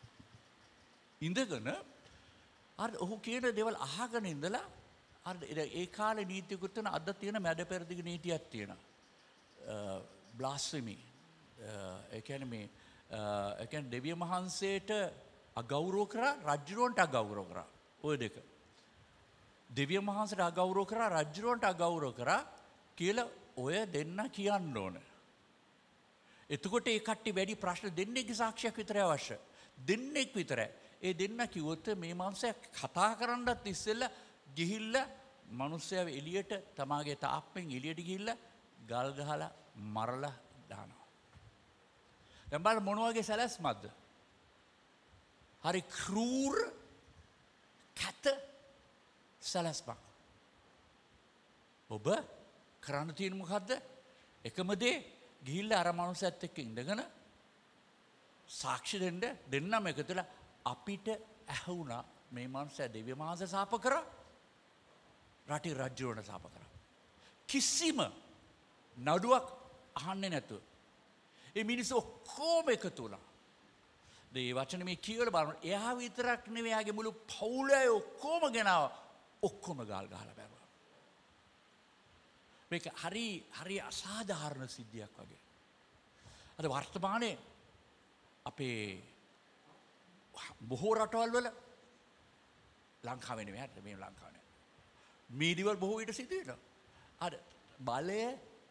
ඉඳගෙන අර ඔහු කියන දේවල් අහගෙන ඉඳලා අර ඒ කාලේ නීතියකුත් තියෙන අද තියෙන මැඩ පෙරදිග නීතියක් තියෙනවා. බ්ලාස්ෆෙමි. ඒ කියන්නේ මේ ඒ කියන්නේ දෙවියන් වහන්සේට අගෞරව කරා රජුරවන්ට අගෞරව කරා. ඔය දෙක. දෙවියන් වහන්සේට අගෞරව කරා රජුරවන්ට අගෞරව කරා කියලා ඔය දෙන්න කියන්න ඕන. එතකොට ඒ කට්ටිය වැඩි ප්‍රශ්න දෙන්නෙක්ගේ සාක්ෂියක් විතරයි අවශ්‍ය. දෙන්නෙක් විතරයි. ඒ දෙන්න කිව්වොත් මේ මනුස්සයා කතා කරන්නත් ඉස්සෙල්ලා ගිහිල්ලා මනුස්සයව එළියට තමාගේ තාප්පෙන් එළියට ගිහිල්ලා ගල් ගහලා මරලා දානවා. දැන් බලන්න මොන වගේ සැලැස්මක්ද? හරි ක්‍රූර කැත සැලැස්මක්. ඔබ කරන්න තියෙන මොකද්ද? එකම දේ ගිහිල්ලා අර මනුස්සයත් එක්ක ඉඳගෙන සාක්ෂි දෙන්න දෙන්නම එකතුලා අපිට ඇහුණා මේ මනුස්සයා දෙවියන් වහන්සේ සාප කරා රටේ රජුරණ සාප කරා. කිසිම නඩුවක් අහන්නේ නැතුව ඒ මිනිස්සු ඔක්කොම එකතු වුණා. මේ වචන මේ කියවල බලන්න එයා විතරක් නෙවෙයි යාගේ මුළු පවුලේ ඔක්කොම ගෙනාව ඔක්කොම ගාල් ගහලා බැලුවා. මේක හරි හරි අසාධාරණ සිද්ධියක් වගේ. අද වර්තමානයේ අපේ බොහෝ රටවල් වල ලංකාවේ නෙවෙයි හරිද මේ ලංකාවේ මේ දේවල් බොහෝ විට සිදු වෙනවා. අර බලය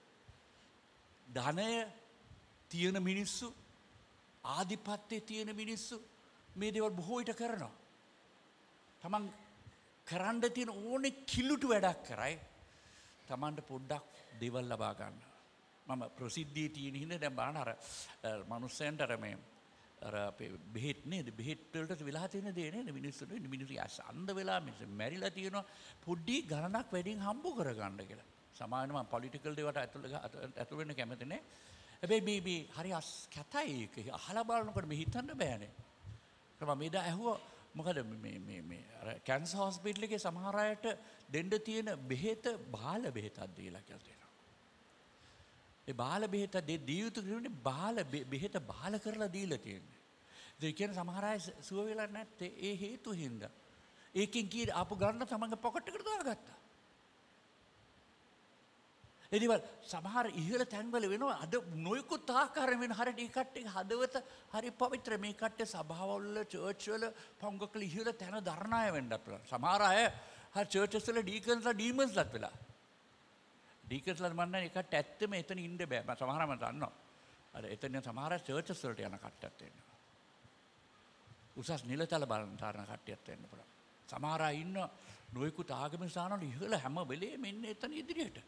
ධනය තියෙන මිනිස්සු ආධිපත්‍යයේ තියෙන මිනිස්සු මේ දේවල් බොහෝ විට කරනවා. තමන් කරන්න තියෙන ඕනේ කිලුට වැඩක් කරයි. තමන්ට පොඩ්ඩක් දේවල් ලබා ගන්න. මම ප්‍රසිද්ධියේ තියෙන හින්දා දැන් බලන්න අර මනුස්සයන්ට අර මේ අර අපේ බෙහෙත් නේද බෙහෙත් වලට වෙලා තියෙන දේ නේද මිනිස්සුන්ට මිනිස්සු අන්ධ වෙලා මිනිස්සු මැරිලා තියෙනවා පොඩි ගණනක් වැඩියෙන් හම්බ කරගන්න කියලා. සමානව මම පොලිටිකල් දේවට ඇතුළ වෙන්න කැමති නෑ. හැබැයි මේ මේ හරි කැතයි ඒක අහලා බලනකොට මේ හිතන්න බෑනේ. මම මේදා ඇහුවා මොකද මේ මේ මේ අර කැන්සර් හොස්පිටල් එකේ සමහර අයට දෙන්න තියෙන බෙහෙත බාල බෙහෙතක් දීලා කියලා තියෙනවා. ඒ බාල බෙහෙත දෙ දී යුතු කියන්නේ බාල බෙහෙත බාල කරලා දීලා තියෙන්නේ. ඒ කියන්නේ සමහර අය සුව වෙලා නැත්තේ ඒ හේතු හින්දා. ඒකෙන් කී ආපු ගන්න තමන්ගේ පොකට් එකට දාගත්තා. ඒ දේවල් සමහර ඉහළ තැන්වල වෙනවා අද නොයෙකුත් ආකාරයෙන් වෙන හරියට ඒ කට්ටිය හදවත හරි පවිත්‍ර මේ කට්ටිය සභාවවල චර්ච් වල පංගකල ඉහළ තැන ධර්ණාය වෙන්නත් පුළුවන්. සමහර අය හරි චර්චස් වල ඩීකන්ස්ලා ඩීමන්ස්ලාත් වෙලා. ඩීකන්ස්ලා මන්නේ ඒ කට්ටිය ඇත්තම එතන ඉන්න බෑ. මම සමහරම දන්නවා. අර එතන සමහර චර්චස් වලට යන කට්ටියත් වෙනවා. උසස් නිලතල බලන තරණ කට්ටියත් වෙන්න පුළුවන්. සමහර අය ඉන්න නොයෙකුත් ආගමික ස්ථානවල ඉහළ හැම වෙලේම ඉන්නේ එතන ඉදිරියට.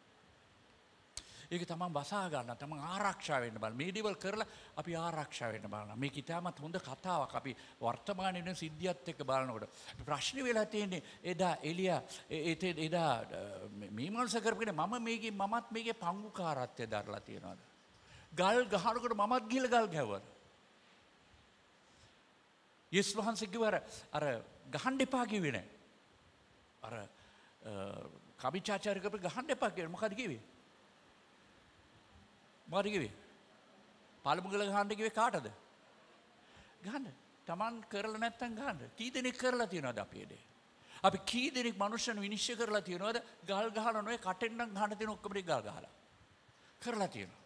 ඒක තමන් බසා ගන්න තමන් ආරක්ෂා වෙන්න බලන්න. මේ දේවල් කරලා අපි ආරක්ෂා වෙන්න බලන්න. මේක ඉතාමත් හොඳ කතාවක්. අපි වර්තමානයේ වෙන සිද්ධියත් එක්ක බලනකොට ප්‍රශ්නේ වෙලා තියෙන්නේ එදා එලියා ඒ එදා මේ මනස කරපිනේ මම මේකේ මමත් මේකේ පංගුකාරත්වය දරලා තියනවාද? ගල් ගහනකොට මමත් ගිහලා ගල් ගැහුවා. යේසුස් වහන්සේ කිව්වා අර ගහන්න එපා කිව්වේ නෑ. අර කවිචාචාර්ය කරපු ගහන්න එපා කියලා මොකද කිව්වේ? මොකද කිව්වේ? පළමු ගල ගහන්න කිව්වේ කාටද? ගහන්න. Taman කරලා නැත්තම් ගහන්න. කී දෙනෙක් කරලා තියනවද අපි ඒ දේ? අපි කී දෙනෙක් මනුෂ්‍යයන් විනිශ්චය කරලා තියනවද? ගල් ගහලා නොවේ කටෙන් නම් ගහන්න තියෙන ඔක්කොම ටික ගල් ගහලා. කරලා තියෙනවා.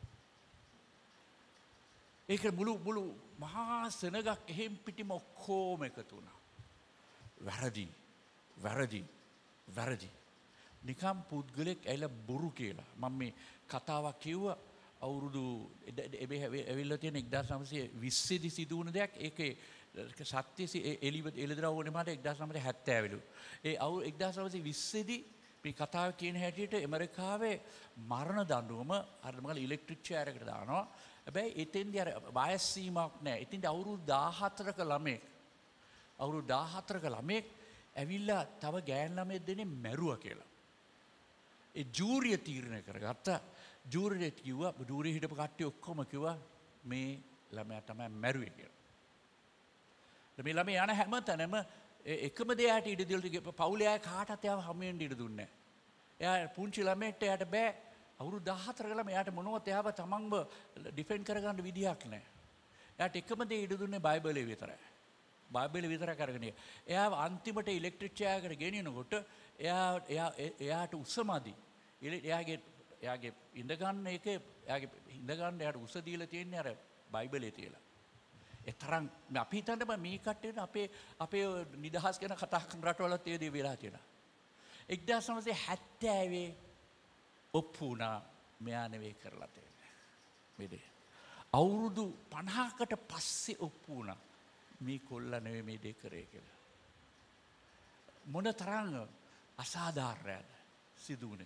ඒක මුළු මුළු මහා සෙනගක් එහෙම් පිටිම ඔක්කොම එකතු වුණා. වැරදි. වැරදි. වැරදි. නිකම් පුද්ගලෙක් ඇවිල්ලා බොරු කියලා. මම මේ කතාවක් කිව්වා අවුරුදු ඇවිල්ලා තියෙන එක්දාස් නවසිය විස්ස දී සිදු වුණ දෙයක්. ඒකේ සත්‍ය එළි එළිදරව් වුණේ මට එක්දාස් නවසිය හැත්තෑවලු. ඒ අවුරුදු එක්දාස් නවසිය විස්ස දී මේ කතාව කියන හැටියට ඇමරිකාවේ මරණ දඬුවම අර මොකද ඉලෙක්ට්‍රික් චෙයාර් එකට දානවා. හැබැයි එතෙන්දී අර වයස් සීමාවක් නැහැ. එතෙන්දී අවුරුදු දාහතරක ළමෙක් අවුරුදු දාහතරක ළමෙක් ඇවිල්ලා තව ගෑන් ළමයෙක් දෙන්නේ මැරුවා කියලා. ඒ ජූරිය තීරණය කරගත්තා. ජූරියට කිව්වා ජූරිය හිටපු කට්ටිය ඔක්කොම කිව්වා මේ ළමයා තමයි මැරුවේ කියලා. මේ ළමයා යන හැම තැනම එකම දෙයට ඉඩ දෙලා පවුලේ අය කාටවත් එයාව හැම වෙන්න ඉඩ දුන්නේ නැහැ. එයා පුංචි ළමයෙක්ට එයාට බෑ අවුරුදු දාහතරක ළමයා එයාට මොනවත් එයාව තමන්ව ඩිෆෙන්ඩ් කරගන්න විදියක් නැහැ. එයාට එකම දේ ඉඩ දුන්නේ බයිබලයේ විතරයි. බයිබලයේ විතරක් අරගෙන එයා අන්තිමට ඉලෙක්ට්‍රික් චෙයාර් එකට ගෙනියනකොට එයා එයා එයාට උසමදි. එයාගේ එයාගේ ඉඳ ගන්න එකේ එයාගේ ඉඳ ගන්න එයාට උස දීලා තියෙන්නේ අර බයිබලයේ තියලා. ඒ තරම් අපි හිතන්න බෑ මේ කට්ටියට අපේ අපේ නිදහස් ගැන කතා කරන රටවලත් ඒ දේ වෙලා තියෙනවා. එක්දාස් නවසිය හැත්තෑවේ ඔප්පු වුණා මෙයා නෙවෙයි කරලා තියෙන්නේ. මේ දේ. අවුරුදු පනහකට පස්සේ ඔප්පු වුණා මේ කොල්ලා නෙවෙයි මේ දේ කරේ කියලා. මොන තරම් අසාධාරණද සිදු වුණේ.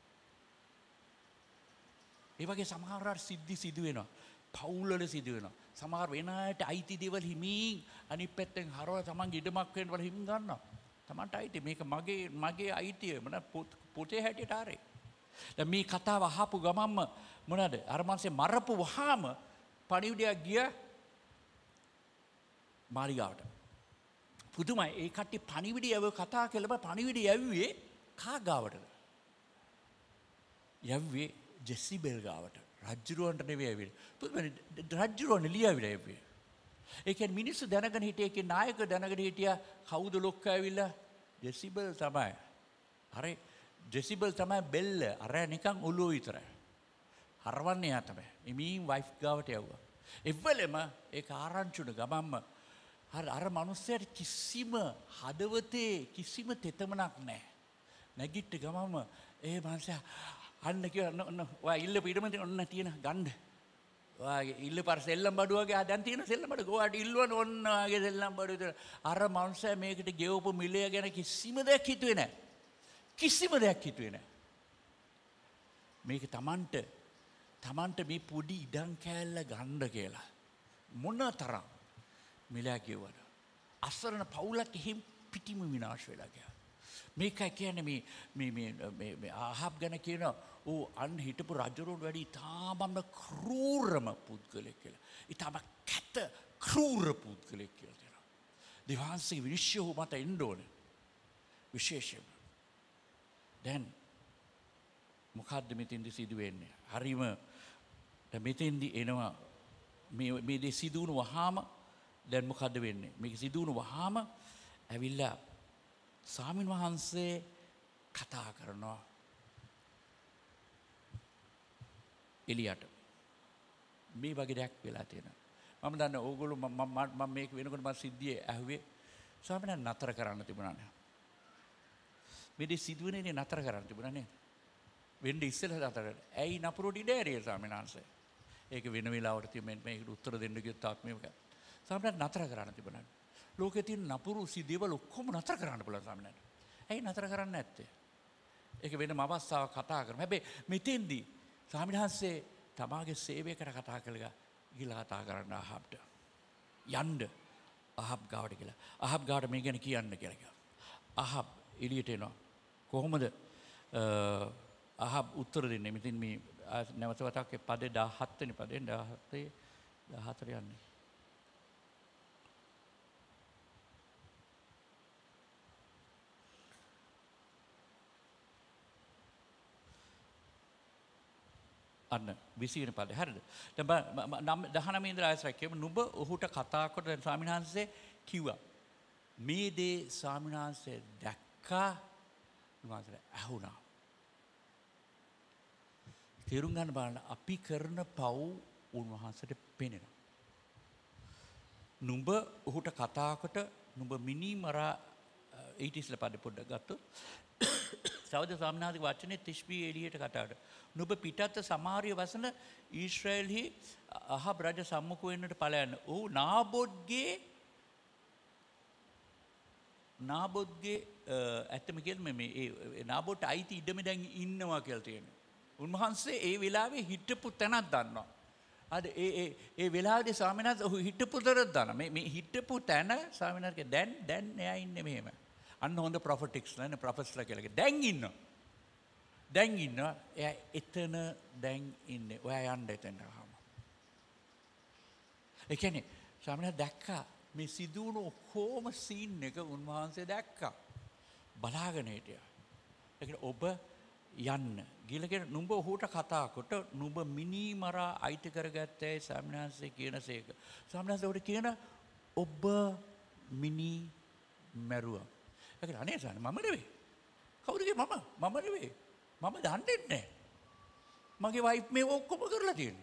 ඒ වගේ සමහර සිද්ධි සිදු වෙනවා. පවුල්වල සිදු වෙනවා. සමහර වෙන අයට අයිති දේවල් හිමින් අනිත් පැත්තෙන් හරවලා තමන්ගේ ඉඩමක් වෙන්න වල හිමින් ගන්නවා. තමන්ට අයිති මේක මගේ මගේ අයිතිය මොන පොතේ හැටියට ආරේ. දැන් මේ කතාව අහපු ගමන්ම මොනවාද? අර මාසේ මරපු වහාම පණිවිඩයක් ගිය මාලිගාවට. පුදුමයි. ඒ කට්ටිය පණිවිඩය යව කතා කළා පණිවිඩය යවුවේ කා ගාවටද? යවුවේ ජෙසිබෙල් ගාවට. රජ්ජුරුවන්ට නෙවෙයි ඇවිල්ලා. පුදුමයි. රජ්ජුරුවන් ලියාවිලා යවුවේ. ඒ කියන්නේ මිනිස්සු දැනගෙන හිටියේ ඒකේ නායක දැනගෙන හිටියා කවුද ලොක්ක ඇවිල්ලා? ජෙසිබෙල් තමයි. හරි. ජෙසිබෙල් තමයි බෙල්ල. අර නිකන් ඔළුව විතරයි. හරවන්නේ යා තමයි. එමීන් වයිෆ් ගාවට යවුවා. එවලෙම ඒක ආරංචිුණ ගමම්ම අර අර මිනිස්සයාට කිසිම හදවතේ කිසිම තෙතමනක් නැහැ. නැගිට ගමම ඒ මනුස්සයා අන්න කිව්වා ඔයා ඉල්ලපු ඊටම ඔන්න තියෙන ගන්න. ඔයාගේ ඉල්ලපාර සෙල්ලම් බඩුව වගේ දැන් තියෙන සෙල්ලම් බඩුව ඔයාට ඉල්ලුවන ඔන්න ඔයාගේ සෙල්ලම් බඩුව විතර. අර මනුස්සයා මේකට ගෙවපු මිලය ගැන කිසිම දෙයක් හිතුවේ නැහැ. කිසිම දෙයක් හිතුවේ නැහැ. මේක Tamanට Tamanට මේ පොඩි ඉඩම් කෑල්ල ගන්න කියලා. මොන තරම් මිලෑ කිව්වද? අසරණ පවුලක් එහෙම් පිටිම විනාශ වෙලා ගියා. මේකයි කියන්නේ මේ මේ මේ මේ ආහබ් ගැන කියන ඕ අන් හිටපු රජුරුන් වැඩි තාමම ක්‍රූරම පුද්ගලෙක් කියලා. ඊටම කැත ක්‍රූර පුද්ගලෙක් කියලා කියනවා. දිවාන්සේ විනිශ්චය මත එන්න ඕනේ. විශේෂයෙන්ම. දැන් මොකද්ද මෙතෙන්දි සිදු වෙන්නේ? හරිම මෙතෙන්දි එනවා මේ මේ දේ සිදු වුණ වහාම දැන් මොකද්ද වෙන්නේ? මේක සිදු වුණ වහාම ඇවිල්ලා ස්වාමීන් වහන්සේ කතා කරනවා එලියට. මේ වගේ දෙයක් වෙලා තියෙනවා. මම දන්නේ ඕගොල්ලෝ මම මම මේක වෙනකොට මම සිද්ධිය ඇහුවේ ස්වාමීන් නතර කරන්න තිබුණා නේ. මේ දේ සිදු වෙන්නේ නතර කරන්න තිබුණා නේ. වෙන්නේ ඉස්සෙල්ලා නතර කරන්න. ඇයි නපුරට ඉඩ ඇරියේ ස්වාමීන් වහන්සේ? ඒක වෙන වෙලාවට තියෙන මේකට උත්තර දෙන්න ගියොත් ආත්මේක. ස්වාමීන් නතර කරන්න තිබුණා. ලෝකේ තියෙන නපුරු සිදේවල් ඔක්කොම නතර කරන්න පුළුවන් ස්වාමීන් වහන්සේ. ඇයි නතර කරන්නේ නැත්තේ? ඒක වෙනම අවස්ථාවක් කතා කරමු. හැබැයි මෙතෙන්දී ස්වාමීන් වහන්සේ තමාගේ සේවයකට කතා කළා ගිහලා කතා කරන්න අහබ්ට. යන්න අහබ් ගාවට කියලා. අහබ් ගාවට මේ ගැන කියන්න කියලා කිව්වා. අහබ් එළියට එනවා. කොහොමද අහබ් උත්තර දෙන්නේ? මෙතන මේ නැවත වතාවක් පදේ දහහත් වෙනි පදේ දහහතේ දහහතර යන්නේ. අන්න විසිවෙනි පදේ. හරිද? දැන් දහනවය ඉඳලා ආයසරක් කියමු. නුඹ ඔහුට කතා කොට දැන් ස්වාමීන් වහන්සේ කිව්වා. මේ දේ ස්වාමීන් වහන්සේ දැක්කා. උන්වහන්සේට ඇහුණා. තේරුම් ගන්න බලන්න අපි කරන පව් උන්වහන්සේට පෙනෙනවා. නුඹ ඔහුට කතා කොට නුඹ මිනි මරා ඊටිස්ලා පද පොඩ්ඩක් ගත්තොත් සවද සාමනාදී වචනේ තිස්බී එළියට කතාවට නුඹ පිටත් සමාරිය වසන ඊශ්‍රායෙල්හි අහබ් රජ සම්මුඛ වෙන්නට ඵලයන්. ඔහු නාබොත්ගේ නාබොත්ගේ ඇත්තම කියන්නේ මේ ඒ නාබොත් අයිති ඉඩම දැන් ඉන්නවා කියලා තියෙනවා. උන්වහන්සේ ඒ වෙලාවේ හිටපු තැනක් දන්නවා. අද ඒ ඒ ඒ වෙලාවේදී ස්වාමීන් වහන්සේ ඔහු හිටපු තැනක් දන්නවා. මේ මේ හිටපු තැන ස්වාමීන් වහන්සේ දැන් දැන් එයා ඉන්නේ මෙහෙම. අන්න හොඳ ප්‍රොෆෙටික්ස් නේ ප්‍රොෆෙට්ස්ලා කියලා. දැන් ඉන්නවා. දැන් ඉන්නවා. එයා එතන දැන් ඉන්නේ. ඔයා යන්න එතන ගහම. ඒ කියන්නේ ස්වාමීන් වහන්සේ දැක්කා මේ සිදුවුණු ඔක්කොම සීන් එක උන්වහන්සේ දැක්කා. බලාගෙන හිටියා. ඒ කියන්නේ ඔබ යන්න ගිලගෙන නුඹ ඔහුට කතා කොට නුඹ මිනි මරා අයිති කරගත්තේ ස්වාමීන් වහන්සේ කියනසේක. ස්වාමීන් වහන්සේ උඩ කියන ඔබ මිනි මරුවා. ඒක අනේ සාන මම නෙවෙයි. කවුද කියේ මම? මම නෙවෙයි. මම දන්නේ නැහැ. මගේ වයිෆ් මේ ඔක්කොම කරලා තියෙනවා.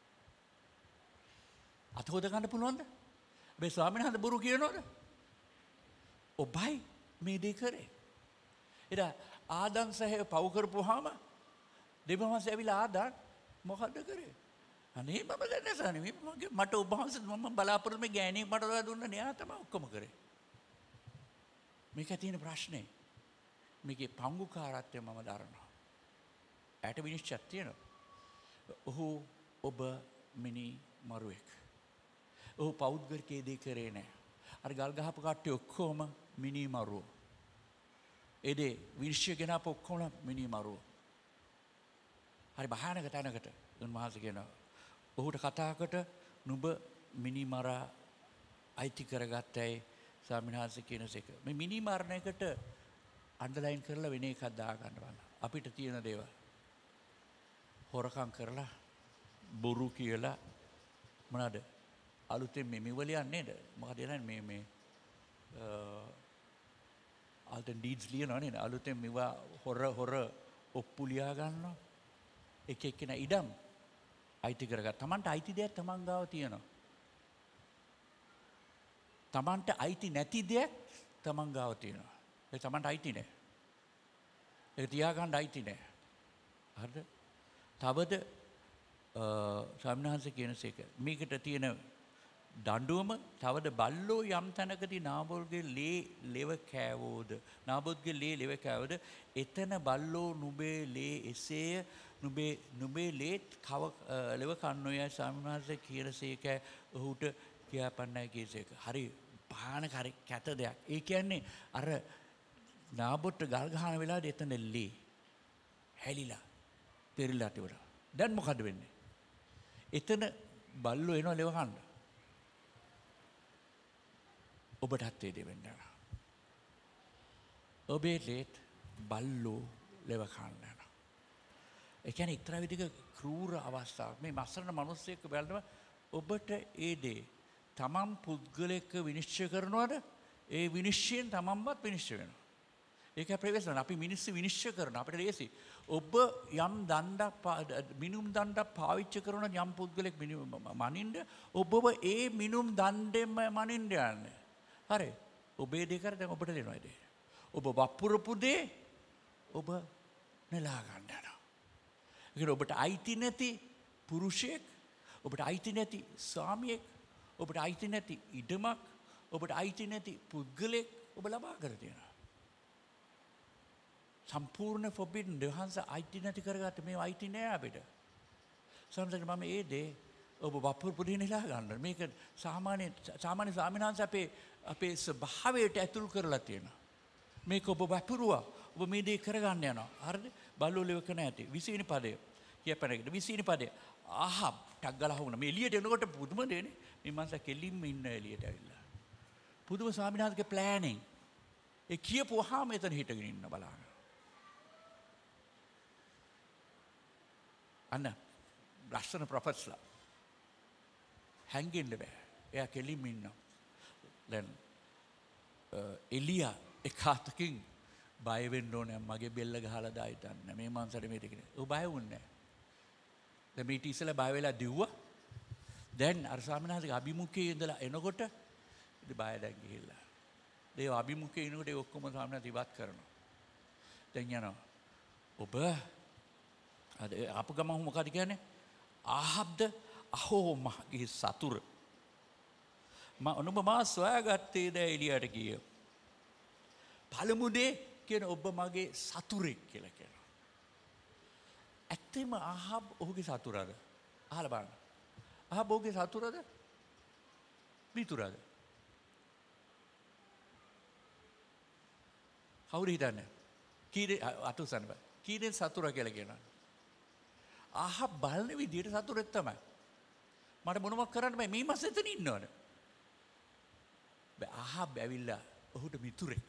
අතෝද ගන්න පුළුවන්ද? මේ ස්වාමීන් වහන්සේ බොරු කියනවද? ඔබයි මේ දෙක කරේ. එදා ආදම් සහ පව් කරපුවාම දෙවියන්වහන්සේ ඇවිල්ලා ආදම් මොකද්ද කරේ? අනේ මම දන්නේ නැහැ නේ මගේ මට ඔබ වහන්සේ මම බලාපොරොත්තු මේ ගෑණියෙක් මට ඔයා දුන්න න්යා තමයි ඔක්කොම කරේ. මේක තියෙන ප්‍රශ්නේ. මේකේ පංගුකාරත්වය මම දරනවා. ඇට විනිශ්චයක් තියෙනවා. ඔහු ඔබ මිනි මරුවෙක්. ඔහු පෞද්ගලිකයේ දේ කරේ නැහැ. අර ගල් ගහපු කට්ටිය ඔක්කොම මිනි මරුවෝ. ඒ දේ විනිශ්චය ගෙනාපු ඔක්කොම මිනි මරුවෝ. හරි භයානක තැනකට උන්වහන්සේ කියනවා. ඔහුට කතා කොට නුඹ මිනි මරා අයිති කරගත්තයි ස්වාමීන් වහන්සේ කියනසේක. මේ මිනි මරණයකට අන්ඩර්ලයින් කරලා වෙන එකක් දා ගන්න බලන්න. අපිට තියෙන දේවල්. හොරකම් කරලා බොරු කියලා මොනවාද? අලුතෙන් මේ මෙවලියන් නේද? මොකද කියන්නේ මේ මේ අලුතෙන් ඩීඩ්ස් ලියනවා නේද? අලුතෙන් මෙවා හොර හොර ඔප්පු ලියා ගන්නවා. එක එක්කෙනා ඉඩම් අයිති කරගත්තා. Tamanට අයිති දෙයක් Taman ගාව තියෙනවා. Tamanට අයිති නැති දෙයක් Taman ගාව තියෙනවා. ඒ Tamanට අයිති නැහැ. ඒක තියාගන්න අයිති නැහැ. හරිද? තවද ස්වාමීන් කියනසේක මේකට තියෙන දඬුවම තවද බල්ලෝ යම් තැනකදී නාබොත්ගේ ලේ ලෙව කෑවෝද නාබොත්ගේ ලේ ලෙව කෑවෝද එතන බල්ලෝ නුඹේ ලේ එසේය නුඹේ නුඹේ ලේ කව ලෙව කන්නෝය ස්වාමීන් කියනසේක ඔහුට කියාපන්නයි කියසේක. හරි භයානක හරි කැත දෙයක්. ඒ කියන්නේ අර නාබොත් ගල් ගහන වෙලාවේ එතන ලේ හැලිලා පෙරිලා තිබුණා. දැන් මොකද වෙන්නේ? එතන බල්ලෝ එනවා ලෙව කන්න. ඔබටත් ඒ දේ වෙන්න යනවා. ඔබේ ලේත් බල්ලෝ ලෙව කන්න යනවා. ඒ කියන්නේ එක්තරා විදිහක ක්‍රූර අවස්ථාවක්. මේ මස්සරණ මිනිස්සෙක් බලනවා ඔබට ඒ දේ තමන් පුද්ගලයෙක් විනිශ්චය කරනවද? ඒ විනිශ්චයෙන් තමන්වත් විනිශ්චය වෙනවා. ඒක ප්‍රවේශන අපි මිනිස්සු විනිශ්චය කරන අපිට ලේසි. ඔබ යම් දණ්ඩක් මිනුම් දණ්ඩක් පාවිච්චි කරන යම් පුද්ගලෙක් මනින්න ඔබව ඒ මිනුම් දණ්ඩෙම මනින්න යන්නේ. හරි. ඔබේ දේ කර දැන් ඔබට දෙනවා ඒ දේ. ඔබ වපුරපු දේ ඔබ නෙලා ගන්න යනවා. ඒක ඔබට අයිති නැති පුරුෂයෙක්, ඔබට අයිති නැති ස්වාමියෙක්, ඔබට අයිති නැති ඉඩමක්, ඔබට අයිති නැති පුද්ගලෙක් ඔබ ලබා කර තියෙනවා. සම්පූර්ණ forbidden දෙවහන්ස අයිති නැති කරගත්ත මේ අයිති නෑ අපිට. සමහරවිට මම ඒ දේ ඔබ වපුරපු දේ නෙලා ගන්න. මේක සාමාන්‍ය සාමාන්‍ය ස්වාමීන් වහන්සේ අපේ අපේ ස්වභාවයට ඇතුල් කරලා තියෙනවා. මේක ඔබ වපුරුවා. ඔබ මේ දේ කරගන්න යනවා. හරිද? බල්ලෝ ලෙවක නැති. විසි වෙනි පදය. කියපරකට විසි වෙනි පදය. ආහබ් ටක් ගාලා වුණා. මේ එළියට එනකොට පුදුම දෙන්නේ. මේ මනස කෙලින්ම ඉන්න එළියට ඇවිල්ලා. පුදුම ස්වාමීන් වහන්සේගේ ප්ලෑනින්. ඒ කියපුවාම එතන හිටගෙන ඉන්න බලන්න. අන්න ලස්සන ප්‍රොෆෙසර්ලා. හැංගෙන්න බෑ. එයා කෙලින්ම ඉන්නවා. දැන් එලියා එකාතකින් බය වෙන්න ඕනේ මගේ බෙල්ල ගහලා දායි තන්න මේ මංසට මේක නේ. ਉਹ බය වුණේ නැහැ. දැන් මේ ඉතිසලා බය වෙලා දිව්වා. දැන් අර ස්වාමීනාගේ අභිමුඛයේ ඉඳලා එනකොට ඉතින් බය දැන් ගිහිල්ලා. දේව අභිමුඛයේ ඉනකොට ඒ ඔක්කොම ස්වාමීනාත් ඉවත් කරනවා. දැන් යනවා. ඔබ අද ආපු ගමන් මොකද කියන්නේ? ආහබ්ද අහෝ මගේ සතුර. මම ඔබ මා සොයාගත්තේ ද එළියට ගියේ. පළමු දේ කියන ඔබ මගේ සතුරෙක් කියලා කියනවා. ඇත්තම ආහබ් ඔහුගේ සතුරද? අහලා බලන්න. ආහබ් ඔහුගේ සතුරද? මිතුරද? කවුරු හිතන්නේ? කීරේ අතුසන්න බෑ. කීරේ සතුර කියලා කියනවා. ආහබ් බලන විදියට සතුරෙක් තමයි. මට මොනවක් කරන්න බෑ මේ මාස එතන ඉන්නවනේ. බෑ ආහබ් ඇවිල්ලා ඔහුට මිතුරෙක්.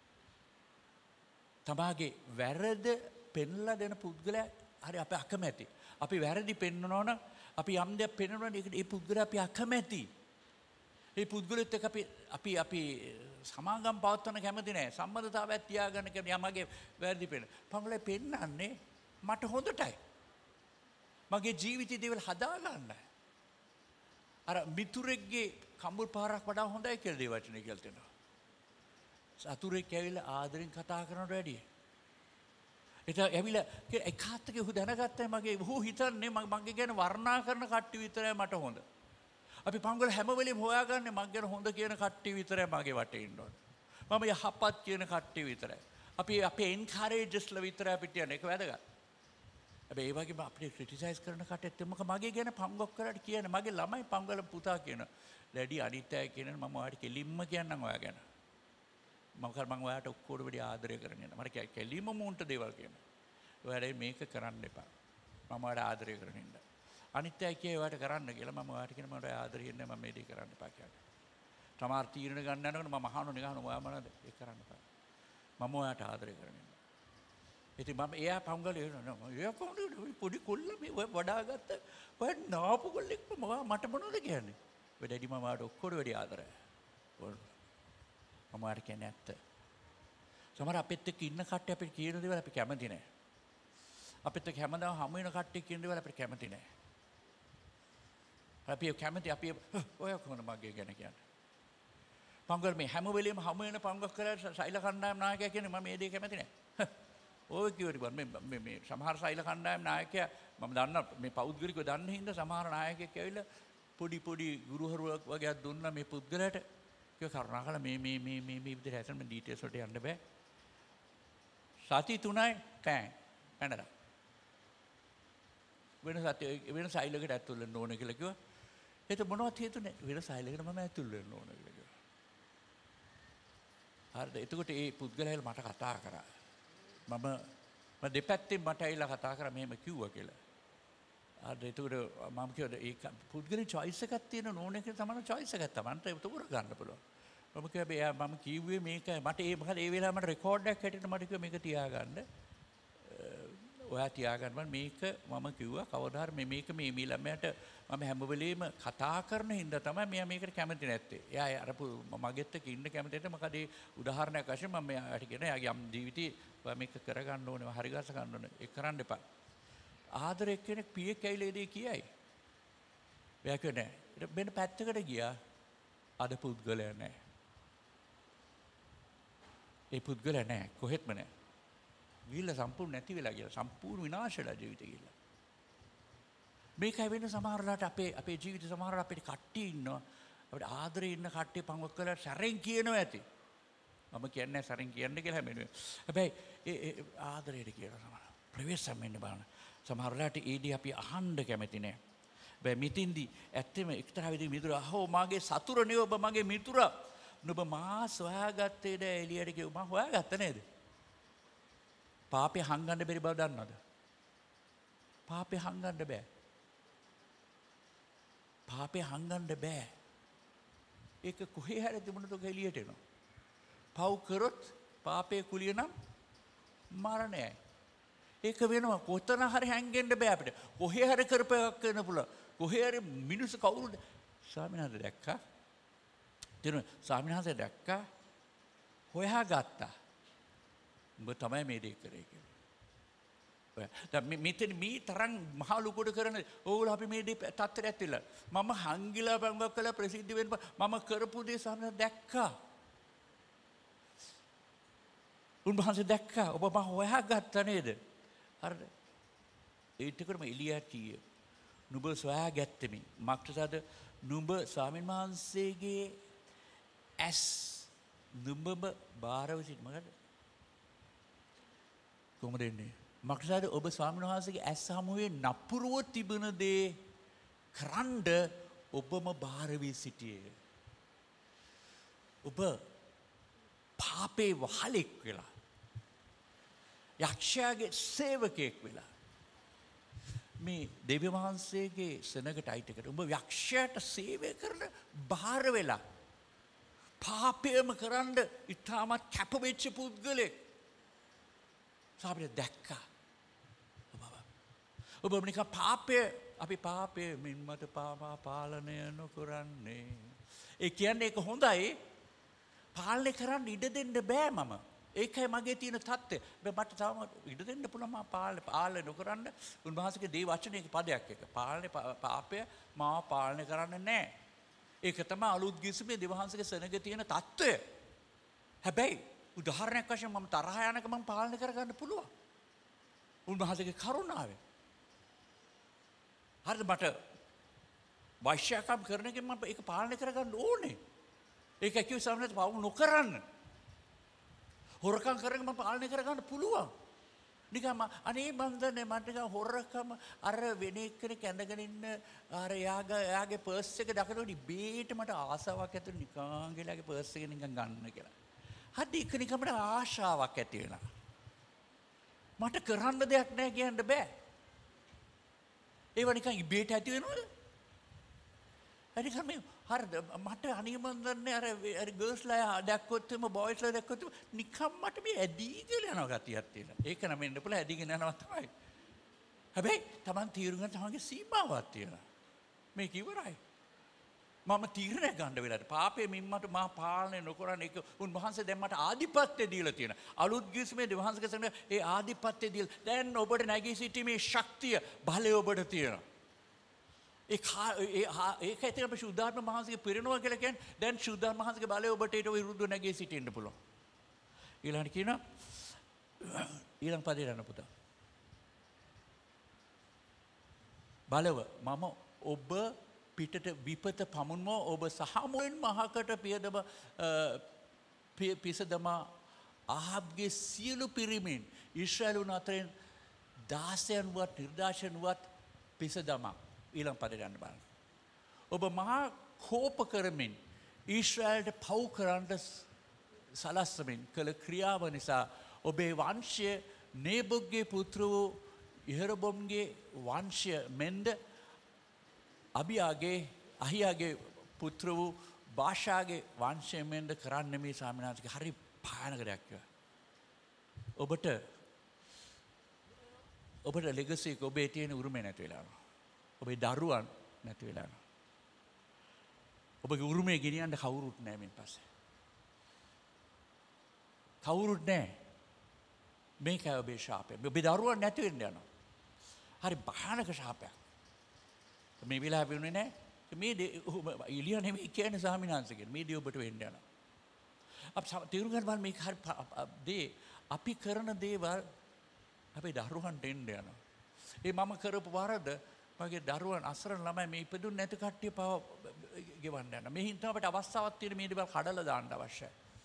තමාගේ වැරද පෙන්ලා දෙන පුද්ගලයා හරි අපේ අකමැති. අපි වැරදි පෙන්වනවා නම් අපි යම් දෙයක් පෙන්වනවා නම් ඒ පුද්ගලයා අපි අකමැති. ඒ පුද්ගලෙත් එක්ක අපි අපි අපි සමාගම් පවත්වන්න කැමති නැහැ. සම්බන්ධතාවයක් තියාගන්න කැමති. යමගේ වැරදි පෙන්න. පංගලේ පෙන්නන්නේ මට හොඳටයි. මගේ ජීවිතේ දේවල් හදා ගන්නයි. අර මිතුරෙක්ගේ කඹුල් පාරක් වඩා හොඳයි කියලා දේ වචනේ කියලා තියෙනවා. සතුරෙක් ඇවිල්ලා ආදරෙන් කතා කරනවට වැඩිය. ඒක ඇවිල්ලා එකාත්තක උහු දැනගත්තා මගේ උහු හිතන්නේ මගේ ගැන වර්ණනා කරන කට්ටිය විතරයි මට හොඳ. අපි පංගල හැම වෙලෙම හොයාගන්නේ මගේ ගැන හොඳ කියන කට්ටිය විතරයි මගේ වටේ ඉන්න ඕනේ. මම යහපත් කියන කට්ටිය විතරයි. අපි අපේ එන්කරේජස්ලා විතරයි අපිට යන්නේ. ඒක වැදගත්. හැබැයි ඒ වගේම අපිට ක්‍රිටිසයිස් කරන කට්ටියත් මොකද මගේ ගැන පංගොක් කරාට කියන්නේ මගේ ළමයි පංගල පුතා කියන. ඩැඩි අනිත් අය කියන මම ඔයාලට කෙලින්ම කියන්නම් ඔයා ගැන. මම කර මම ඔයාට ඔක්කොට වැඩි ආදරය කරගෙන යනවා. මට කෙලින්ම මූන්ට දේවල් කියනවා. ඔයාලා මේක කරන්න එපා. මම ඔයාට ආදරය කරගෙන ඉන්න. අනිත් අය කියේ ඔයාට කරන්න කියලා මම ඔයාට කියන මට ආදරය ඉන්නේ මම මේ දේ කරන්න එපා කියන්නේ. තමාර තීරණ ගන්න යනකොට මම අහනවා නිකන් ඔයා මොනවද ඒක කරන්න එපා. මම ඔයාට ආදරය කරගෙන ඉන්නවා. ඉතින් මම එයා පංගල එනවා. එයා කොහොමද පොඩි කොල්ල මේ වඩාගත්ත ඔය නාපු කොල්ලෙක් මට මොනවද කියන්නේ? ඔය ඩැඩි මම ඔයාට ඔක්කොට වැඩි ආදරයි. මම ඔයාට කියන්නේ ඇත්ත. සමහර අපිත් එක්ක ඉන්න කට්ටිය අපිට කියන දේවල් අපි කැමති නැහැ. අපිත් එක්ක හැමදාම හමු වෙන කට්ටිය කියන දේවල් අපිට කැමති නැහැ. අපි කැමති අපි ඔය කොහොමද මගේ ගැන කියන්නේ? පංගල් මේ හැම වෙලෙම හමු වෙන පංගක් කරලා සෛල කණ්ඩායම් නායකයා කියන්නේ මම මේ දේ කැමති නැහැ. ඔය කිව්වට මේ මේ සමහර සෛල කණ්ඩායම් නායකයා මම දන්න මේ පෞද්ගලිකව දන්න හින්දා සමහර නායකයෙක් ඇවිල්ලා පොඩි පොඩි ගුරුහරුවක් වගේ දුන්නා මේ පුද්ගලයාට. ඒක කරුණාකරලා මේ මේ මේ මේ මේ විදිහට හැසෙන්න මේ ඩීටේල්ස් වලට යන්න බෑ. සති තුනයි පෑන් පැනලා. වෙන සති වෙන සෛලයකට ඇතුල් වෙන්න ඕන කියලා කිව්වා. ඒක මොනවද හේතුනේ? වෙන සෛලයකට මම ඇතුල් වෙන්න ඕන කියලා කිව්වා. හරිද? එතකොට මේ පුද්ගලයා මට කතා කරා. මම මම දෙපැත්තෙන් මට ඇවිල්ලා කතා කරා මෙහෙම කිව්වා කියලා. හරිද? එතකොට මම කිව්වා ඒක පුද්ගලෙන් choice එකක් තියෙන ඕන එක තමයි choice එකක් තමයි. ඒක තෝරා ගන්න පුළුවන්. මම කිව්වා මම කිව්වේ මේක මට ඒ මොකද ඒ වෙලාව මට රෙකෝඩ් එකක් හැටියට මට කිව්වා මේක තියාගන්න. ඔයා තියාගන්න මේක මම කිව්වා කවදා හරි මේක මේ මේ ළමයාට මම හැම වෙලෙම කතා කරන හින්දා තමයි මෙයා මේකට කැමති නැත්තේ. එයා අර මගෙත් එක්ක ඉන්න කැමති නැත්නම් මොකද ඒ උදාහරණයක් වශයෙන් මම මෙයාට කියන එයාගේ යම් ජීවිතේ ඔයා මේක කරගන්න ඕනේ හරි ගස ගන්න ඕනේ ඒක කරන්න එපා. ආදරේ කෙනෙක් පියෙක් ඇවිල්ලා ඒ කියයි. එයා කියන්නේ වෙන පැත්තකට ගියා. අද පුද්ගලයා නැහැ. ඒ පුද්ගලයා නැහැ කොහෙත්ම නැහැ. ගිහිල්ලා සම්පූර්ණ නැති වෙලා ගියා. සම්පූර්ණ විනාශ වෙලා ජීවිතේ ගිහිල්ලා. මේකයි වෙන සමහරලාට අපේ අපේ ජීවිත සමහරලාට අපිට කට්ටිය ඉන්නවා. අපිට ආදරේ ඉන්න කට්ටිය පංගොක් කරලා සැරෙන් කියනවා ඇති. මම කියන්නේ සැරෙන් කියන්නේ කියලා හැමෙන්නේ. හැබැයි ඒ ආදරේට කියලා සමහර. ප්‍රවේශම් වෙන්න බලන්න. සමහරලාට ඒදී අපි අහන්න කැමති නැහැ. හැබැයි මිතින්දි ඇත්තම එක්තරා විදිහේ මිතුර අහෝ මාගේ සතුරනේ ඔබ මගේ මිතුරා. නුඹ මා සොයාගත්තේ ද එළියට කිව්වා. මම හොයාගත්ත නේද? පාපේ හංගන්න බැරි බව දන්නවද? පාපේ හංගන්න බෑ. පාපේ හංගන්න බෑ. ඒක කොහේ හැර තිබුණත් ඔක එළියට එනවා. පව් කරොත් පාපේ කුලිය නම් මරණයයි. ඒක වෙනවා කොතන හරි හැංගෙන්න බෑ අපිට. කොහේ හරි කරපයක් වෙන්න පුළුවන්. කොහේ හරි මිනිස්සු කවුරුද ස්වාමීන් වහන්සේ දැක්කා. දිනු ස්වාමීන් වහන්සේ දැක්කා. හොයා ගත්තා. උඹ තමයි මේ දේ කරේ කියලා. දැන් මෙතන මේ තරම් මහ ලුකුඩ කරන ඕගොල්ලෝ අපි මේ දේ තත්ත්වයට ඇතිලා. මම හංගිලා බංගක් කළා ප්‍රසිද්ධ වෙන්න මම කරපු දේ ස්වාමීන් දැක්කා. උන්වහන්සේ දැක්කා. ඔබ මම හොයා ගත්තා නේද? හරිද? ඒකටම එලියා කීය. නුඹ සොයා ගැත්තෙමි. මක්ටසද නුඹ ස්වාමීන් වහන්සේගේ ඇස් නුඹම බාරව සිට මගද? කොහොමද එන්නේ? මක්ටසද ඔබ ස්වාමීන් වහන්සේගේ ඇස් හමුවේ නපුරව තිබෙන දේ කරන්ඩ ඔබම බාර වී සිටියේ. ඔබ පාපේ වහලෙක් වෙලා යක්ෂයාගේ සේවකයෙක් වෙලා මේ දෙවි වහන්සේගේ සෙනගට අයිතිකට ඔබ යක්ෂයාට සේවය කරන බාර වෙලා පාපයම කරන්න ඉතාමත් කැපවෙච්ච පුද්ගලෙක් සාපිට දැක්කා. ඔබ ඔබ නිකන් පාපය අපි පාපය මින් මට පාපා පාලනය නොකරන්නේ. ඒ කියන්නේ ඒක හොඳයි. පාලනය කරන්න ඉඩ දෙන්න බෑ මම. ඒකයි මගේ තියෙන தත්ත්වය. මට තාම ඉඩ දෙන්න පුළුවන් මම පාලනය පාලනය නොකරන්න. උන්වහන්සේගේ දේ වචනයක පදයක් එක. පාලනය පාපය මාව පාලනය කරන්නේ නැහැ. ඒක තමයි අලුත් ගිවිසුමේ දෙවහන්සේගේ සෙනග තියෙන தත්ත්වය. හැබැයි උදාහරණයක් වශයෙන් මම තරහ යනක මම පාලනය කරගන්න පුළුවන්. උන්වහන්සේගේ කරුණාවෙන්. හරිද මට වෛශ්‍යකම් කරන එකෙන් මම ඒක පාලනය කරගන්න ඕනේ. ඒක කිව්ව සමහරවිට පවු නොකරන්න. හොරකම් කරගෙන මම පාලනය කරගන්න පුළුවන්. නිකන් අනේ මන් දන්නේ මට නිකන් හොරකම අර වෙන එක්කෙනෙක් ඇඳගෙන ඉන්න අර යාගේ යාගේ පර්ස් එක දකිනකොට ඉබේට මට ආසාවක් ඇති වෙනවා නිකන් ගිහලාගේ පර්ස් එක නිකන් ගන්න කියලා. හරි ඒක නිකන් මට ආශාවක් ඇති වෙනවා. මට කරන්න දෙයක් නැහැ කියන්න බෑ. ඒව නිකන් ඉබේට ඇති වෙනවද? හරි කම හරිද මට අනේ මන් දන්නේ අර අර ගර්ල්ස්ලා දැක්කොත් එම බොයිස්ලා දැක්කොත් නිකන් මට මේ ඇදීගෙන යනවා ගතියක් තියෙනවා. ඒක නම් වෙන්න පුළුවන් ඇදීගෙන යනවා තමයි. හැබැයි Taman තීරු ගන්න තමන්ගේ සීමාවක් තියෙනවා. මේක ඉවරයි. මම තීරණය ගන්න වෙලාවට පාපේ මිම්මට මා පාලනය නොකරන එක උන්වහන්සේ දැන් මට ආධිපත්‍ය දීලා තියෙනවා. අලුත් ගිවිසුමේ දෙවහන්සේගේ සමග ඒ ආධිපත්‍ය දීලා දැන් ඔබට නැගී සිටීමේ ශක්තිය බලය ඔබට තියෙනවා. ඒ ඒක ඇතුළේ අපි ශුද්ධාත්ම මහන්සියගේ පිරෙනවා කියලා කියන්නේ දැන් ශුද්ධාත්ම මහන්සියගේ බලය ඔබට ඊට විරුද්ධව නැගී සිටින්න පුළුවන්. ඊළඟට කියනවා ඊළඟ පදේ යන පුතා. බලව මම ඔබ පිටට විපත පමුණුව ඔබ සහමුවෙන් මහකට පියදම පිසදම ආහබ්ගේ සියලු පිරිමින් ඊශ්‍රායලුන් අතරින් දාසයන් වත් නිර්දාශයන් වත් පිසදම ඊළඟ පදයට යන්න බලන්න. ඔබ මහා කෝප කරමින් ඊශ්‍රායලට පව් කරන්න සලස්සමින් කළ ක්‍රියාව නිසා ඔබේ වංශය නේබුග්ගේ පුත්‍ර වූ ඉහරබොම්ගේ වංශය මෙන්ද අබියාගේ අහියාගේ පුත්‍ර වූ භාෂාගේ වංශය මෙන්ද කරන්න මේ ස්වාමීනාථගේ හරි භයානක දෙයක්. ඔබට ඔබට ලෙගසි එක ඔබේ තියෙන උරුමය නැති වෙලා යනවා. ඔබේ දරුවන් නැති වෙලා යනවා. ඔබගේ උරුමය ගෙනියන්න කවුරුත් නැහැ මින් පස්සේ. කවුරුත් නැහැ. මේකයි ඔබේ ශාපය. ඔබේ දරුවන් නැති වෙන්න යනවා. හරි භයානක ශාපයක්. මේ වෙලාව වෙන්නේ නැහැ. මේ ඉලියා නෙමෙයි කියන්නේ ස්වාමීනාංශගෙන්. මේ දේ ඔබට වෙන්න යනවා. අප තීරු ගන්න බලන්න මේක හරි දේ අපි කරන දේවල් අපේ දරුවන්ට එන්න යනවා. ඒ මම කරපු වරද මගේ දරුවන් අසරණ ළමයි මේ ඉපදුන්නේ නැති කට්ටිය පව ගෙවන්න යනවා. මේ හින්දා අපිට අවස්ථාවක් තියෙන මේ දේවල් කඩලා දාන්න අවශ්‍යයි.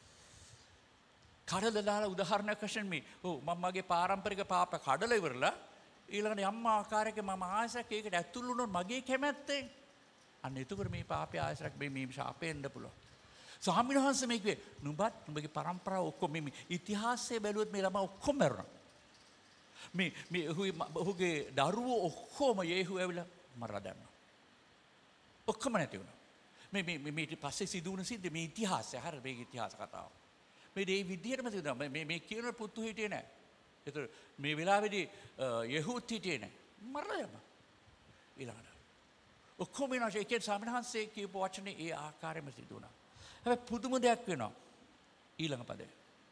කඩලා දාලා උදාහරණයක් වශයෙන් මේ ඔව් මම මගේ පාරම්පරික පාප කඩලා ඉවරලා ඊළඟට යම් ආකාරයක මම ආයසක් ඒකට ඇතුළු වුණොත් මගේ කැමැත්තෙන් අන්න එතකොට මේ පාපය ආයසක් මේ මේ ශාපෙන්න පුළුවන්. ස්වාමීන් වහන්සේ මේ කිව්වේ නුඹත් නුඹගේ පරම්පරාව ඔක්කොම මේ ඉතිහාසයේ බැලුවොත් මේ ළමා ඔක්කොම මරනවා. මේ මේ ඔහුගේ දරුවෝ ඔක්කොම යේහු ඇවිල්ලා මරලා දැම්මා. ඔක්කොම නැති වුණා. මේ මේ මේ ඊට පස්සේ සිදු වුණ සිද්ධ මේ ඉතිහාසය හරිය මේ ඉතිහාස කතාව. මේ දේ විදියටම සිදුනා මේ මේ කියන පුතු හිටියේ නැහැ. ඒතර මේ වෙලාවේදී යෙහූත් හිටියේ නැහැ. මරලා යම. ඊළඟට. ඔක්කොම විනාශ එකේ සාමණේරහන්සේ කියපු වචනේ ඒ ආකාරයෙන්ම සිදු වුණා. හැබැයි පුදුම දෙයක් වෙනවා. ඊළඟ පදේ.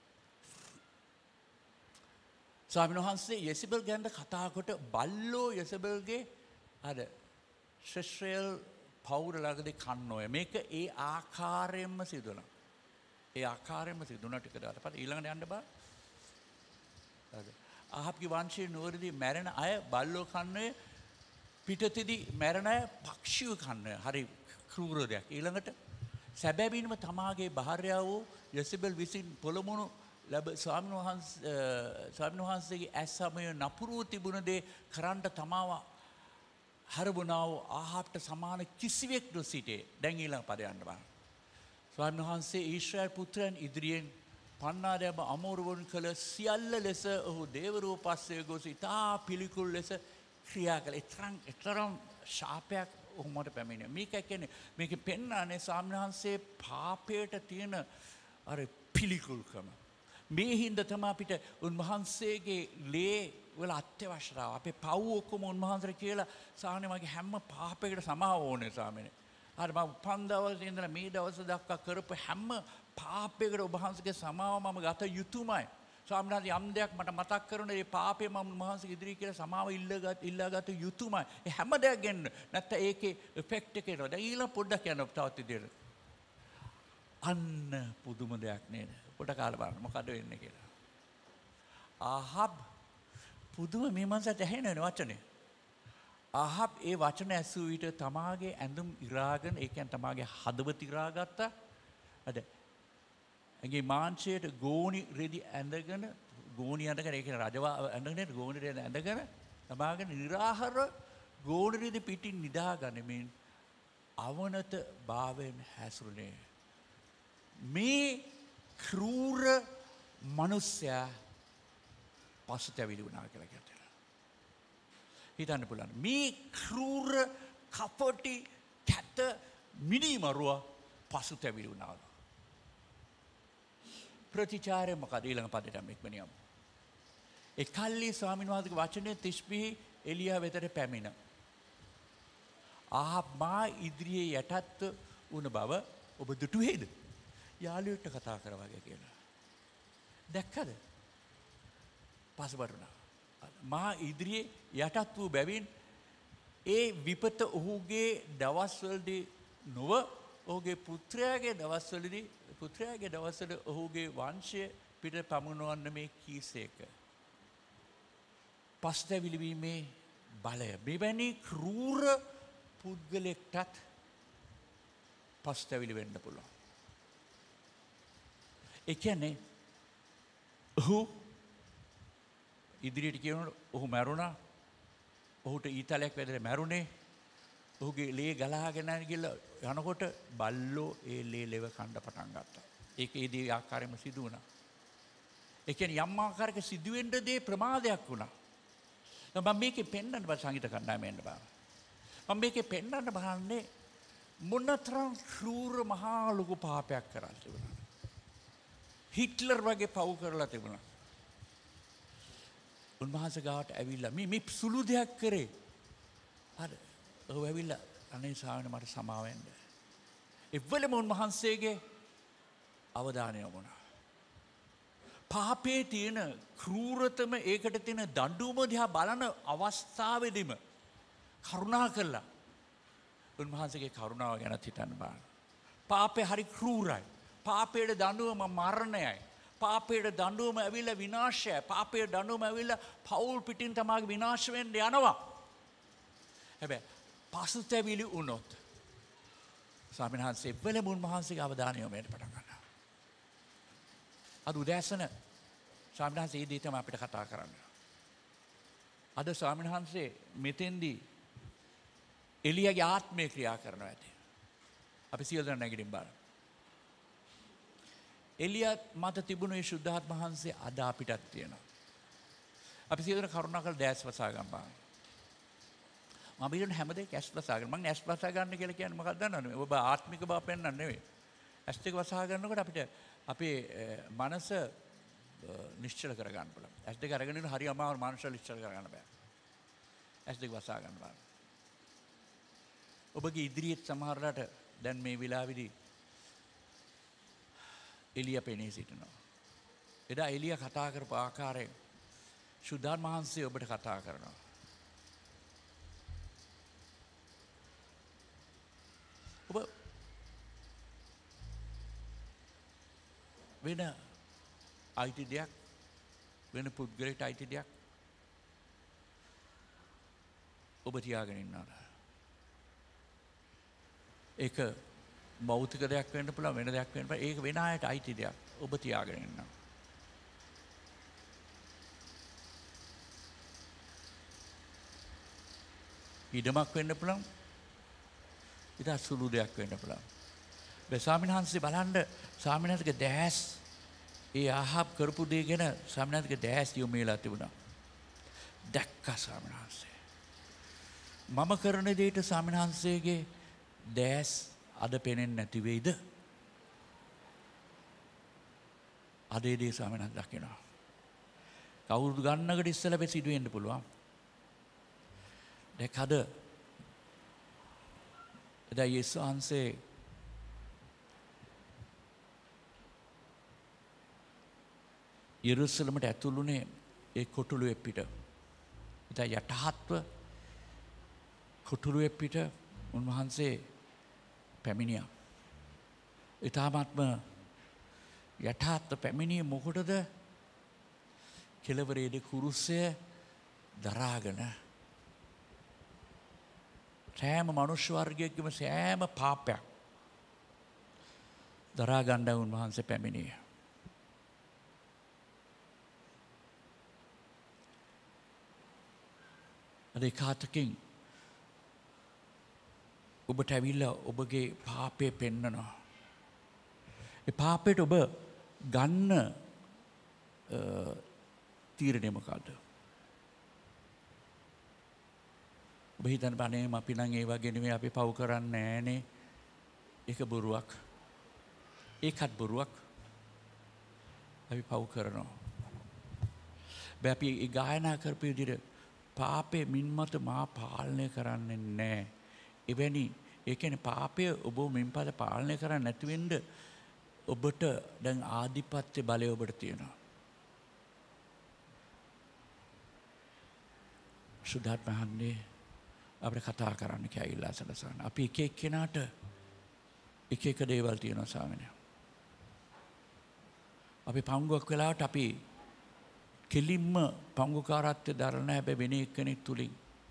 සාමණේරහන්සේ යෙසබෙල් ගැන කතා කොට බල්ලෝ යෙසබෙල්ගේ අර ශෙස්රේල් පවුර ළඟදී කන්නෝය. මේක ඒ ආකාරයෙන්ම සිදු වුණා. ඒ ආකාරයෙන්ම සිදු වුණා ටික දාලා පස්සේ ඊළඟට යන්න බෑ. හරි. ආහාබ්ගේ වංශයේ නුවරදී මැරෙන අය බල්ලෝ කන්නේ පිටතේදී මැරෙන අය පක්ෂියෝ කන්නේ. හරි ක්‍රූර දෙයක්. ඊළඟට සැබෑවින්ම තමාගේ භාර්යාව වූ යෙසබෙල් විසින් පොළමුණු ලැබ ස්වාමීන් වහන්සේ ස්වාමීන් වහන්සේගේ ඇස් සමය නපුරව තිබුණ දේ කරන්න තමාව හරබුණා වූ ආහාබ්ට සමාන කිසිවෙක් නොසිටේ. දැන් ඊළඟ පදේ යන්න බලන්න. ස්වාමීන් වහන්සේ ඊශ්‍රායල් පුත්‍රයන් ඉදිරියෙන් පන්නා දැම අමෝරුවන් කළ සියල්ල ලෙස ඔහු දේවරූපස්සේ ගොස් ඉතා පිළිකුල් ලෙස ක්‍රියා කළ. එතරම් එතරම් ශාපයක් ඔහුමට පැමිණියා. මේක කියන්නේ මේක පෙන්වන්නේ ස්වාමීන් වහන්සේ පාපයට තියෙන අර පිළිකුල්කම. මේ හින්දා තමයි අපිට උන්වහන්සේගේ ලේ වල අත්‍යවශ්‍යතාව. අපේ පව් ඔක්කොම උන්වහන්සේට කියලා සාහනේ මගේ හැම පාපයකට සමාව ඕනේ ස්වාමීනි. හරි මම උපන් දවසේ ඉඳලා මේ දවස දක්වා කරපු හැම පාපයකට ඔබ වහන්සේගේ සමාව මම ගත යුතුමයි. ස්වාමීන් වහන්සේ යම් දෙයක් මට මතක් කරන ඒ පාපේ මම උන්වහන්සේගේ ඉදිරියේ කියලා සමාව ඉල්ලගත් ඉල්ලාගත යුතුමයි. ඒ හැම දෙයක් ගන්න. නැත්නම් ඒකේ ඉෆෙක්ට් එක එනවා. දැන් ඊළඟ පොඩ්ඩක් යන්න තවත් ඉදිරියට. අන්න පුදුම දෙයක් නේද? පොඩ කාලා බලන්න මොකද වෙන්නේ කියලා. ආහබ් පුදුම මේ මනසට ඇහෙනවනේ වචනේ. ආහබ් ඒ වචන ඇසූ විට තමාගේ ඇඳුම් ඉරාගෙන ඒ කියන්නේ තමාගේ හදවත ඉරාගත්තා. අද ඇගේ මාංශයට ගෝණි රෙදි ඇඳගෙන ගෝණි ඇඳගෙන ඒ කියන්නේ රජව ඇඳගෙන ගෝණි රෙදි ඇඳගෙන තමාගේ නිරාහර ගෝණි රෙදි පිටින් නිදාගනිමින් අවනත භාවයෙන් හැසුරුනේ. මේ ක්‍රූර මනුස්සයා පසුතැවිලි වුණා කියලා කියනවා. හිතන්න පුළුවන්. මේ ක්‍රූර කපටි කැත මිනිමරුව පසුතැවිලි වුණා. ප්‍රතිචාරය මොකද ඊළඟ පදයට මෙක්මන යමු. එකල්ලි ස්වාමීන් වහන්සේගේ වචනේ තිස්බිහි එලියා වෙතට පැමිණ. ආහබ් මා ඉදිරියේ යටත් වුණ බව ඔබ දුටුවේද? යාළුවෙක්ට කතා කරා වගේ කියලා. දැක්කද? පසුබටුණා. මා ඉදිරියේ යටත් වූ බැවින් ඒ විපත ඔහුගේ දවස්වලදී නොව ඔහුගේ පුත්‍රයාගේ දවස්වලදී පුත්‍රයාගේ දවස්වල ඔහුගේ වංශය පිට පමුණවන්න මේ කීසේක. පස්තැවිලි වීමේ බලය. මෙවැනි ක්‍රූර පුද්ගලෙක්ටත් පස්තැවිලි වෙන්න පුළුවන්. ඒ කියන්නේ ඔහු ඉදිරියට කියනකොට ඔහු මැරුණා. ඔහුට ඊතලයක් වැදලා මැරුණේ. ඔහුගේ ලේ ගලාගෙන ගිහලා යනකොට බල්ලෝ ඒ ලේ ලෙව කන්න පටන් ගත්තා. ඒක ඒ දේ ආකාරයෙන්ම සිදු වුණා. ඒ කියන්නේ යම් ආකාරයක සිදුවෙන්න දේ ප්‍රමාදයක් වුණා. මම මේකේ පෙන්වන්න බෑ සංගීත කණ්ඩායමෙන් බෑ. මම මේකේ පෙන්වන්න බලන්නේ මොනතරම් ක්‍රූර මහා ලොකු පාපයක් කරලා තිබුණා. හිට්ලර් වගේ පව් කරලා තිබුණා. උන්වහන්සේ ගාවට ඇවිල්ලා මේ මේ සුළු දෙයක් කරේ. හරි. ඔහු ඇවිල්ලා අනේ සාවන මට සමාව වෙන්න. එවලම උන්වහන්සේගේ අවධානය යොමුණා. පාපේ තියෙන ක්‍රූරතම ඒකට තියෙන දඬුවම දිහා බලන අවස්ථාවේදීම කරුණා කළා. උන්වහන්සේගේ කරුණාව ගැන හිතන්න බලන්න. පාපේ හරි ක්‍රූරයි. පාපේට දඬුවම මරණයයි. පාපේට දඬුවම ඇවිල්ලා විනාශයයි. පාපේට දඬුවම ඇවිල්ලා පෞල් පිටින් තමයි විනාශ වෙන්න යනවා. හැබැයි පසුතැවිලි වුණොත් ස්වාමීන් වහන්සේ වෙලම උන්වහන්සේගේ අවධානය යොමු වෙන්න පටන් ගන්නවා. අද උදෑසන ස්වාමීන් වහන්සේ මේ දේ තමයි අපිට කතා කරන්න. අද ස්වාමීන් වහන්සේ මෙතෙන්දී එලියාගේ ආත්මය ක්‍රියා කරනවා ඇති. අපි සියලු දෙනා නැගිටින් බලමු. එලියා මත තිබුණු ඒ සුද්ධාත්ම වහන්සේ අද අපිටත් තියෙනවා. අපි සියලු දෙනා කරුණාකර දැස් වසා ගන්න. මම කියන හැමදේම ඇස් වසා ගන්න. මම ඇස් වසා ගන්න කියලා කියන්නේ මොකක්ද දන්නවද? ඔබ ආත්මික බව පෙන්වන්න නෙවෙයි. ඇස් දෙක වසා ගන්නකොට අපිට අපේ මනස නිශ්චල කරගන්න පුළුවන්. ඇස් දෙක අරගෙන ඉන්න හරි අමාරු මානසික නිශ්චල කරගන්න බෑ. ඇස් දෙක වසා ගන්න බලන්න. ඔබගේ ඉදිරියට සමහරලාට දැන් මේ වෙලාවේදී එලියා පෙනී සිටිනවා. එදා එලියා කතා කරපු ආකාරයෙන් සුදාන් මහන්සිය ඔබට කතා කරනවා. ඔබ වෙන අයිති දෙයක් වෙන පුද්ගලයට අයිති දෙයක් ඔබ තියාගෙන ඉන්නවා. ඒක භෞතික දෙයක් වෙන්න පුළුවන් වෙන දෙයක් වෙන්න පුළුවන් ඒක වෙන අයට අයිති දෙයක් ඔබ තියාගෙන ඉන්නවා. ඉඩමක් වෙන්න පුළුවන් ඉතා සුළු දෙයක් වෙන්න පුළුවන්. බෑ ස්වාමීන් වහන්සේ බලන්න ස්වාමීන් වහන්සේගේ දැස් ඒ ආහාබ් කරපු දේ ගැන ස්වාමීන් වහන්සේගේ දැස් යොමු වෙලා තිබුණා. දැක්කා ස්වාමීන් වහන්සේ. මම කරන දෙයට ස්වාමීන් වහන්සේගේ දැස් අද පෙනෙන්නේ නැති වෙයිද? අද ඒ දේ ස්වාමීන් වහන්සේ දකිනවා. කවුරුද ගන්නකට ඉස්සෙල්ලා වෙ සිදු වෙන්න පුළුවන්. දැන් අද එදා යේසුස් වහන්සේ යෙරුසලමට ඇතුළුනේ ඒ කොටුළුවේ පිට. එදා යටහත්ව කොටුළුවේ පිට උන්වහන්සේ පැමිණියා. ඊටාත්ම යටහත්ව පැමිණියේ මොකටද? කෙළවරේදී කුරුසය දරාගෙන සෑම මනුෂ්‍ය වර්ගයකම සෑම පාපයක් දරා ගන්න උන්වහන්සේ පැමිණියේ. අද කාතකින් ඔබට ඇවිල්ලා ඔබගේ පාපය පෙන්නනවා. ඒ පාපයට ඔබ ගන්න තීරණය මොකද්ද? ඔබ හිතන්න බනේ අපි නම් ඒ වගේ නෙමෙයි අපි පව් කරන්නේ නෑනේ. ඒක බොරුවක්. ඒකත් බොරුවක්. අපි පව් කරනවා. බෑ අපි ඒ ගායනා කරපු විදිහට පාපේ මින්මත මා පාලනය කරන්නේ නෑ. එවැනි ඒ කියන්නේ පාපය ඔබ මින්පත පාලනය කරන්නේ නැති වෙන්න ඔබට දැන් ආධිපත්‍ය බලය ඔබට තියෙනවා. සුදාත් මහන්නේ අපිට කතා කරන්න කියලා සලසන. අපි එක එක්කෙනාට එක එක දේවල් තියෙනවා ස්වාමීනි. අපි පංගුවක් වෙලාවට අපි කෙලින්ම පංගුකාරත්වය දරන හැබැයි වෙන එක්කෙනෙක් තුලින්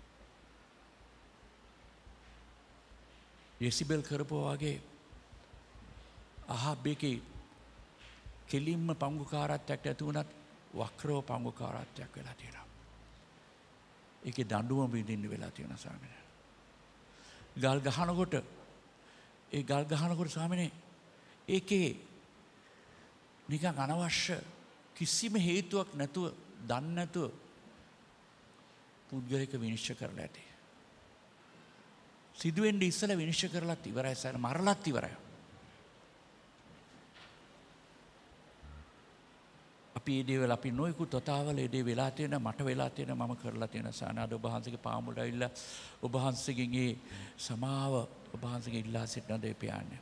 යෙසිබෙල් කරපුවා වගේ අහබ්බේකේ කෙලින්ම පංගුකාරත්වයක් ඇති වුණත් වක්‍රව පංගුකාරත්වයක් වෙලා තියෙනවා. ඒකේ දඬුවම විඳින්න වෙලා තියෙනවා ස්වාමීනි. ගල් ගහනකොට ඒ ගල් ගහනකොට ස්වාමීනි ඒකේ නිකන් අනවශ්‍ය කිසිම හේතුවක් නැතුව දන්නේ නැතුව පුද්ගලික විනිශ්චය කරලා ඇති. සිදුවෙන්නේ ඉස්සෙල්ලා විනිශ්චය කරලත් ඉවරයි සර් මරලත් ඉවරයි. අපි ඒ දේවල් අපි නොයෙකුත් තතාවල ඒ දේ වෙලා තියෙන මට වෙලා තියෙන මම කරලා තියෙන සානාද ඔබ වහන්සේගේ පාමුලට ඇවිල්ලා ඔබ වහන්සේගෙන් ඒ සමාව ඔබ වහන්සේගෙන් ඉල්ලා සිටින දේ පියාන්නේ.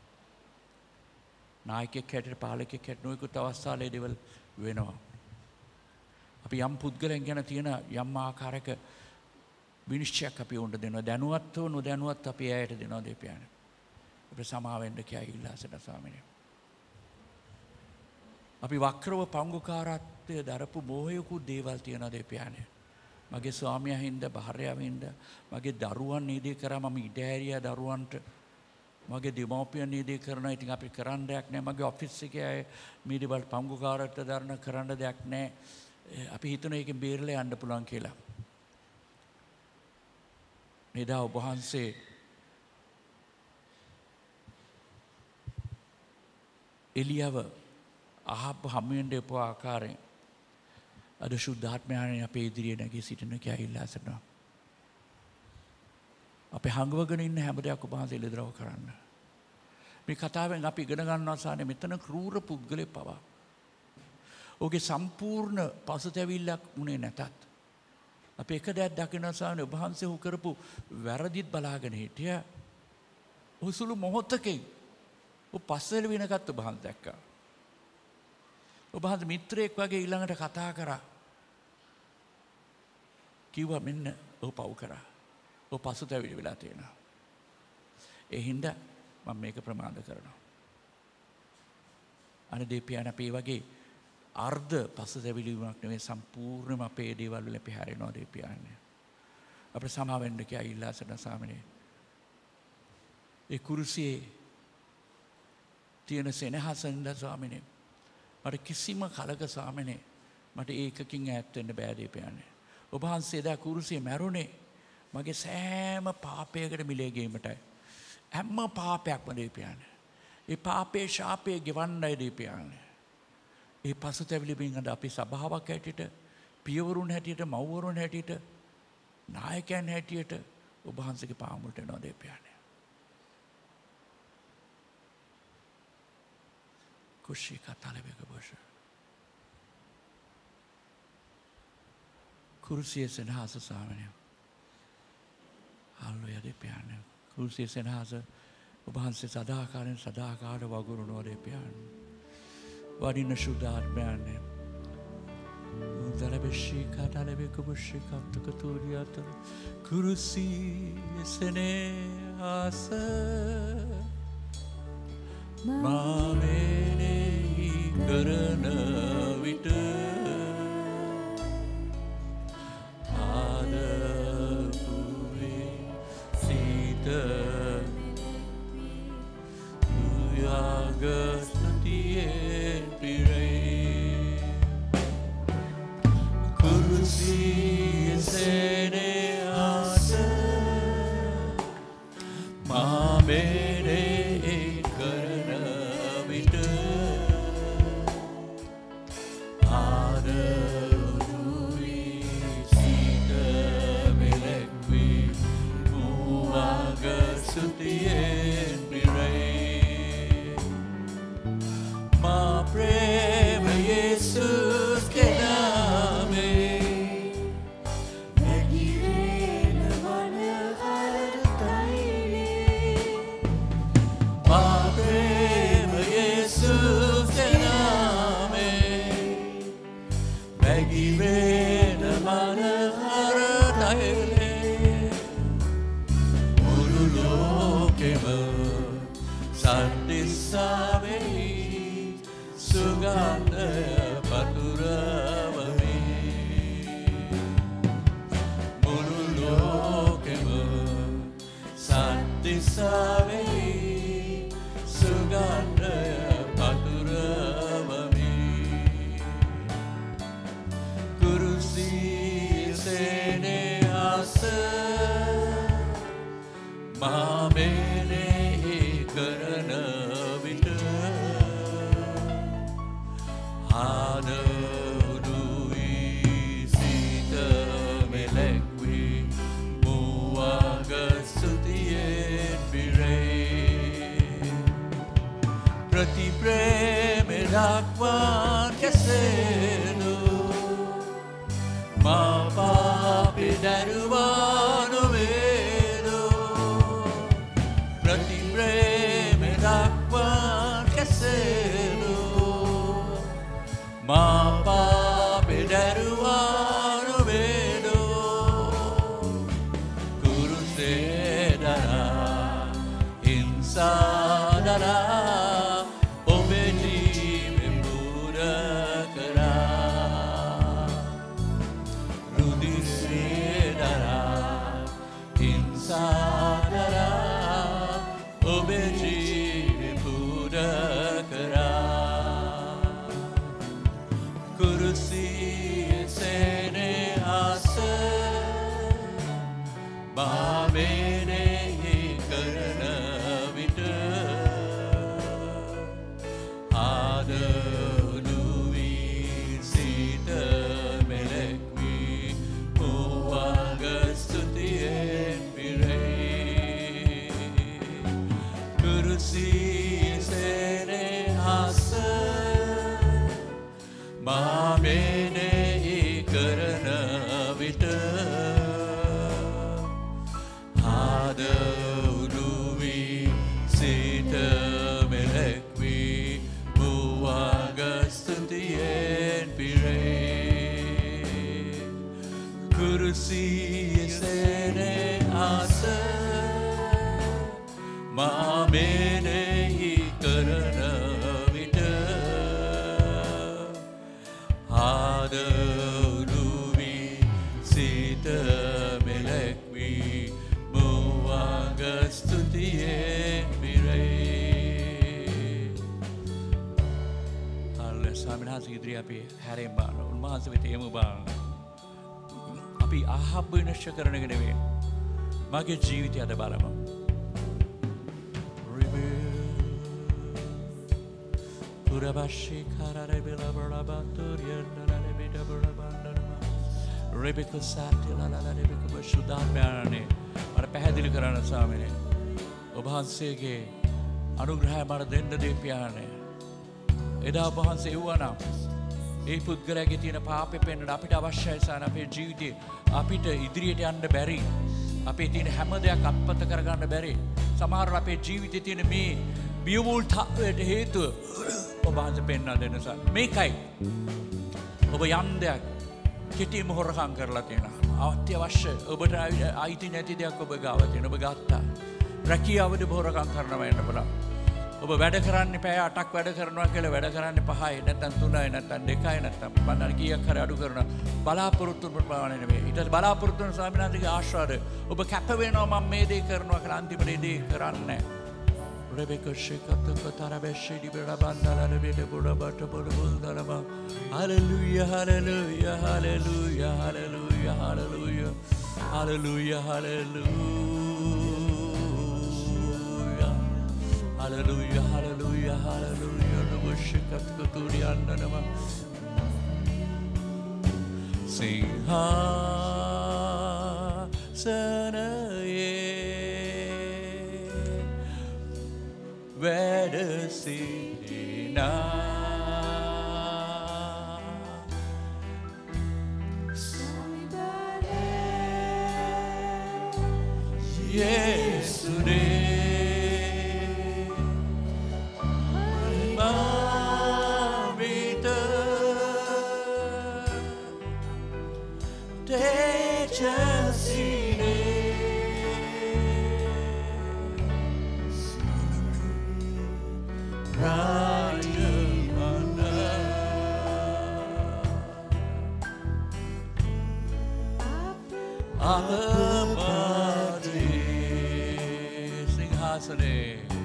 නායකයෙක් හැටියට පාලකයෙක් හැටියට නොයෙකුත් අවස්ථාවල ඒ දේවල් වෙනවා. අපි යම් පුද්ගලයන් ගැන තියෙන යම් ආකාරයක විනිශ්චයක් අපි උන්ට දෙනවා. දැනුවත්ව නොදැනුවත් අපි ඇයට දෙනවා දේ පියාන්නේ. අපේ සමාව වෙන්න කියලා ඉල්ලා සිටින ස්වාමීනි. අපි වක්‍රව පංගුකාරත්වය දරපු බොහෝයකු දේවල් තියෙන දේ පියානේ. මගේ ස්වාමියා හින්දා භාර්යාව හින්දා මගේ දරුවන් නීදී කරා මම ඉඩ ඇරියා දරුවන්ට මගේ දෙමව්පියන් නීදී කරනවා. ඉතින් අපි කරන්න දෙයක් නැහැ. මගේ ඔෆිස් එකේ අය මේ දේවල් පංගුකාරත්වය දරන කරන්න දෙයක් නැහැ. අපි හිතන එකෙන් බේරලා යන්න පුළුවන් කියලා. එදා ඔබ වහන්සේ එලියව අහබ් හමුවෙන්ට එපු ආකාරයෙන් අද ශුද්ධාත්මයන් අපේ ඉදිරියේ නැගී සිටින කැයිලා සිටිනවා. අපි හංගවගෙන ඉන්න හැම දෙයක් ඔබ වහන්සේ ඉලදරව කරන්න. මේ කතාවෙන් අපි ඉගෙන ගන්නවා සානේ මෙතන ක්‍රූර පුද්ගලෙක් පවා ඔහුගේ සම්පූර්ණ පසුතැවිල්ලක් උනේ නැතත් අපි එක දෙයක් දකිනවා ස්වාමීනි ඔබ වහන්සේ ඔහු කරපු වැරදිත් බලාගෙන හිටියා. ඔහු සුළු මොහොතකින් ඔහු පස්සෙල වෙනකත් ඔබ වහන්සේ දැක්කා. ඔබ වහන්සේ මිත්‍රයෙක් වගේ ඊළඟට කතා කරා. කිව්වා මෙන්න ඔහු පව් කරා. ඔහු පසුතැවිලි වෙලා තියෙනවා. ඒ හින්දා මම මේක ප්‍රමාද කරනවා. අනේ දෙවියන් අපි වගේ අර්ධ පසුතැවිලිමක් නෙවෙයි සම්පූර්ණයෙන්ම අපේ දේවල් වල අපි හැරෙනවා දෙවියන්. අපිට සමා වෙන්න කියලා ඉල්ලා සිටින ස්වාමීනි. ඒ කුරුසියේ තියෙන සෙනහසින්ද ස්වාමීනි මට කිසිම කලක ස්වාමීනි මට ඒකකින් ඈත් වෙන්න බෑ දෙවියන්. ඔබ වහන්සේ දා කුරුසියේ මැරුණේ මගේ සෑම පාපයකට මිලේ ගීමටයි. හැම පාපයක්ම දෙවියන්. ඒ පාපේ ශාපේ ගෙවන්නයි දෙවියන්. ඒ පසුතැවිලිමින් අද අපි සභාවක් හැටියට පියවරුන් හැටියට මව්වරුන් හැටියට නායකයන් හැටියට ඔබ වහන්සේගේ පාමුලට එනවා දෙවියන්. කුෂි කතාලෙක බොෂ කුරුසියේ සෙනහස ස්වාමීනි. හල්ලුයා දෙවියන්. කුරුසියේ සෙනහස ඔබ වහන්සේ සදාකාලෙන් සදාකාල වගුරුනවා දෙවියන්. වඩින සුදාත්මයන් උදරබෙෂි කතාලෙක බොෂ කත්තුකතුරියත කුරුසියේ සෙනහස මාමෙනෙහි කරන විට ආදපුවේ සීත දුයාගස්තියෙන් පිරේ කුරුසියේ සෙනෙහස මාමෙනෙහි Sadara, obedi me සියසෙන ආස මා මෙනෙහි කරන විට ආදරුවි සිත මෙලෙක්වි මුවග ස්තුතියෙන් පිරේ. හල්ල ස්වාමීන් වහන්සේ ඉදිරියේ අපි හැරෙන් බලන උන්වහන්සේ වෙත යමු බලන. අපි අහබ් විනාශ කරන එක නෙවෙයි. මගේ ජීවිතය අද බලමු. Purabashi karare bila barabaturiya nalale bida barabandana Rebecca satila nalale Rebecca bashuddhaත්මයනේ මට පැහැදිලි කරන්න ස්වාමීනි ඔබ වහන්සේගේ අනුග්‍රහය මට දෙන්න දෙපියානේ එදා ඔබ වහන්සේ වුණා ඒ පුද්ගලයාගේ තියෙන පාපෙ පෙන්වන්න අපිට අවශ්‍යයි සාන අපේ ජීවිතේ අපිට ඉදිරියට යන්න බැරි අපේ තියෙන හැම දෙයක් අත්පත් කරගන්න බැරි සමහර අපේ ජීවිතේ තියෙන මේ බියමුල් තත්වයට හේතුව ඔබ වහන්සේ පෙන්වා දෙන්න සාන මේකයි ඔබ යම් දෙයක් කෙටිම හොරකම් කරලා තියෙනවා අත්‍යවශ්‍ය ඔබට අයිති නැති දෙයක් ඔබ ගාව තියෙන ඔබ ගත්තා රැකියාවද හොරකම් කරනවා වෙන්න බලන්න ඔබ වැඩ කරන්නේ පැය අටක් වැඩ කරනවා කියලා වැඩ කරන්නේ පහයි නැත්නම් තුනයි නැත්නම් දෙකයි නැත්නම් බණ්ඩාර කීයක් හරි අඩු කරනවා බලාපොරොත්තු ප්‍රමාණය නෙවෙයි ඊට පස්සේ බලාපොරොත්තු වෙන ස්වාමීන් වහන්සේගේ ආශාද ඔබ කැප වෙනවා මම මේ දේ කරනවා කියලා අන්තිමට ඒ දේ කරන්නේ Rebecca shikatu katarabeshi di berabandala lebede burabata burabundalama Hallelujah hallelujah hallelujah hallelujah hallelujah hallelujah hallelujah hallelujah hallelujah hallelujah Rebeshikatu katuriyandanama Singha sanaye වැඩ සිටිනා යේසුනේ මාවිත තේජසිනේ Abadi Singhasane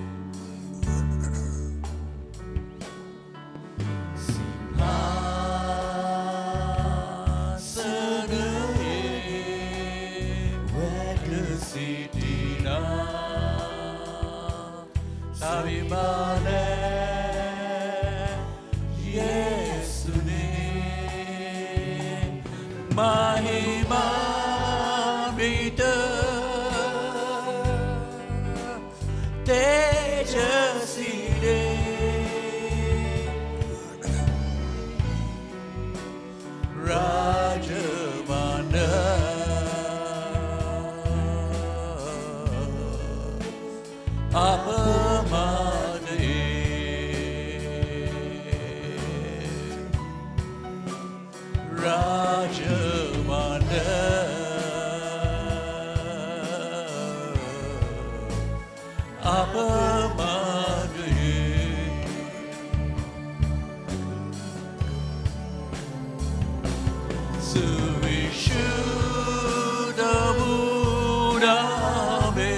Singhasane Vedasitina Savimane Yesune Mahima Tejasine Rajamana Apamane Rajamana Apamane Suvishuddhamudame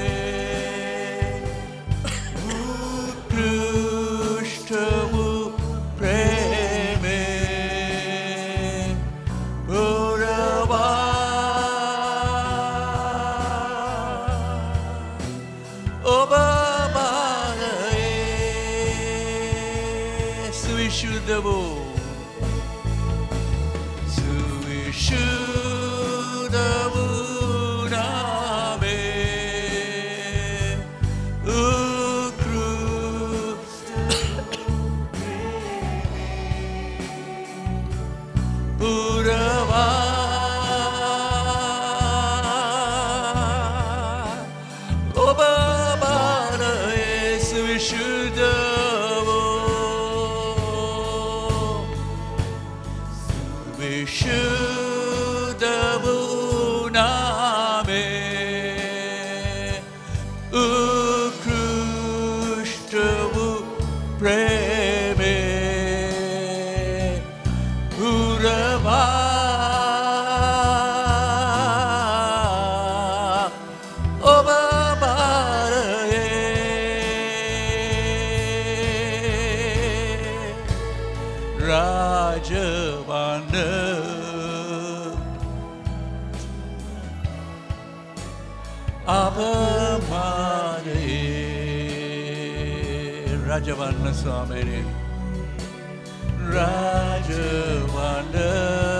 Utkrishtamu preme Purava Oba Suvishuddhamu Suvishuddhamudame Ukru Purava Oba Bana Suvishuddhamu नामे उत्कृष्ट प्रेमे उरवा Rajavanna Swamini Rajavanna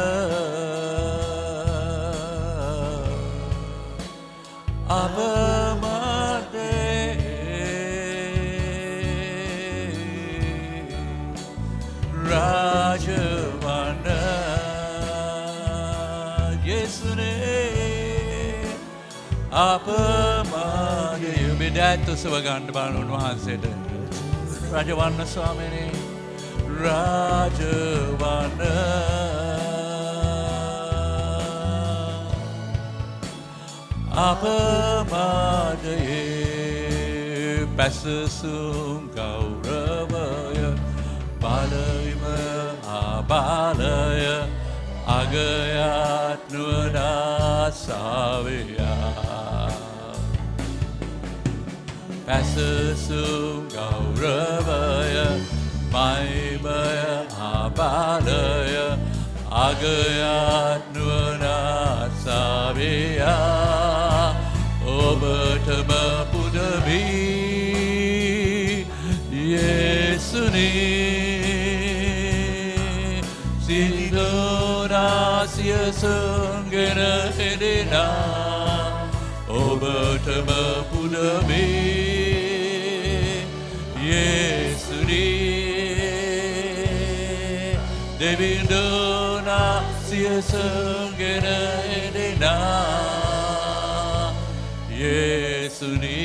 Abamade Rajavanna Yesune Abamade Bidayattu Savaganda Banu Mahanseta Rajavanna Swamini Rajavanna Apamadaye Pasasum Gauravaya Balayma Abalaya Agayat Nuna Savya Pasasum Gauravaya Maimaya Abalaya Agayat Nuna Savya Obatama Pudami Yesuni Sidonasya Sangena Hedina Obatama Pudami Yesuni Devindona Siyasangena Edina Yesuni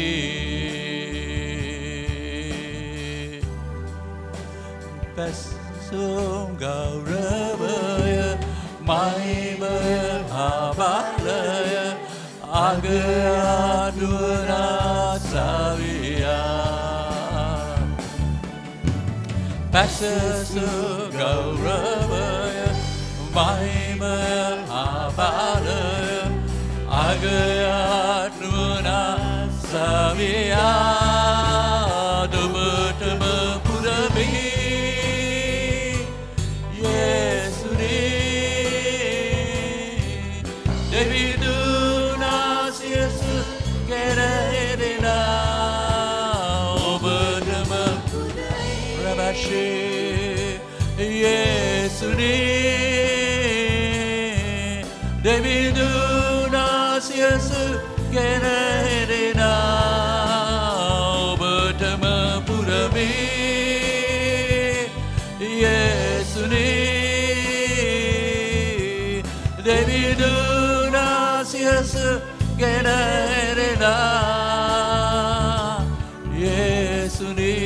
Pasum Gauravaya Maimaya Abalaya Agayaduna Saviya Passasu Gauravaya Mahimaya Abalaya Agayaduna Saviya Dumatama Pudami Yesuni Deviduna Siyasu Gera Edina Obadama Rabashi Yesuni Deviduna Siyasu Gera Edina Obadama Pudami Yesuni Deviduna Siyasu Gera Edina Yesuni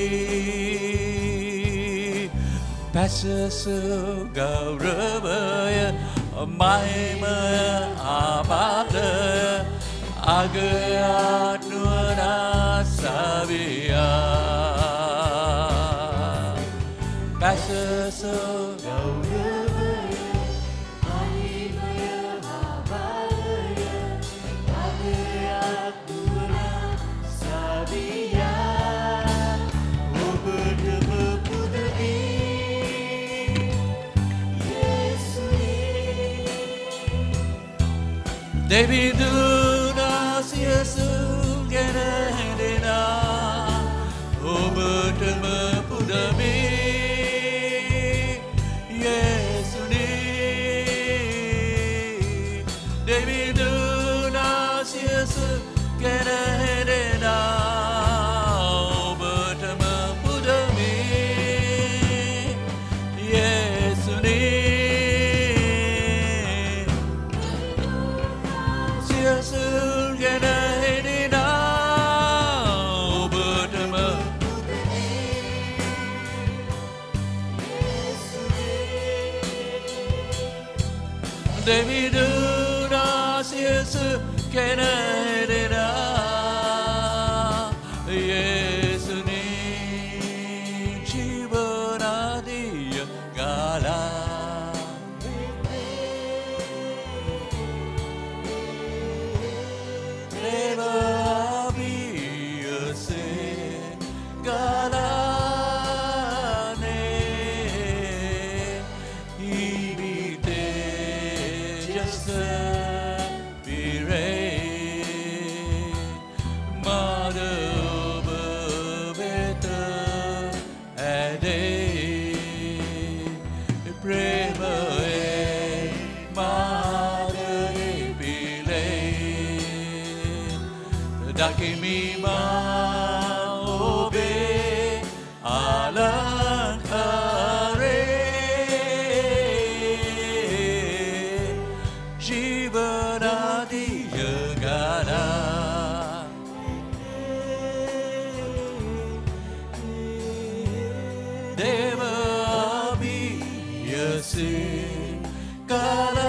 Passasu Gauravaya Mahimaya Abalaya Agayaduna Saviya Passasu Gauravaya Mahimaya Abalaya Agayaduna Saviya Obadama Pudami Deviduna Siyasu Gena Hedina Obadama Pudami Yesuni Deviduna Siyasu Gena Hedina Obadama Pudami Yesuni Gena Hedina Obadama Deviduna Yesu kenedera Yesu ni jivanadiya gala Deva abiyase gala Dakimi ma obe alankare jivanadi yagana deva abiyase kala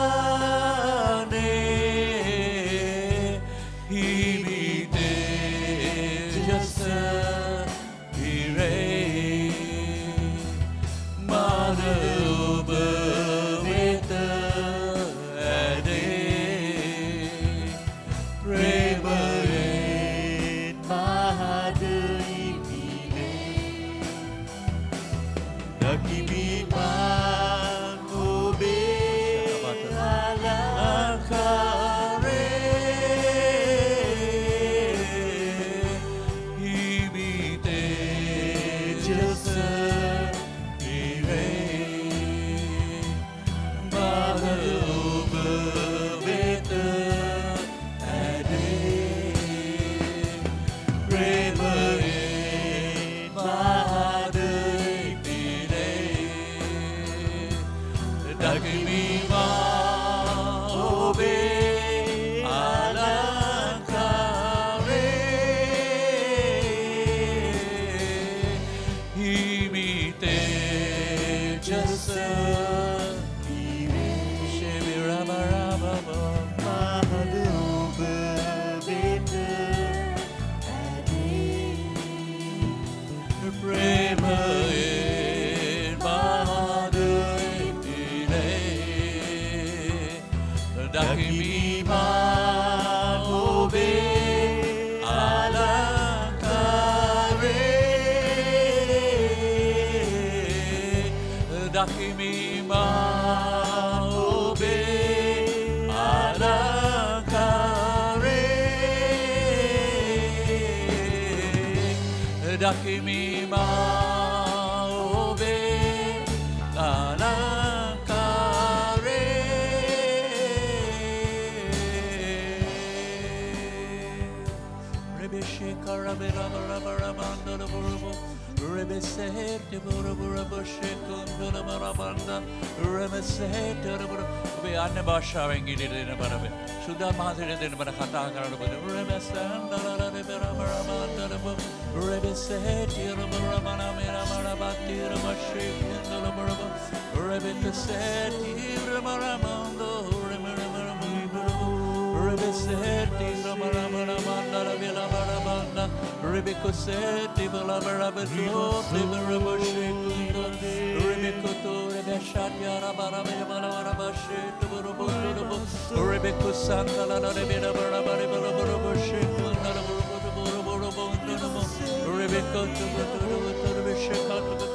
Dakimi ma obe alankare Rebe shikara bera bara bara mandara burubu Rebe sehte burubu rebe shikundara bara banda Rebe sehte burubu Rebe anne başşaven gidilir bara be Sudan mahzireden bara hata kararı budu Rebe sendara rebe bara mandara burubu Rebe sehte burubu ramana mera bara batti rebe shikundara burubu Rebe sehte burubu ramando rebe rebe burubu Rebe sehte burubu ramana mandara bela bara banda Rebe sehte bela bara betu rebe rebe shikundara Rebe koto rebe shatya bara bara bara bara shikundara burubu burubu Rebe kusandala rebe bara bara bara burubu shikundara burubu burubu burubu Rebe koto koto rebe shikundara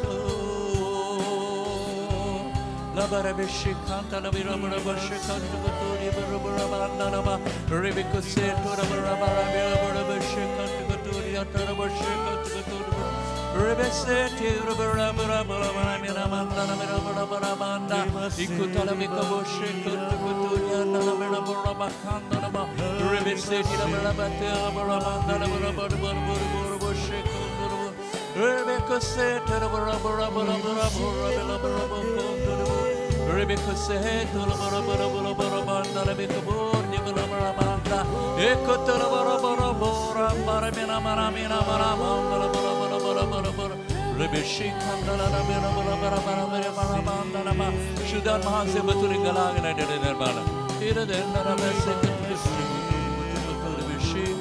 La bara be shikanta la bara bara shikundara koto rebe bara bara bara Rebe kuseto bara bara bara bara shikundara koto yatara bara shikundara koto Rebe seti bara bara bara bara mera mandana mera bara bara banda ikutala mikabo shikundara koto yatara bara bara bakanda ba Rebe seti bara bara bara mandana bara bara bara bara shikundara Rebe kuseto bara bara bara bara bara bara Rebe kuseto bara bara bara bara banda rebe kabor ni bara bara banda ekotala bara bara bara bara mera mera mera bara bara bara bara bara bara bara Rebe shikandala mera bara bara bara mera bara banda nama Sudan mahase betul galagna dede nerbala ira denna rebe seketri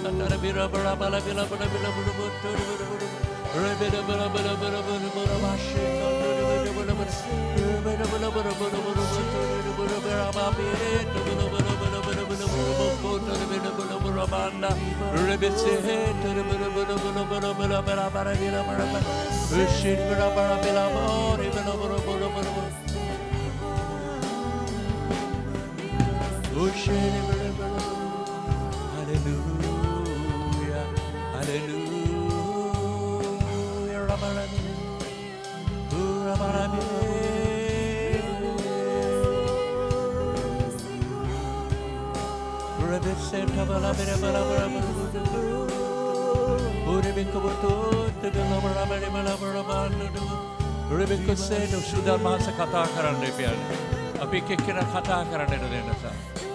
katara bira bara bala bila bara bila bara bara bara bara bara bara bara bara bara bashe katara bara bara bara bara bara bara bara bara bara bara babire bara bara bara bara bara bara kotara bara bara bara banda rebese katara bara bara bara bara bara bara bara bila bara bara ushir bara bara bila bara bara bara bara bara ushir bara bara hallelujah hallelujah rabarami rabarami rebese tabala bara bara bara Rebecca Rebecca said of Sudan Masa Kata Karande Pian. A Pikina Kata Karande Denasa.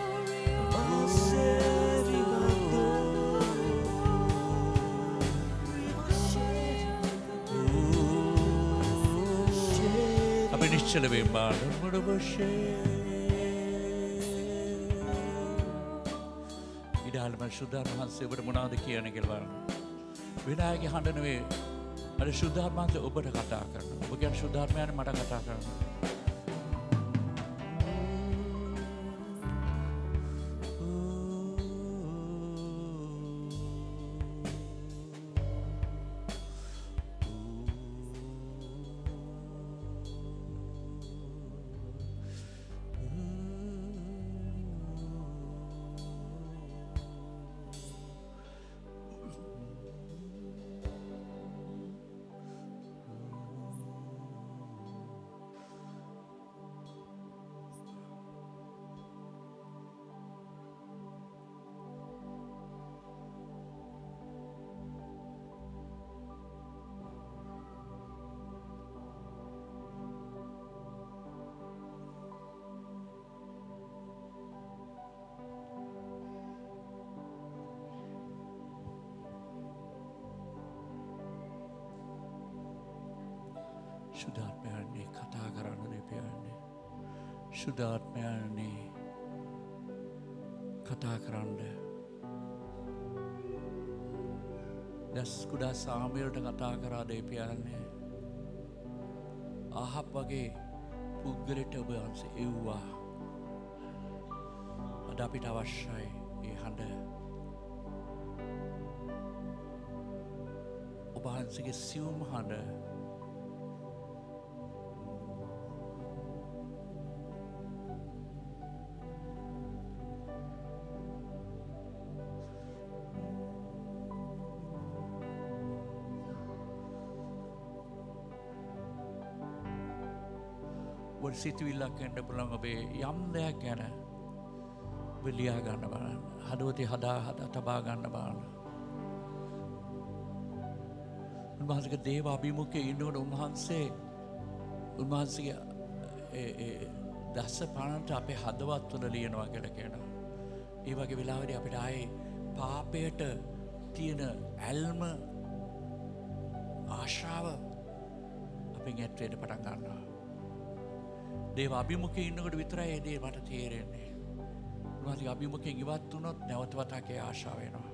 A Benichel Bimba, Idalman Sudan Hansi with Monarchy and Gilvan. විනායකගේ හඬ නෙවෙයි අර සුද්ධාත්මයන්ට ඔබට කතා කරනවා. ඔබ කියන්නේ සුද්ධාත්මයන් මට කතා කරනවා. සුදාත්මයන්නේ කතා කරන්න දෙපයන්නේ සුදාත්මයන්නේ කතා කරන්න දැස් කුඩා සාමයලට කතා කරා දෙපයන්නේ ආහප් වගේ පුද්ගලට ඔබ වහන්සේ එව්වා අද අපිට අවශ්‍යයි ඒ හඬ ඔබ වහන්සේගේ සියුම් හඬ සිතුවිල්ලක් එන්න පුළුවන් ඔබේ යම් දෙයක් ගැන ඔබ ලියා ගන්න බලන්න හදවතේ හදා හදා තබා ගන්න බලන්න උන්වහන්සේගේ දේව අභිමුඛයේ ඉන්නකොට උන්වහන්සේ උන්වහන්සේගේ ඒ ඒ දස පණන්ට අපේ හදවත් තුළ ලියනවා කියලා කියනවා ඒ වගේ වෙලාවදී අපිට ආයේ පාපයට තියෙන ඇල්ම ආශාව අපෙන් ඇත් වෙන්න පටන් ගන්නවා දේව අභිමුඛයේ ඉන්නකොට විතරයි ඒ දේ මට තේරෙන්නේ. උන්වහන්සේ අභිමුඛයෙන් ඉවත් වුණොත් නැවත වතාවකේ ආශාව වෙනවා.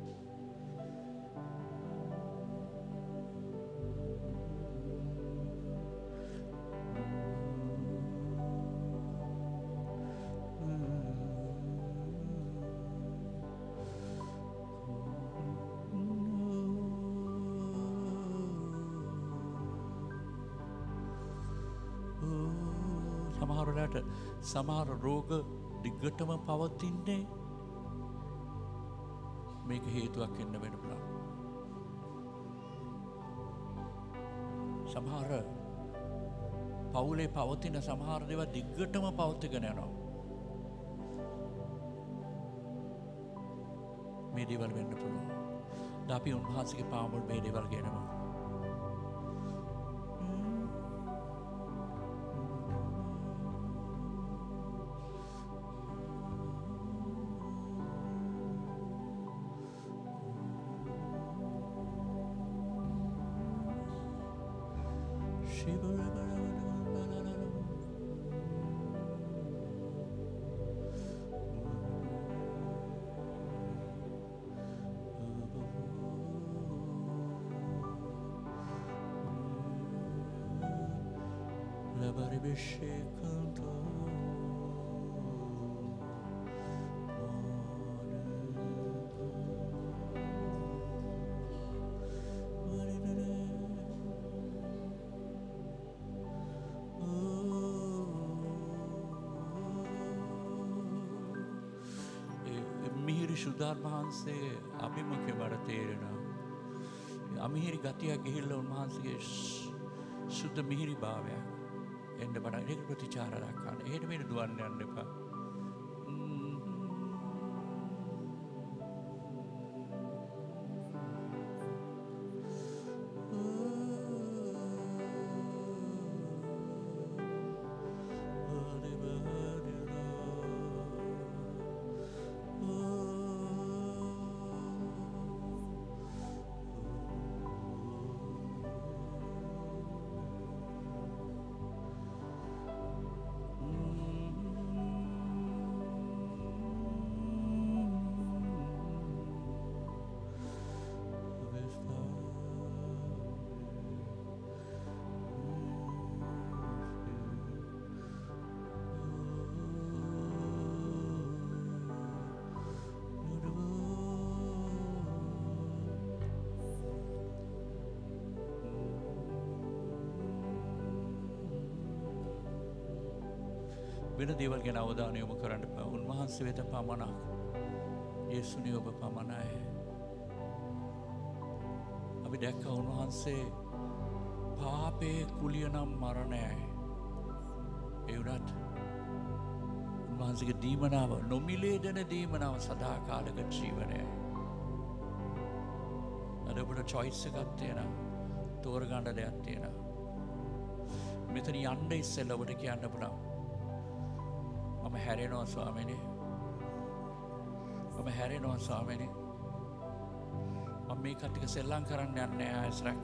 සමහර රෝග දිග්ගටම පවතින්නේ මේක හේතුවක් වෙන්න වෙන පුළුවන්. සමහර පවුලේ පවතින සමහර දේවල් දිග්ගටම පවත්වාගෙන යනවා. මේ දේවල් වෙන්න පුළුවන්. අපි උන්වහන්සේගේ පාමුල් මේ දේවල් කියනවා. සුදාන් වහන්සේ අභිමුඛය බඩ තේරෙනවා. අමිහිරි ගතියක් ගිහිල්ලා උන්වහන්සේගේ සුද්ධ මිහිරි භාවයක් එන්න බඩ ඒක ප්‍රතිචාර දක්වන්න. එහෙට මෙහෙට දුවන්න යන්න එපා. වෙන දේවල් ගැන අවධානය යොමු කරන්න එපා. උන්වහන්සේ වෙත පමණක්. යේසුනේ ඔබ පමණයි. අපි දැක්ක උන්වහන්සේ පාපේ කුලිය නම් මරණයයි. ඒ වුණත් උන්වහන්සේගේ දීමනාව නොමිලේ දෙන දීමනාව සදාකාලික ජීවනයයි. අද ඔබට choice එකක් තියෙනවා. තෝරගන්න දෙයක් තියෙනවා. මෙතන යන්න ඉස්සෙල්ලා ඔබට කියන්න පුළුවන්. මම හැරෙනවා ස්වාමීනි. මම හැරෙනවා ස්වාමීනි. මම මේ කට්ටිය සෙල්ලම් කරන්න යන්නේ නැහැ ආයසරක්.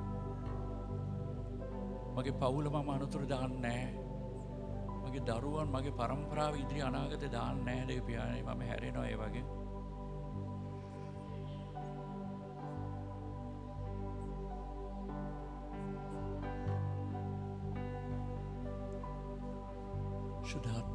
මගේ පවුල මම අනුතර දාන්නේ නැහැ. මගේ දරුවන් මගේ පරම්පරාව ඉදිරි අනාගතේ දාන්නේ නැහැ දෙවියනේ. මම හැරෙනවා ඒ වගේ. සුදාත්මය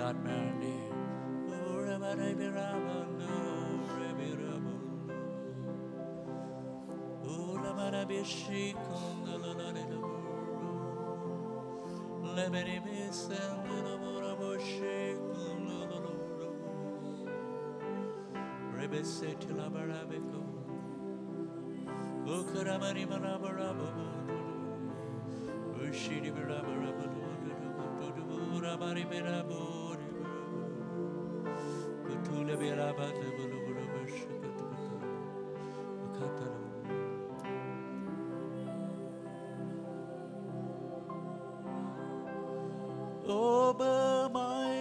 God Mandy. Over my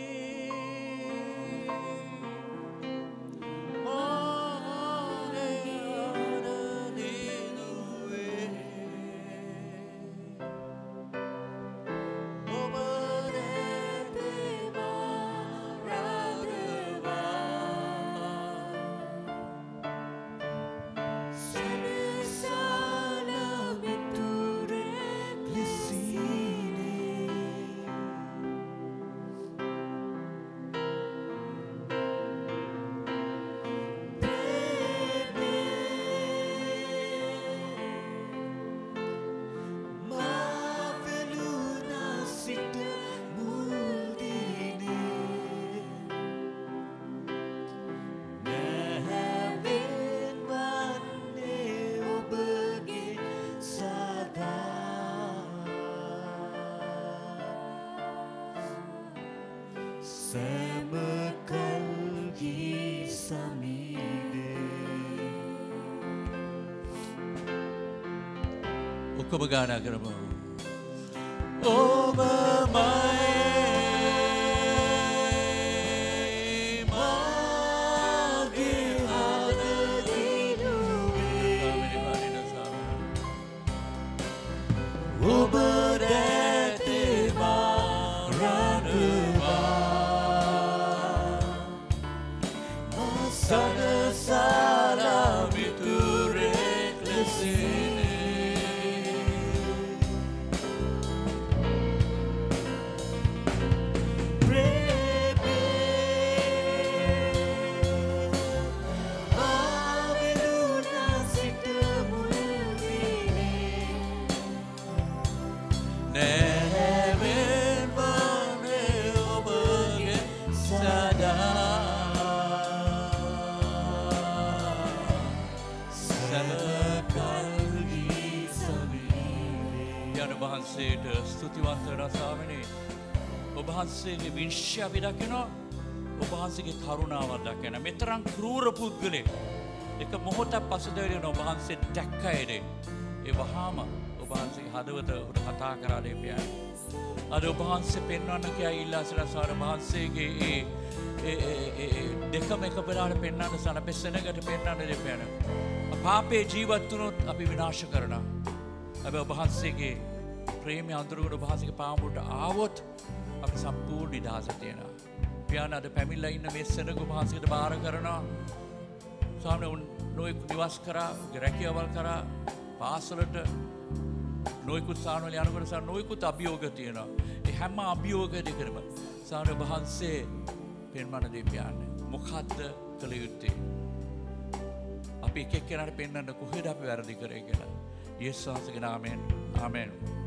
ඔක්කොම ගානා කරමු. Over my ස්තුතිවන්ත රසාවනේ ඔබ වහන්සේගේ විශ්ය අපි දකිනවා ඔබ වහන්සේගේ කරුණාවක් දකින මෙතරම් ක්‍රූර පුද්ගලෙක් එක මොහොතක් පසුතැවෙන ඔබ වහන්සේ දැක්කයිනේ ඒ වහාම ඔබ වහන්සේගේ හදවත උඩ කතා කරානේ පියාණන් අද ඔබ වහන්සේ පෙන්වන්න කියා ඉල්ලා සිටසාර වහන්සේගේ ඒ ඒ දෙකම එක පෙරාට පෙන්වන්න සන පෙස්සනකට පෙන්වන්න දෙපියාණන් පාපේ ජීවත් වුණොත් අපි විනාශ කරනවා හැබැයි ඔබ වහන්සේගේ ප්‍රේමය අඳුරගෙන ඔබ වහන්සේගේ පාමුලට ආවොත් අපි සම්පූර්ණ නිදහස තියෙනවා. පියාණන් අද පැමිණලා ඉන්න මේ සෙනඟ ඔබ වහන්සේට බාර කරනවා. ස්වාමීන් නොයෙකුත් නිවාස කරා, රැකියාවල් කරා, පාසලට නොයෙකුත් ස්ථානවල යනකොට සාර නොයෙකුත් අභියෝග තියෙනවා. ඒ හැම අභියෝග දෙකම ස්වාමීන් වහන්සේ පෙන්වන දේ පියාණන් මොකද්ද කළ යුත්තේ? අපි එක එක්කෙනාට පෙන්වන්න කොහෙද අපි වැරදි කරේ කියලා. යේසුස් වහන්සේගේ නාමයෙන් ආමෙන්.